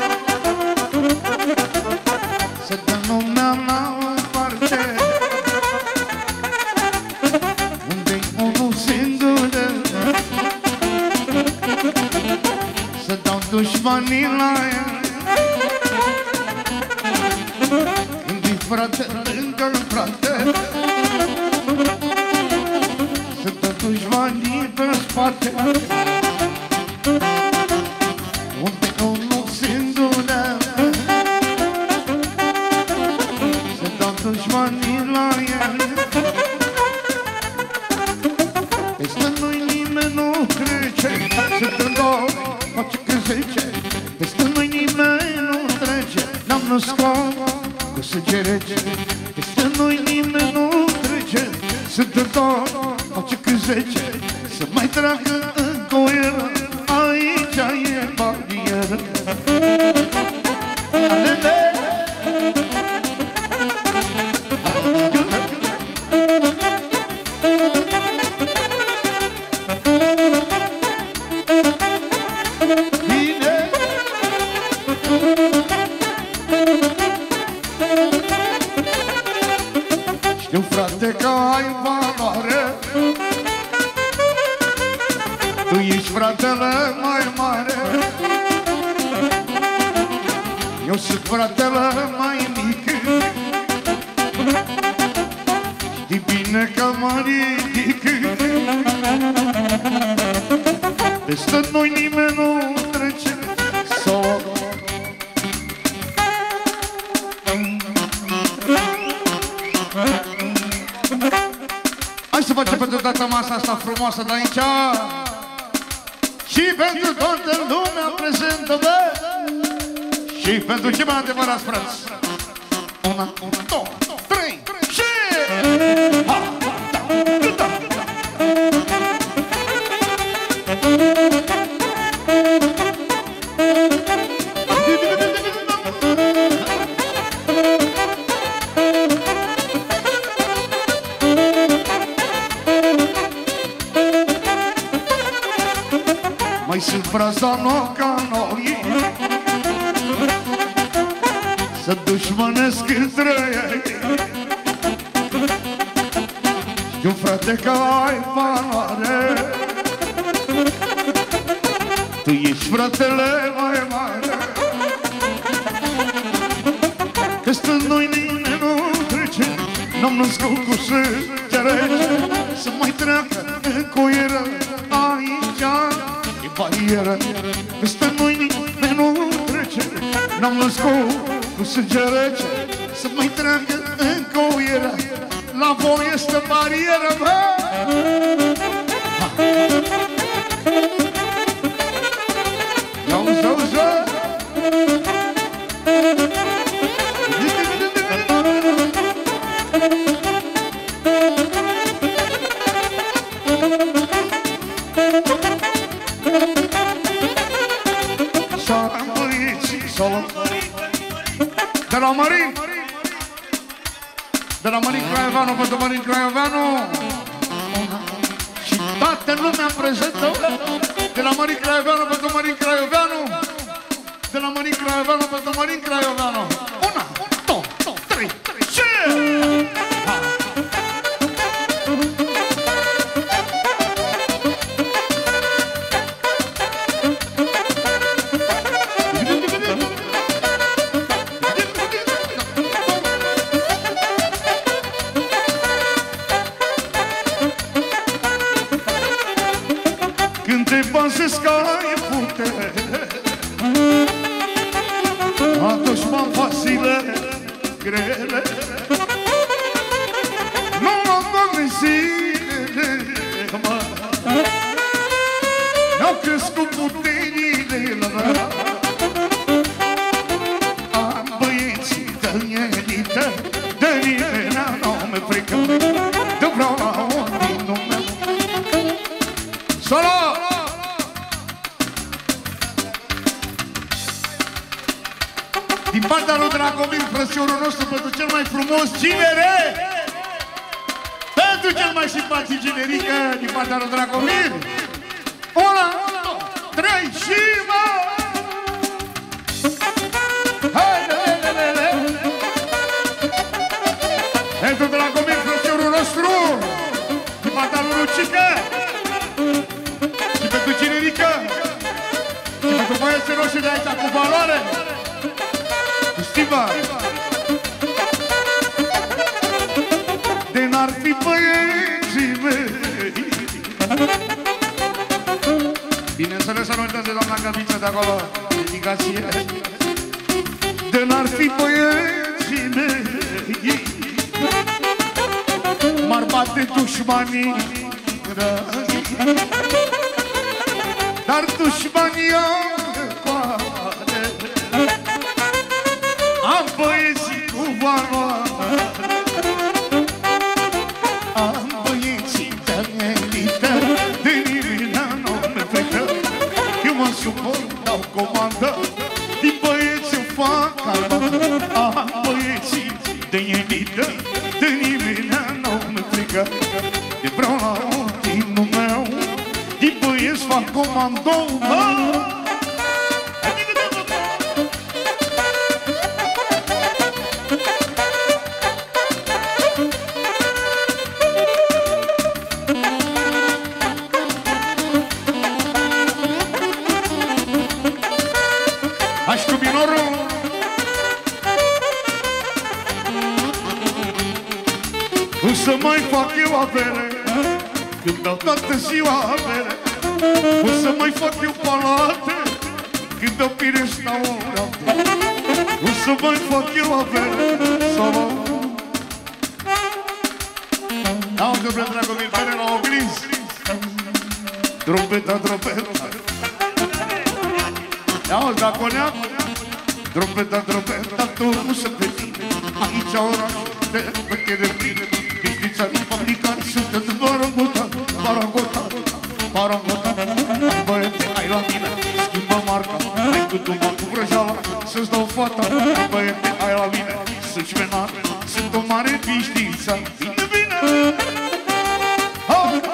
să dă lumea la o parte, unde-i unul singur, să dau dușmanii la el. Gândi, frate, lângă frate, să dă dușmanii pe spate, unde unul singur, să dau dușmanii la el. Peste noi nimeni nu trece, suntem doi, face că zice. Peste noi nimeni nu trece, n-am născut cu sânge rece. Peste noi nimeni nu trece, suntem doi, face că zice. Să mai tragă încă o ieră, aici e barieră. Alele! Bine! Știu, frate, că ai valoare, tu ești fratele mai mare, eu sunt fratele mai mic. Știi bine că mă ridic, peste noi nimeni nu trece. Sol. Hai să facem pentru toată masa asta frumoasă de aici și pentru toată lumea prezentă, bă! Și pentru ce mai adevărați, frați? Una, una, două, trei, și... Ha, da, da, da. Mai sunt fraza nouă ca noi, să dușmănesc între ei. Știu, frate, că ai valoare, tu ești fratele mai mare. Peste noi nimeni nu trece, n-am născut cu sânge rece. Să mai treacă încă o ieră, aici e barieră. Peste noi nimeni nu trece, n-am născut cu sânge rece. Să mai treacă încă o ieră, la voi este barieră, bă! Auzi, auzi, de la Marin, de la Marin Craioveanu pentru Marin Craioveanu și toată lumea prezentă, de la Marin Craioveanu pentru Marin Craioveanu, de la Marin Craioveanu pentru Marin Craioveanu. Una, două, trei, și... Când te bazezi că ai putere, atunci m-am facile, grele. Nu am doamne zilele, mă, n-au crescut puterile, la, am băieții de elită, nimeni nu mi frică, de vreau la ordinul meu. Solo! Din partea lui Dragomir, frățiorul nostru, pentru cel mai frumos cinere, pentru cel mai simpatic cinerică, din partea lui Dragomir. Una, două, trei și mă! Hai, le, le, le, le. Pentru Dragomir, frățiorul nostru, din partea lui Lucică, și pentru cinerică, și pentru băieții noștri de aici cu valoare, Stiva. De n-ar fi băieții mei. Bineînțeles să nu uitați de doamna Gabiță de acolo, dedicație. De n-ar fi băieții mei, m-ar bate dușmanii, dar dușmanii au coade. Am băieții cu valoare, am băieții de elită, de nimeni nu mi frică. Eu mă suport, dau comandă, din băieți îmi fac armată. Am băieții de elită, de nimeni nu mi frică. De vreau la ordinul meu, din băieți fac comandă. Să mai fac eu avere, când dau toată ziua avere. O să mai fac eu palate, când dau pirești la ora. O să mai fac eu avere, solo. Auzi, bre, Dragomir, pere la oglinz. Trompeta, trompeta. Auzi, Daconeac. Trompeta, trompeta, tu nu se pe tine. Aici oraș, de pe de pline. Fabricanți sunteți barangotan, barangotan, barangotan. Hai băiete, hai la mine, schimbă marca. Hai cu tu cu vrăjeala, să-ți dau fata. Hai băiete, hai la mine, să-ți venar. Sunt o mare piștiță. Bine, bine! Hai!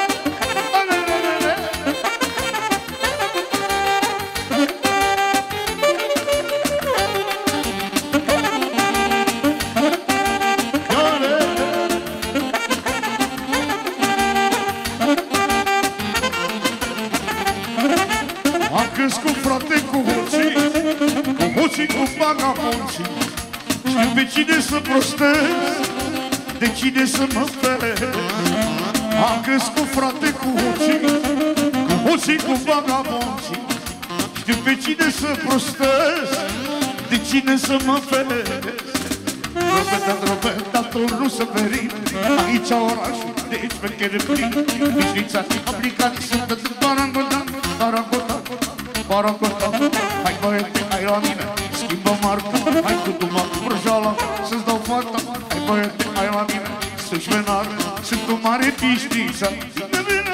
Decide să prostez, decide să mă feresc. Am crescut, frate, cu hoții, cu hoții, cu vagabonții. Știu pe cine să prostez, decide să mă feresc. Drobeta, drobeta, turnul să ferim. Aici orașul, deci pe chere plin. Bișnițați, aplicați, sunteți barangotan, barangotan, barangotan. Hai băiete, hai la mine, schimbă marca. Hai cu tu mă cu vrăjeala, să-ți dau fata. Hai băiete, hai la mine, să-și venară. Sunt o mare piștiță. Bine, bine!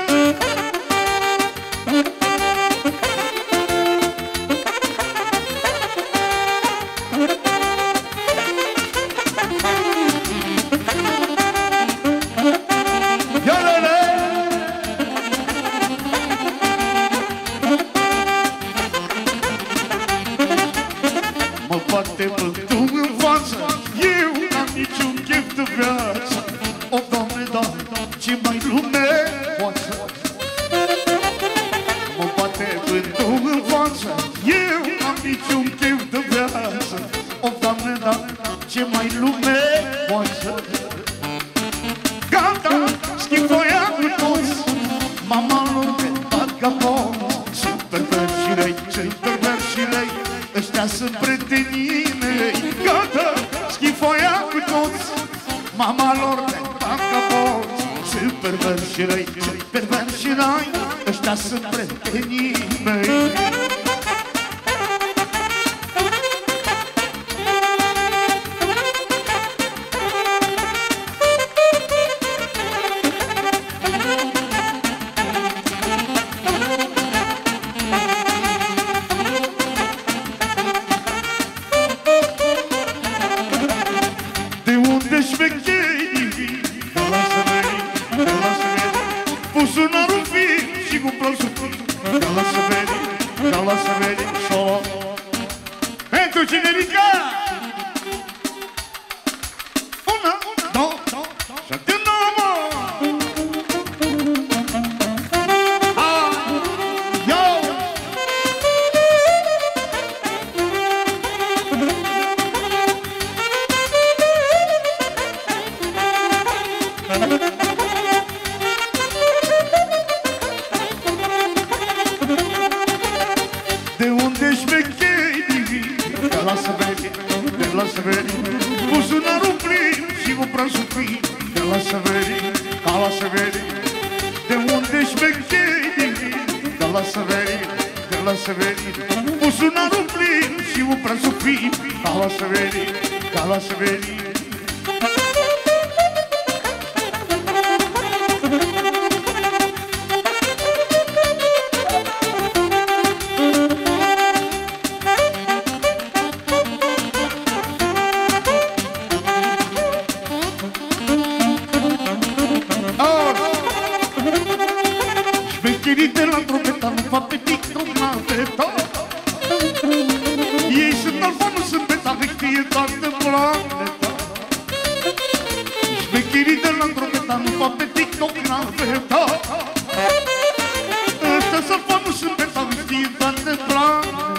unde șmecherii, că lasă veni, că lasă veni, buzunarul fin și cu plăsul fin, că lasă veni, că lasă veni, solo. Pentru generica! Una, două, și atât nouă! De unde șmecherii, că lasă veni, că lasă veni, buzunarul plin și cu brațul plin, că lasă veni, că lasă veni. De unde șmecherii, că lasă veni, că lasă veni, buzunarul plin și cu brațul plin, că lasă veni, că lasă veni. De la trompeta nu fac pe TikTok, n-a pe tot. Ei sunt alfa, nu sunt beta, îi știe toată planeta. Șmecherii de la trompeta nu fac pe TikTok, n-a pe tot. Ăștia-s alfa, nu sunt beta, îi știe toată planeta.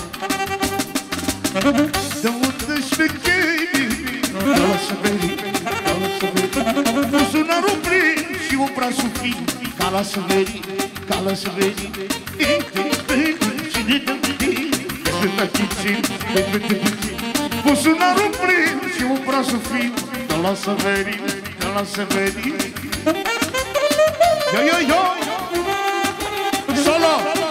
De unde șmecherii, că lasă veni, că lasă veni, buzunarul plin și obrasul fin, că lasă veni, că lasă veni. Buzunarul plin și obrasul fin, că lasă veni, că lasă veni. Yo, yo, yo! Solo!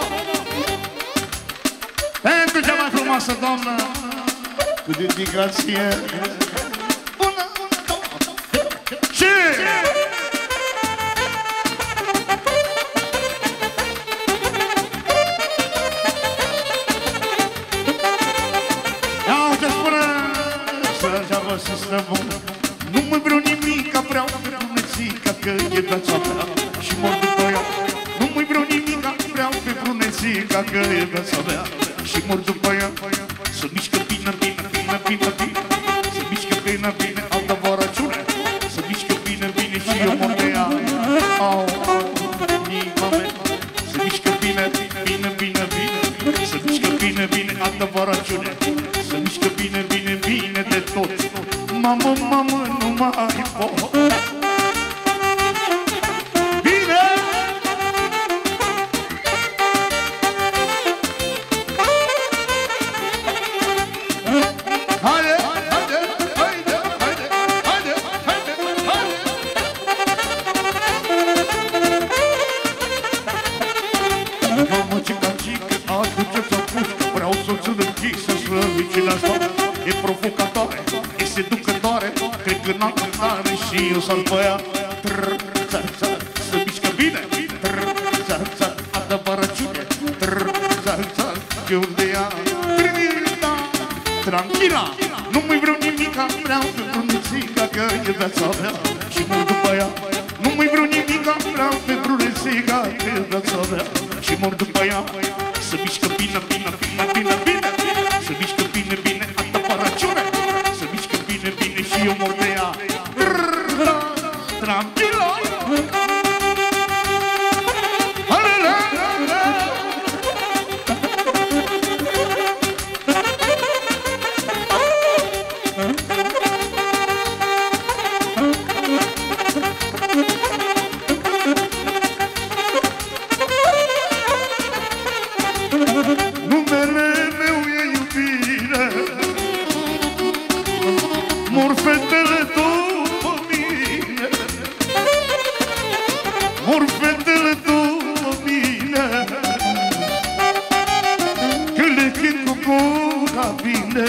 Pentru cea mai frumoasă doamnă, cu dedicație. Una, două, și... Nu mai vreau nimica, vreau pe brunețica, că e viața mea și mor după ea. Nu mai vreau nimica, vreau pe brunețica, că e viața mea și mor după ea. Să mișcă bine, bine, bine, bine, bine, să mișcă bine, bine, altă vorăciune. Să mișcă bine, bine și eu mor de ea. Au, au, inima mea. Să mișcă bine, bine, bine, bine, să mișcă bine, bine, altă vorăciune. Să mișcă bine, bine, bine de tot. Mamă, mamă, nu mai pot. Bine! Haide, haide, haide, haide, haide, haide, haide. Mamă, ce cancică, aduceți-o pușcă, vreau să-ți închis, să slăvicile asta. E provocatoare, e seducătoare, cred că n-am cântare și eu s-al băia. Trrr, țar, țar, să mișcă bine. Trrr, țar, țar, adevărăciune. Trrr, țar, țar, că unde ea. Trinita, tranquila, nu mai vreau nimica, vreau pe brunețica, că e viața mea și mor după ea. Nu mai vreau nimica, vreau pe brunețica, că e viața mea și mor după ea. Să mișcă bine, bine, bine, bine, bine, să mișcă bine, bine, adevărăciune. Să mișcă bine, bine și eu mor de ea. Tranquilo! Numele meu e iubire, mor fetele după mine, mor fetele după mine, că le cânt cu gura bine.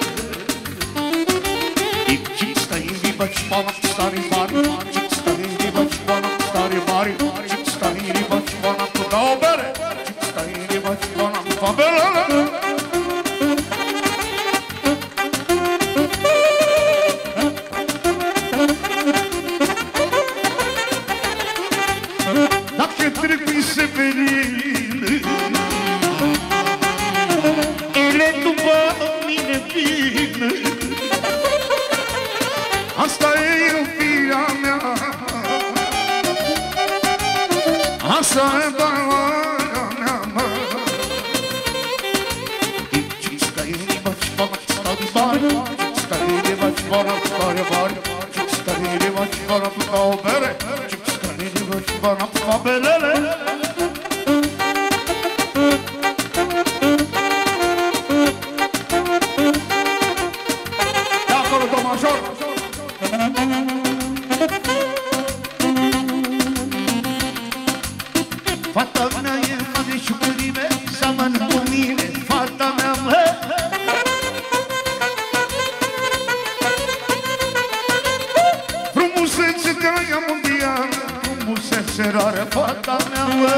Cik stai în riba cipana, stare mari, cik stai în riba cipana, stare mari, cik stai în riba cipana, cu dau bere, cik stai în riba cipana, cu fa belele. să-i doamna mă. Cicstăini baci baci stari bari, cicstăini baci bara stari bari, cicstăini baci bara ca o bere, cicstăini baci bara ca berele. De acolo, do major. Fata mea e mare și mărime, seamănă cu mine, fata mea, mă. Frumusețe de aia mondială, frumusețe rară, fata mea, mă.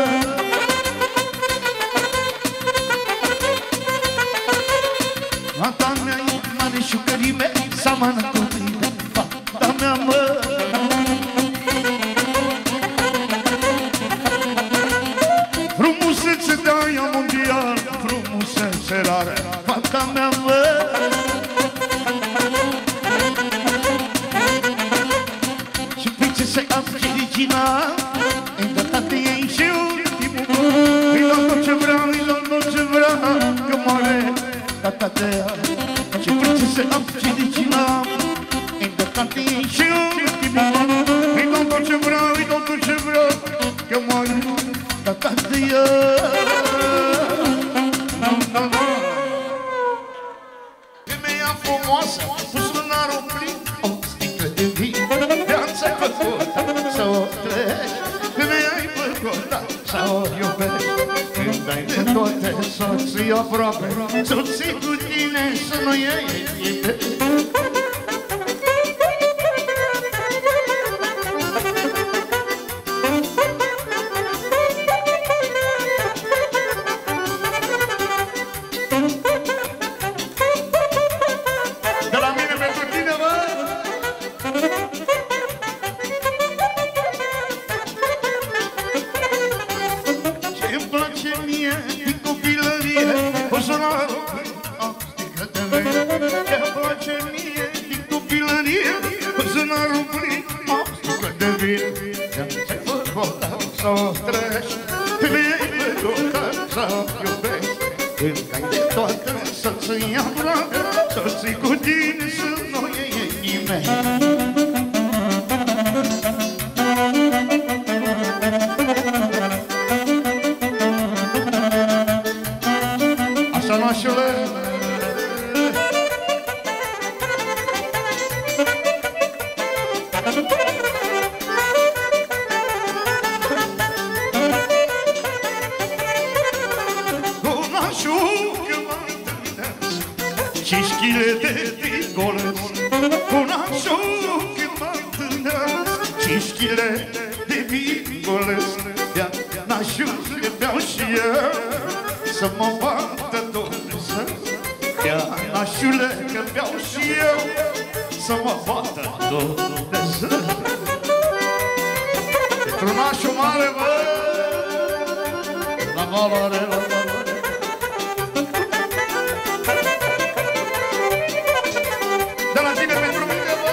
Fata mea e mare și mărime, seamănă cu mine, fata mea, mă. Frumusețe de aia mondial, frumusețe rară, fata mea, mă. Și prințesei Angelina, îndătate ei și ultimul, îi dau tot ce vrea, îi dau tot ce vrea, că moare tata de ea. Și prințesei Angelina, îndătate ei și ultimul, îi dau tot ce vrea, îi dau tot ce vrea, că moare tata de ea. Femeia frumoasă, cu sunarul plin, o sticlă de vin, de-ați făcută să o treci. Femeia-i făcută să o iubești, când ai de toate soții aproape, soții cu tine să nu iei iubești. Soții cu tine să nu iei nimeni. Așa, nașule. Cu nașul că mă întâlnesc, cinci chile de vigolesc. Cu nașul că mă întâlnesc, cinci chile de vigolesc. De-a nașul că beau și eu, să mă bată Dumnezeu. De-a nașule că beau și eu, să mă bată Dumnezeu. Pentru nașul mare, bă, la valoare, la valoare. De la tine pentru mine, bă.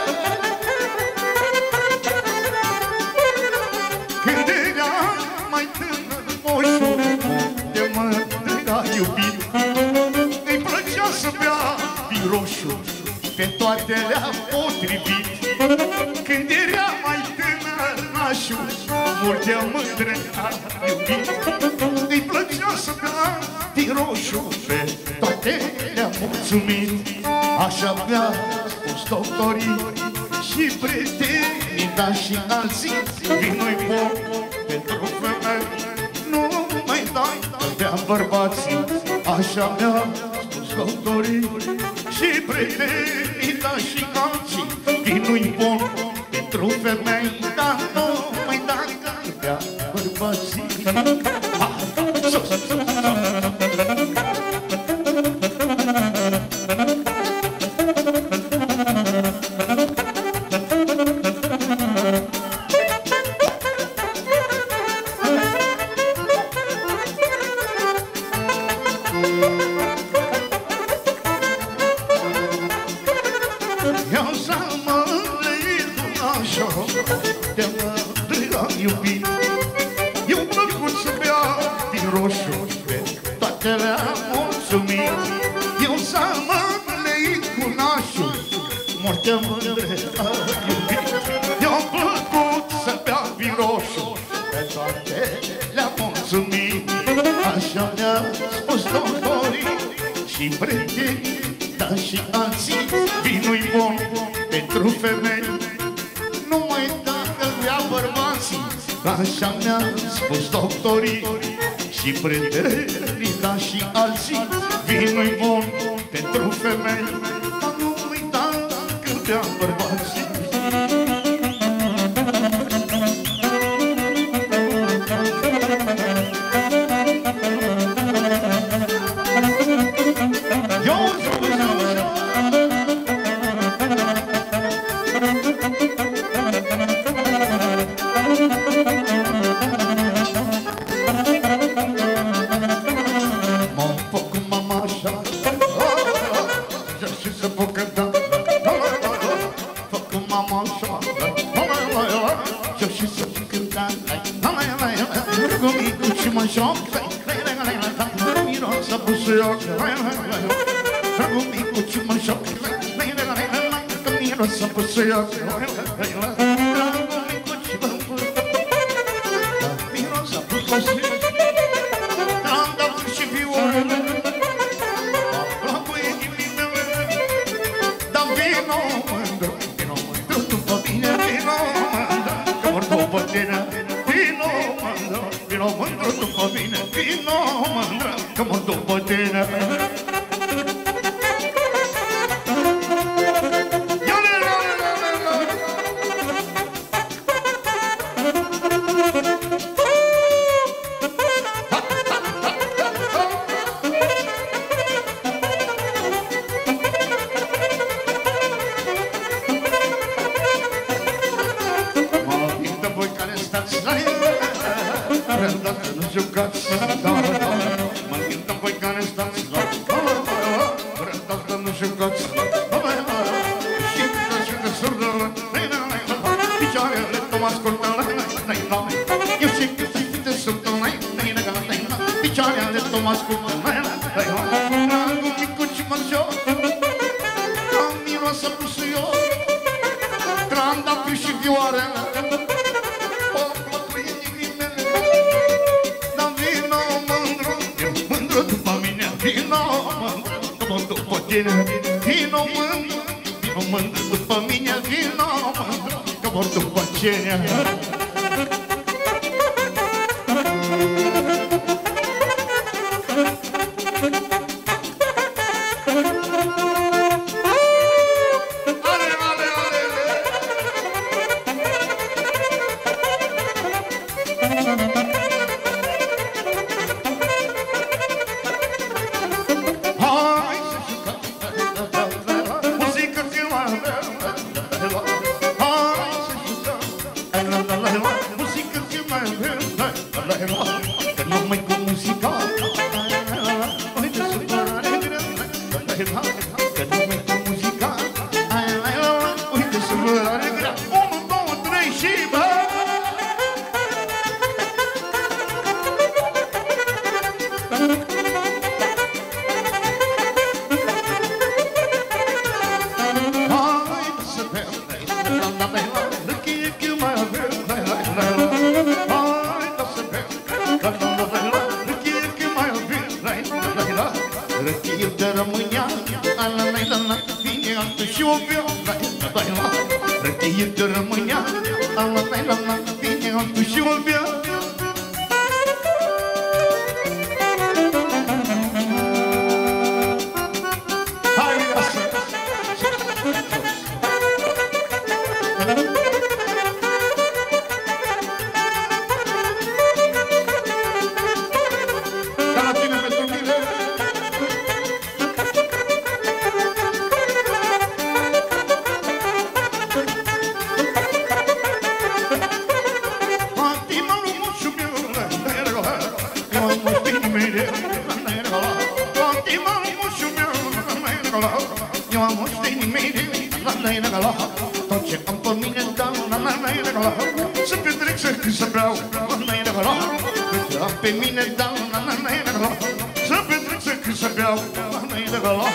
Când era mai tânăr moșul, de mă a iubit, îi plăcea să bea vin roșu, pe toate le-a potrivit. Când era mai tânăr nașul, multe mândre a iubit, îi plăcea să bea vin roșu, pe toate le-a mulțumit. Așa mi-a spus doctorii și prietenii, dar și alții, vinul-i bun pentru femei, nu mai dai de-a bărbații. Așa mi-a spus doctorii și prietenii, dar și alții, vinul-i bun pentru femei, dar nu mai dai de-a bărbații. Ah, sus, sus, sus. Eu roșu, pe toate le-am mulțumit. Eu s-am leit cu nașul, moarte mândre a iubit. I-a plăcut să bea vin roșu, pe toate le-am mulțumit. Așa mi-a spus doctorii și prietenii, dar și alții. Vinul-i bun pentru femei, numai dacă vrea bărbații. Așa mi-a spus doctorii și prietenii, dar și alții. Vinul-i bun pentru femei, dar numai dacă vrea bărbații. Tot ce am pe mine dau, să petrec, să cânt, să beau, Ca pe mine dau la la la la la. Să petrec să cât să beau la la la la la.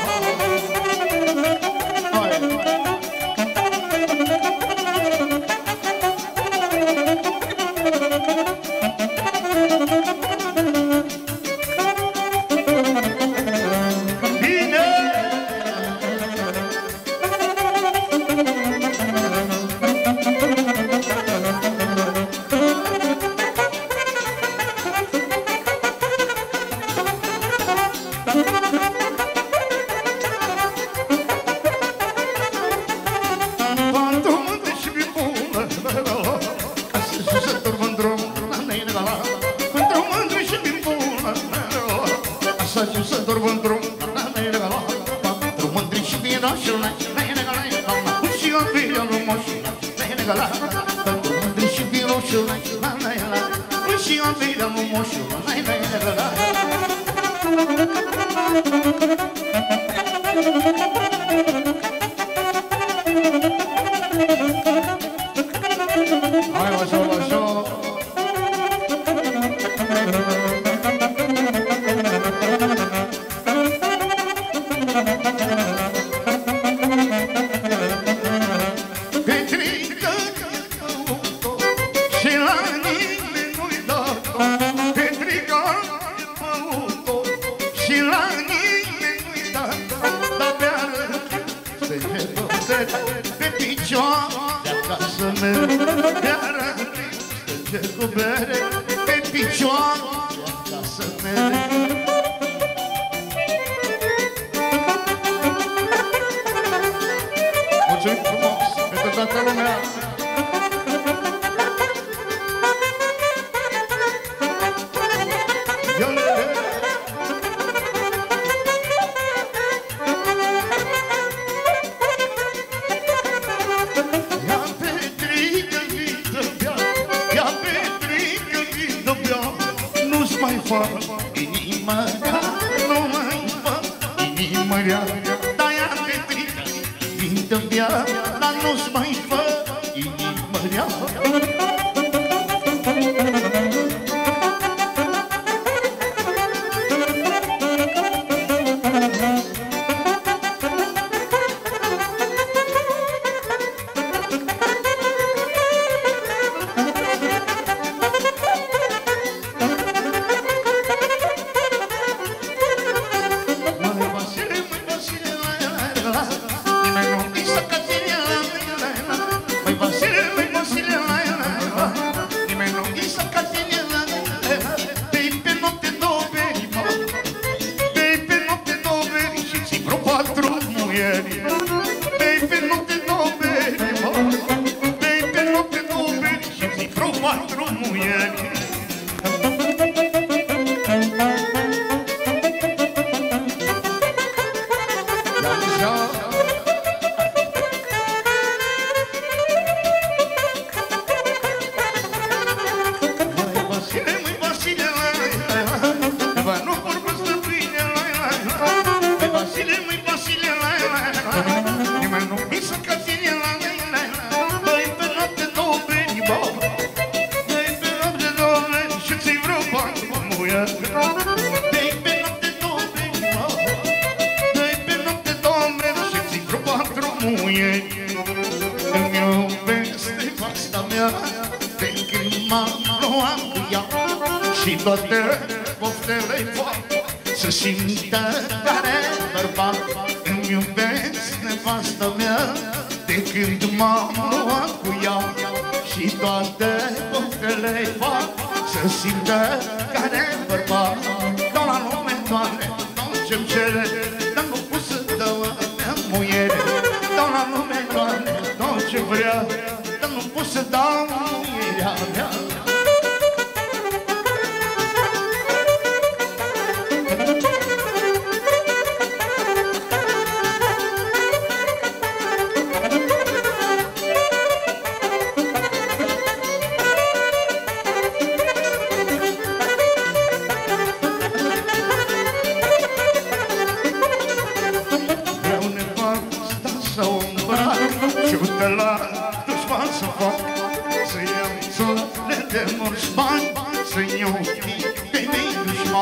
Să iau țările de mulți bani, să iau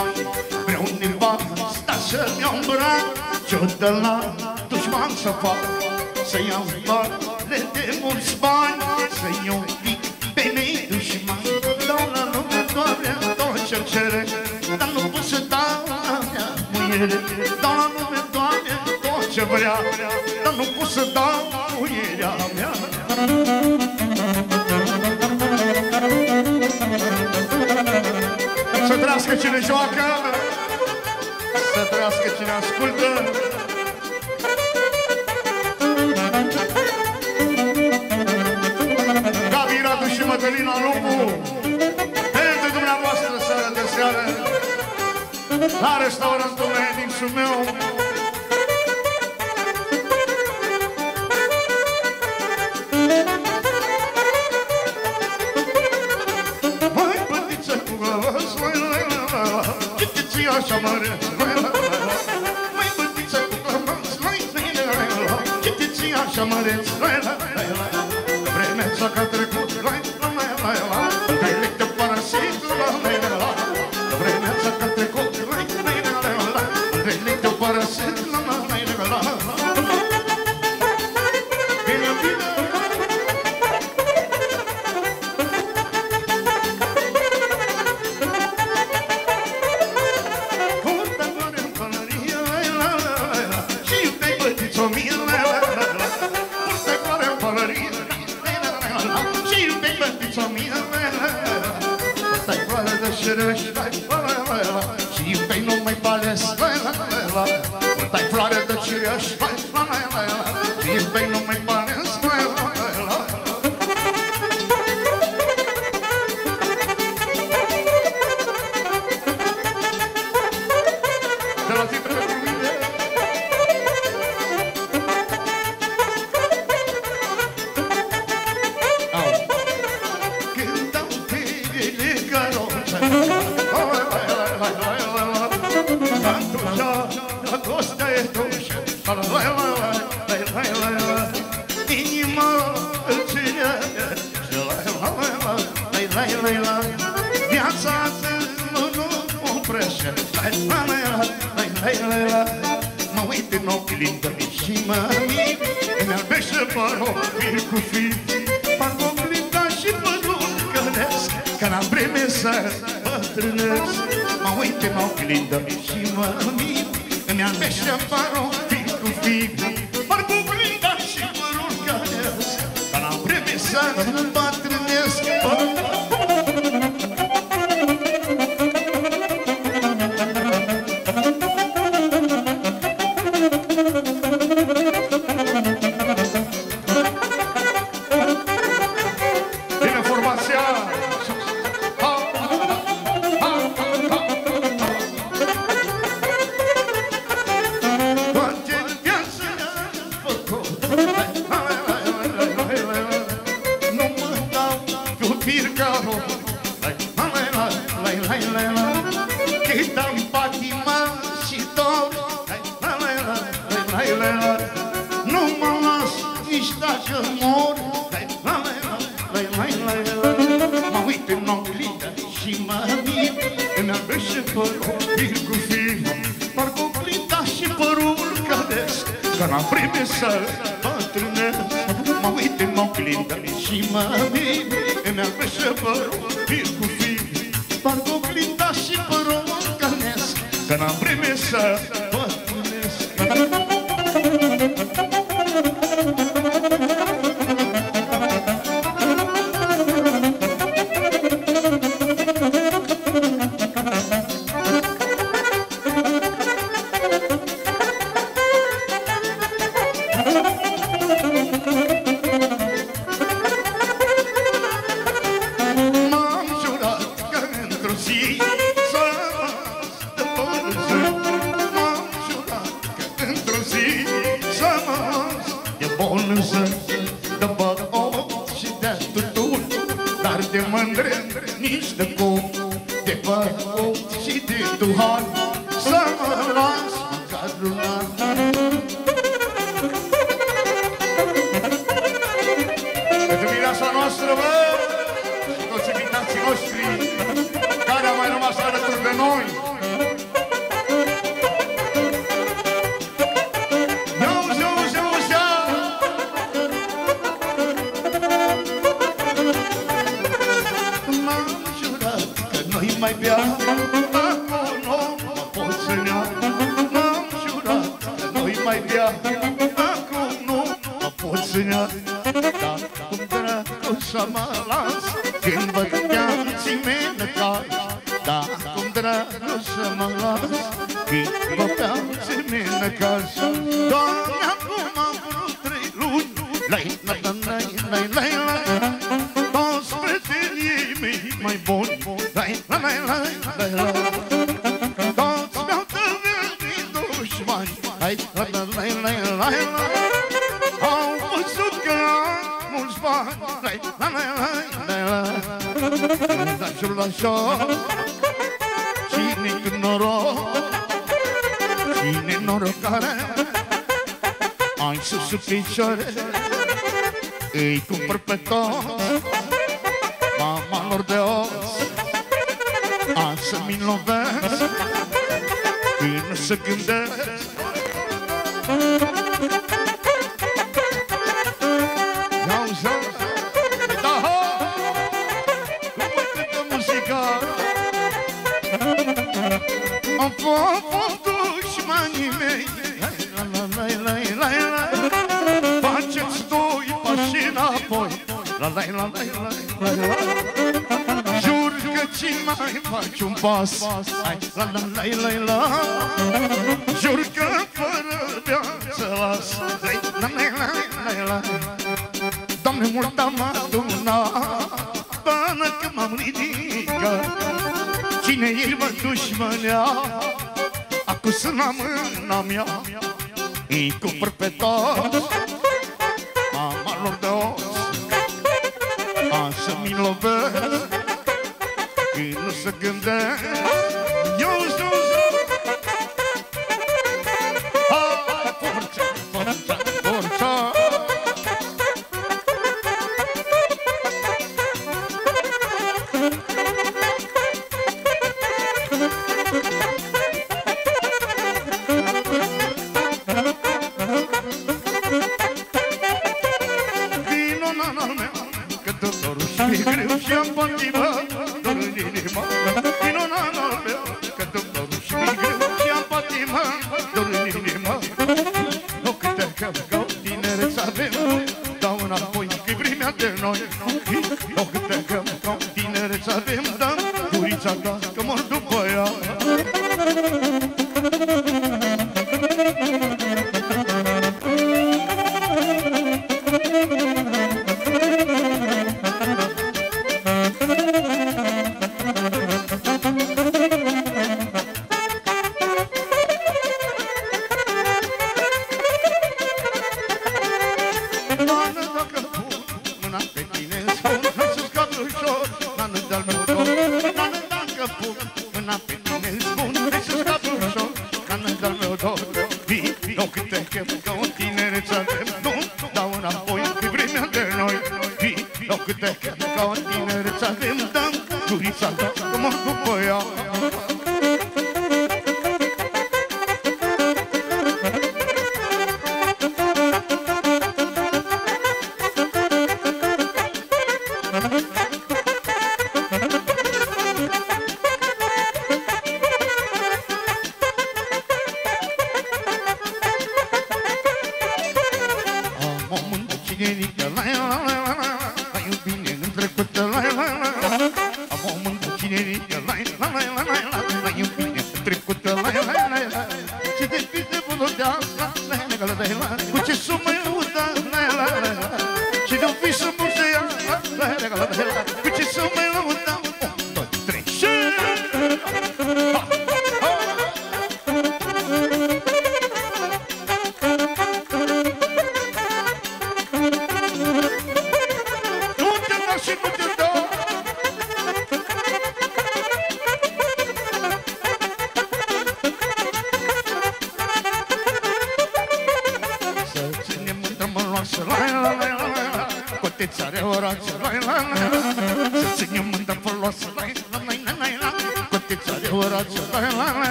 dușman. Vreau nevasta să-mi iau în braț și-o dă la dușman să fac. Să iau bale de mulți bani, să iau un pic pe mei dușman. Dau la lume, Doamne, tot ce-mi cere, dar nu pot să dau la mea muiere. Dau la lume, Doamne, tot ce vrea, dar nu pot să dau muierea mea. Să trăiască cine joacă, să trăiască cine ascultă. Gabi Radu și Mădălina Lupu, pentru dumneavoastră seara de seară, la restaurantul Medințul meu. Mai bătiță cu gălăs, ce-ți așa măreț, mai bătiță cu gălăs, ce-ți așa măreț, vremeța că-a trecut, vrei lecte părăsit, vremeța că-a trecut, vrei lecte părăsit, bine, bine. Și iubei numai pales, dai floare de cireș, și iubei numai pales. De la zi pentru mine. Când dau tele căroce, Acosta e dușă, inima îl ține, viața nu oprește. Mă uit în oglindă și mă mir, îmi albește părul, mir cu fir. Fac oglinda și părul călesc, ca la vreme să bătrânesc. Mă uit în oglindă și mă mir, îmi albește părul, mir cu fir. Fac oglinda și părul călesc, ca la vreme să bătrânesc. mai bea. Acum nu mă pot să nea. M-am jurat că nu-i mai bea. Acum nu mă pot să nea. Dar cum dracu să mă las când văd pe-anții mei năcași. Dar cum dracu să mă las când văd pe-anții mei năcași. Doamne, acum am vrut trei luni. Lai, lai, lai, lai, lai, lai. Toți prietenii mei mai buni. Lai, lai, lai, lai, lai, lai. Toți mi-au tăvărit dușmani. Lai, lai, lai, lai, lai, lai. Au văzut că am mulți bani. Lai, lai, lai, lai, lai. La jur, la jur. Cine cu noroc, cine norocare, ai sus sub picioare, îi cumpăr pe toți, mama lor de os, a să-mi lovesc, când se gândesc. Ia-uzi, da, ho, cum mai cântă muzica. Am fost dușmanii mei. La la la la la la. Faceți doi pași înapoi. La la la la la la. Jur că cine mai faci un pas. La la la la la. Jur că fără viață las. La la la la la. Doamne, mult am adunat până când m-am ridicat. Cine iermă dușmânea, acum sunt la mâna mea. Îi cumpăr pe toți, mama lor de os, a să-mi lovesc, când nu se gândesc. Eu știu, hai, forța, forța, forța.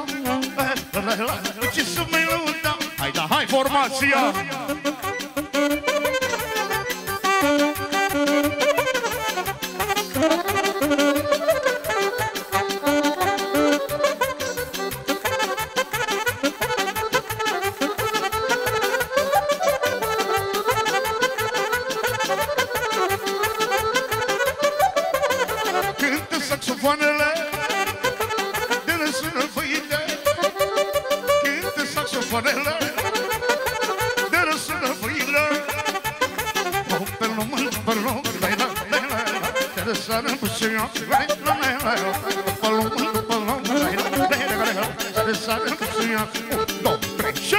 Hai da, hai formația! saxofoanele de răsună fâină. Pe lume, pe lume, la la la la la, de răsună fâină, la la la la la. Pe lume, pe lume, la la la la la, de răsună fâină. Un, doi, trei, și...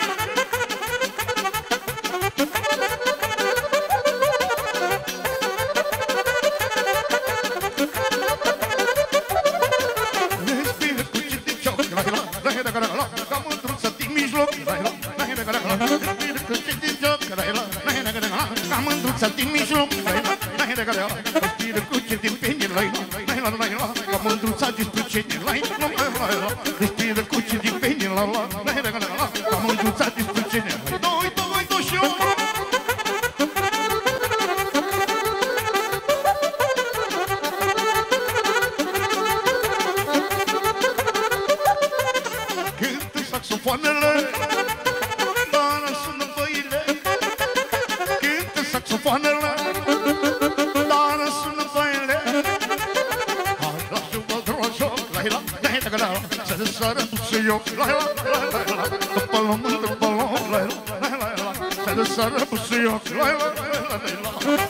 Mândruța din mijloc, respiră cu ce din pene, ca mândruța despre ce din respiră cu ce din pene, ca mândruța despre ce din doi, doi, doi și eu. Cântă saxofoanele, dar sună băile. Saxofoanele, dar sună băile. Hai, lasă-mă drojoc, la-i-la, la-i-la, la-i-la, să-l sară puțe eu, la-i-la, la-i-la, la-i-la, după lomă, după lomă, la-i-la, la-i-la, să-l sară puțe eu, la-i-la, la-i-la.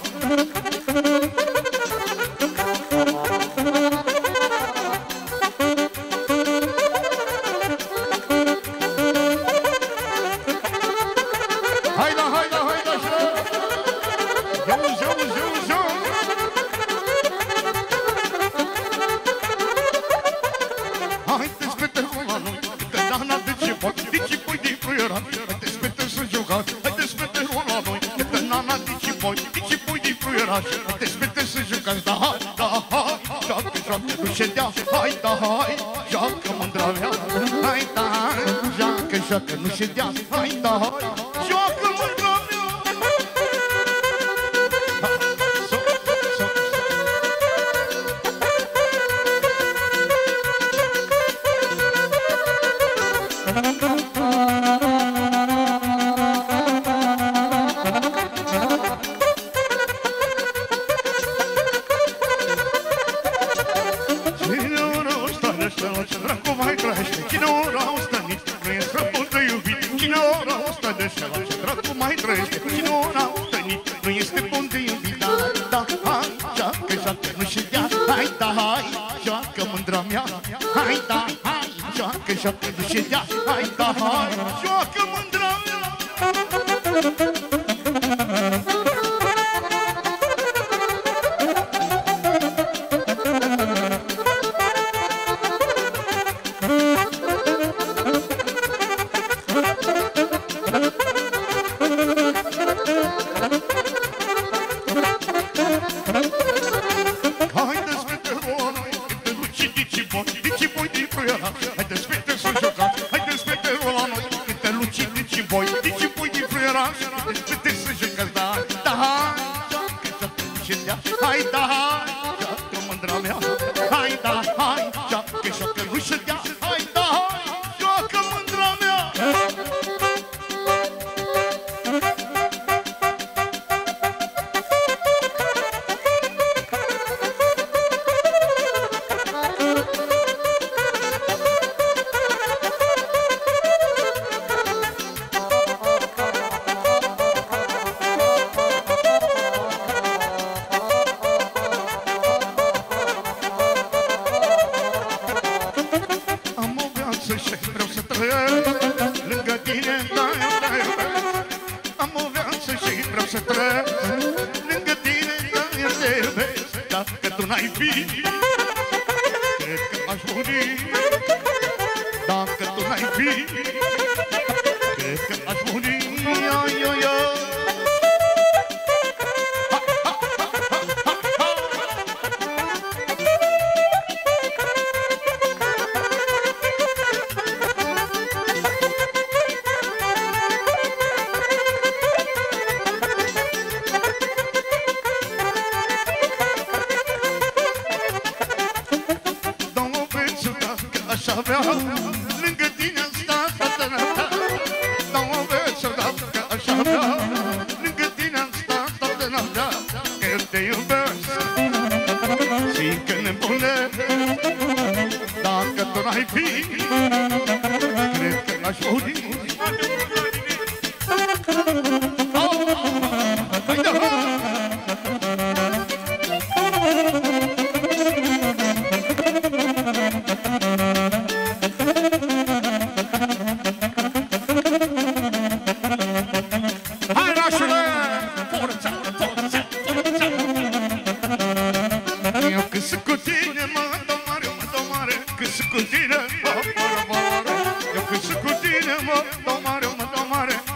Hai, da, hai, joacă mândra mea. Hai, da, hai, joacă, joacă, nu se dea. Hai, da, hai, joacă mândra mea. Joacă, nu se dea, hai, da, hai, joacă mândra mea. Lângă tine am stat toată noaptea. Dau o veță, că așa vrea. Lângă tine am stat toată noaptea. Că eu te iubesc și că nebune. Dacă tu n-ai fi, cred că aș muri.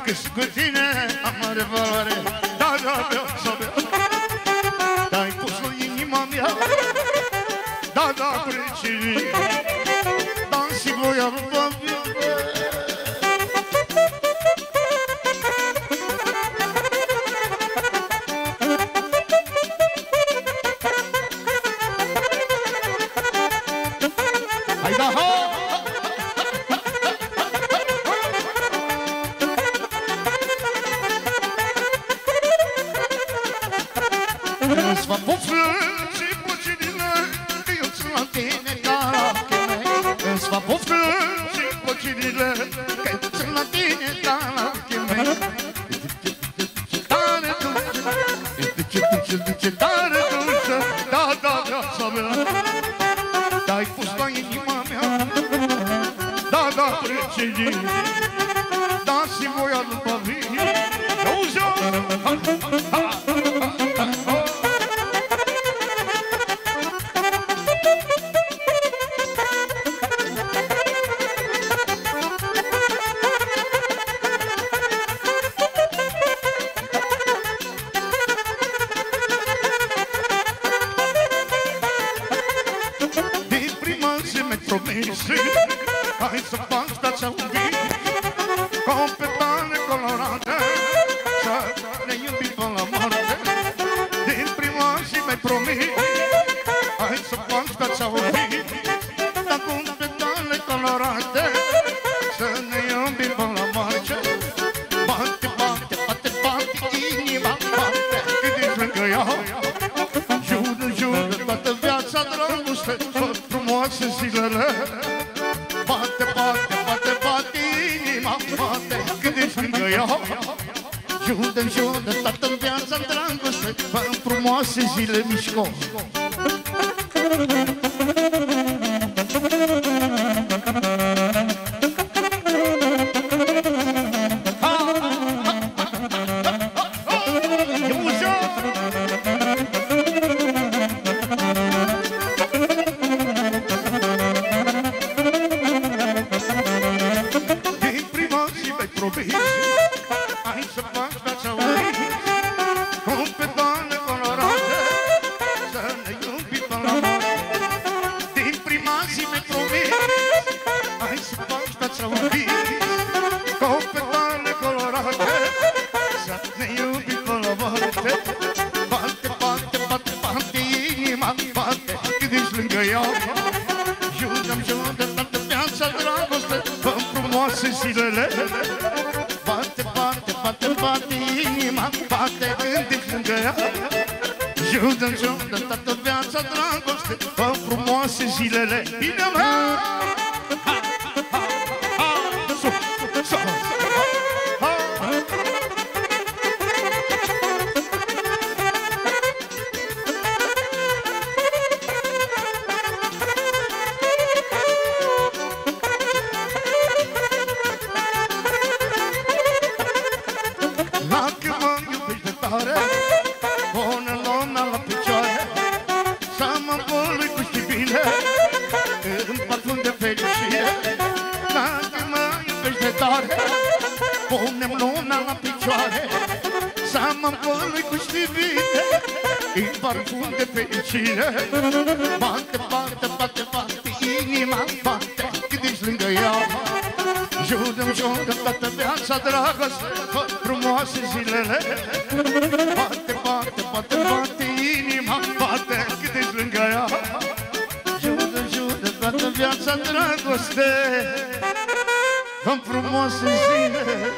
Că-s cu tine am mare valoare. Da, da, da, să bea. Te-ai pus în inima mea. Da, da, precii. Dansi voia lui hai da, ha! Îți va poflânge pocirile, că eu sunt la tine ca lachime. Îți va poflânge pocirile, că eu sunt la tine ca lachime. Tare dulce, duce, duce, tare dulce, da, da, viața mea. Te-ai pus la inima mea, da, da, trece, dați-mi voia după mine. Auzi-o! Ha, ha, ha, ha, ha. Hai să faci viața un vis, cu petale colorate, să ne iubim până la moarte. Din prima zi mi-ai promis, hai să faci viața un vis, dar cu petale colorate, să ne iubim până la moarte. Bate, bate, bate, bate, inima bate, cât ești lângă ea. Jură, jură, toată viața dragoste, tot frumoase zilele. Bate, bate, bate, bate, inima bate, cât ești lângă ea. Jură, jură, toată viața dragoste, fă frumoase zile mișco. Hai să faci viața un vis, cu petale colorate, să ne iubim până la moarte. Din prima zi mi-ai promis, hai să faci viața un vis, cu petale colorate, să ne iubim până la moarte. Bate, bate, bate, bate, inima bate, cât ești lângă ea. Jură-mi, jură, toată viața dragoste, fă-mi frumoase zilele. Bate, bate, bate, bate, inima bate, când ești lângă ea. Jură-mi, jură, toată viața dragoste, fă frumoase zilele. Bine, mea! Ha, ha, ha, so, so, ha, ha. Dacă mă iubești de tare, pune luna la picioare, să mă învolui cu știbile în parfum de fericire. Dacă mă iubești de tare, pune-mi luna la picioare, să mă învolui cu știbile în parfum de fericire. Bate, bate, bate, bate, inima bate, cât ești lângă ea. Jură-mi, jură, toată viața dragoste, fă frumoase zilele. Bate, bate, bate, bate, inima bate, cât ești lângă ea. Jură, jură, toată viața dragoste, fă frumoase zilele.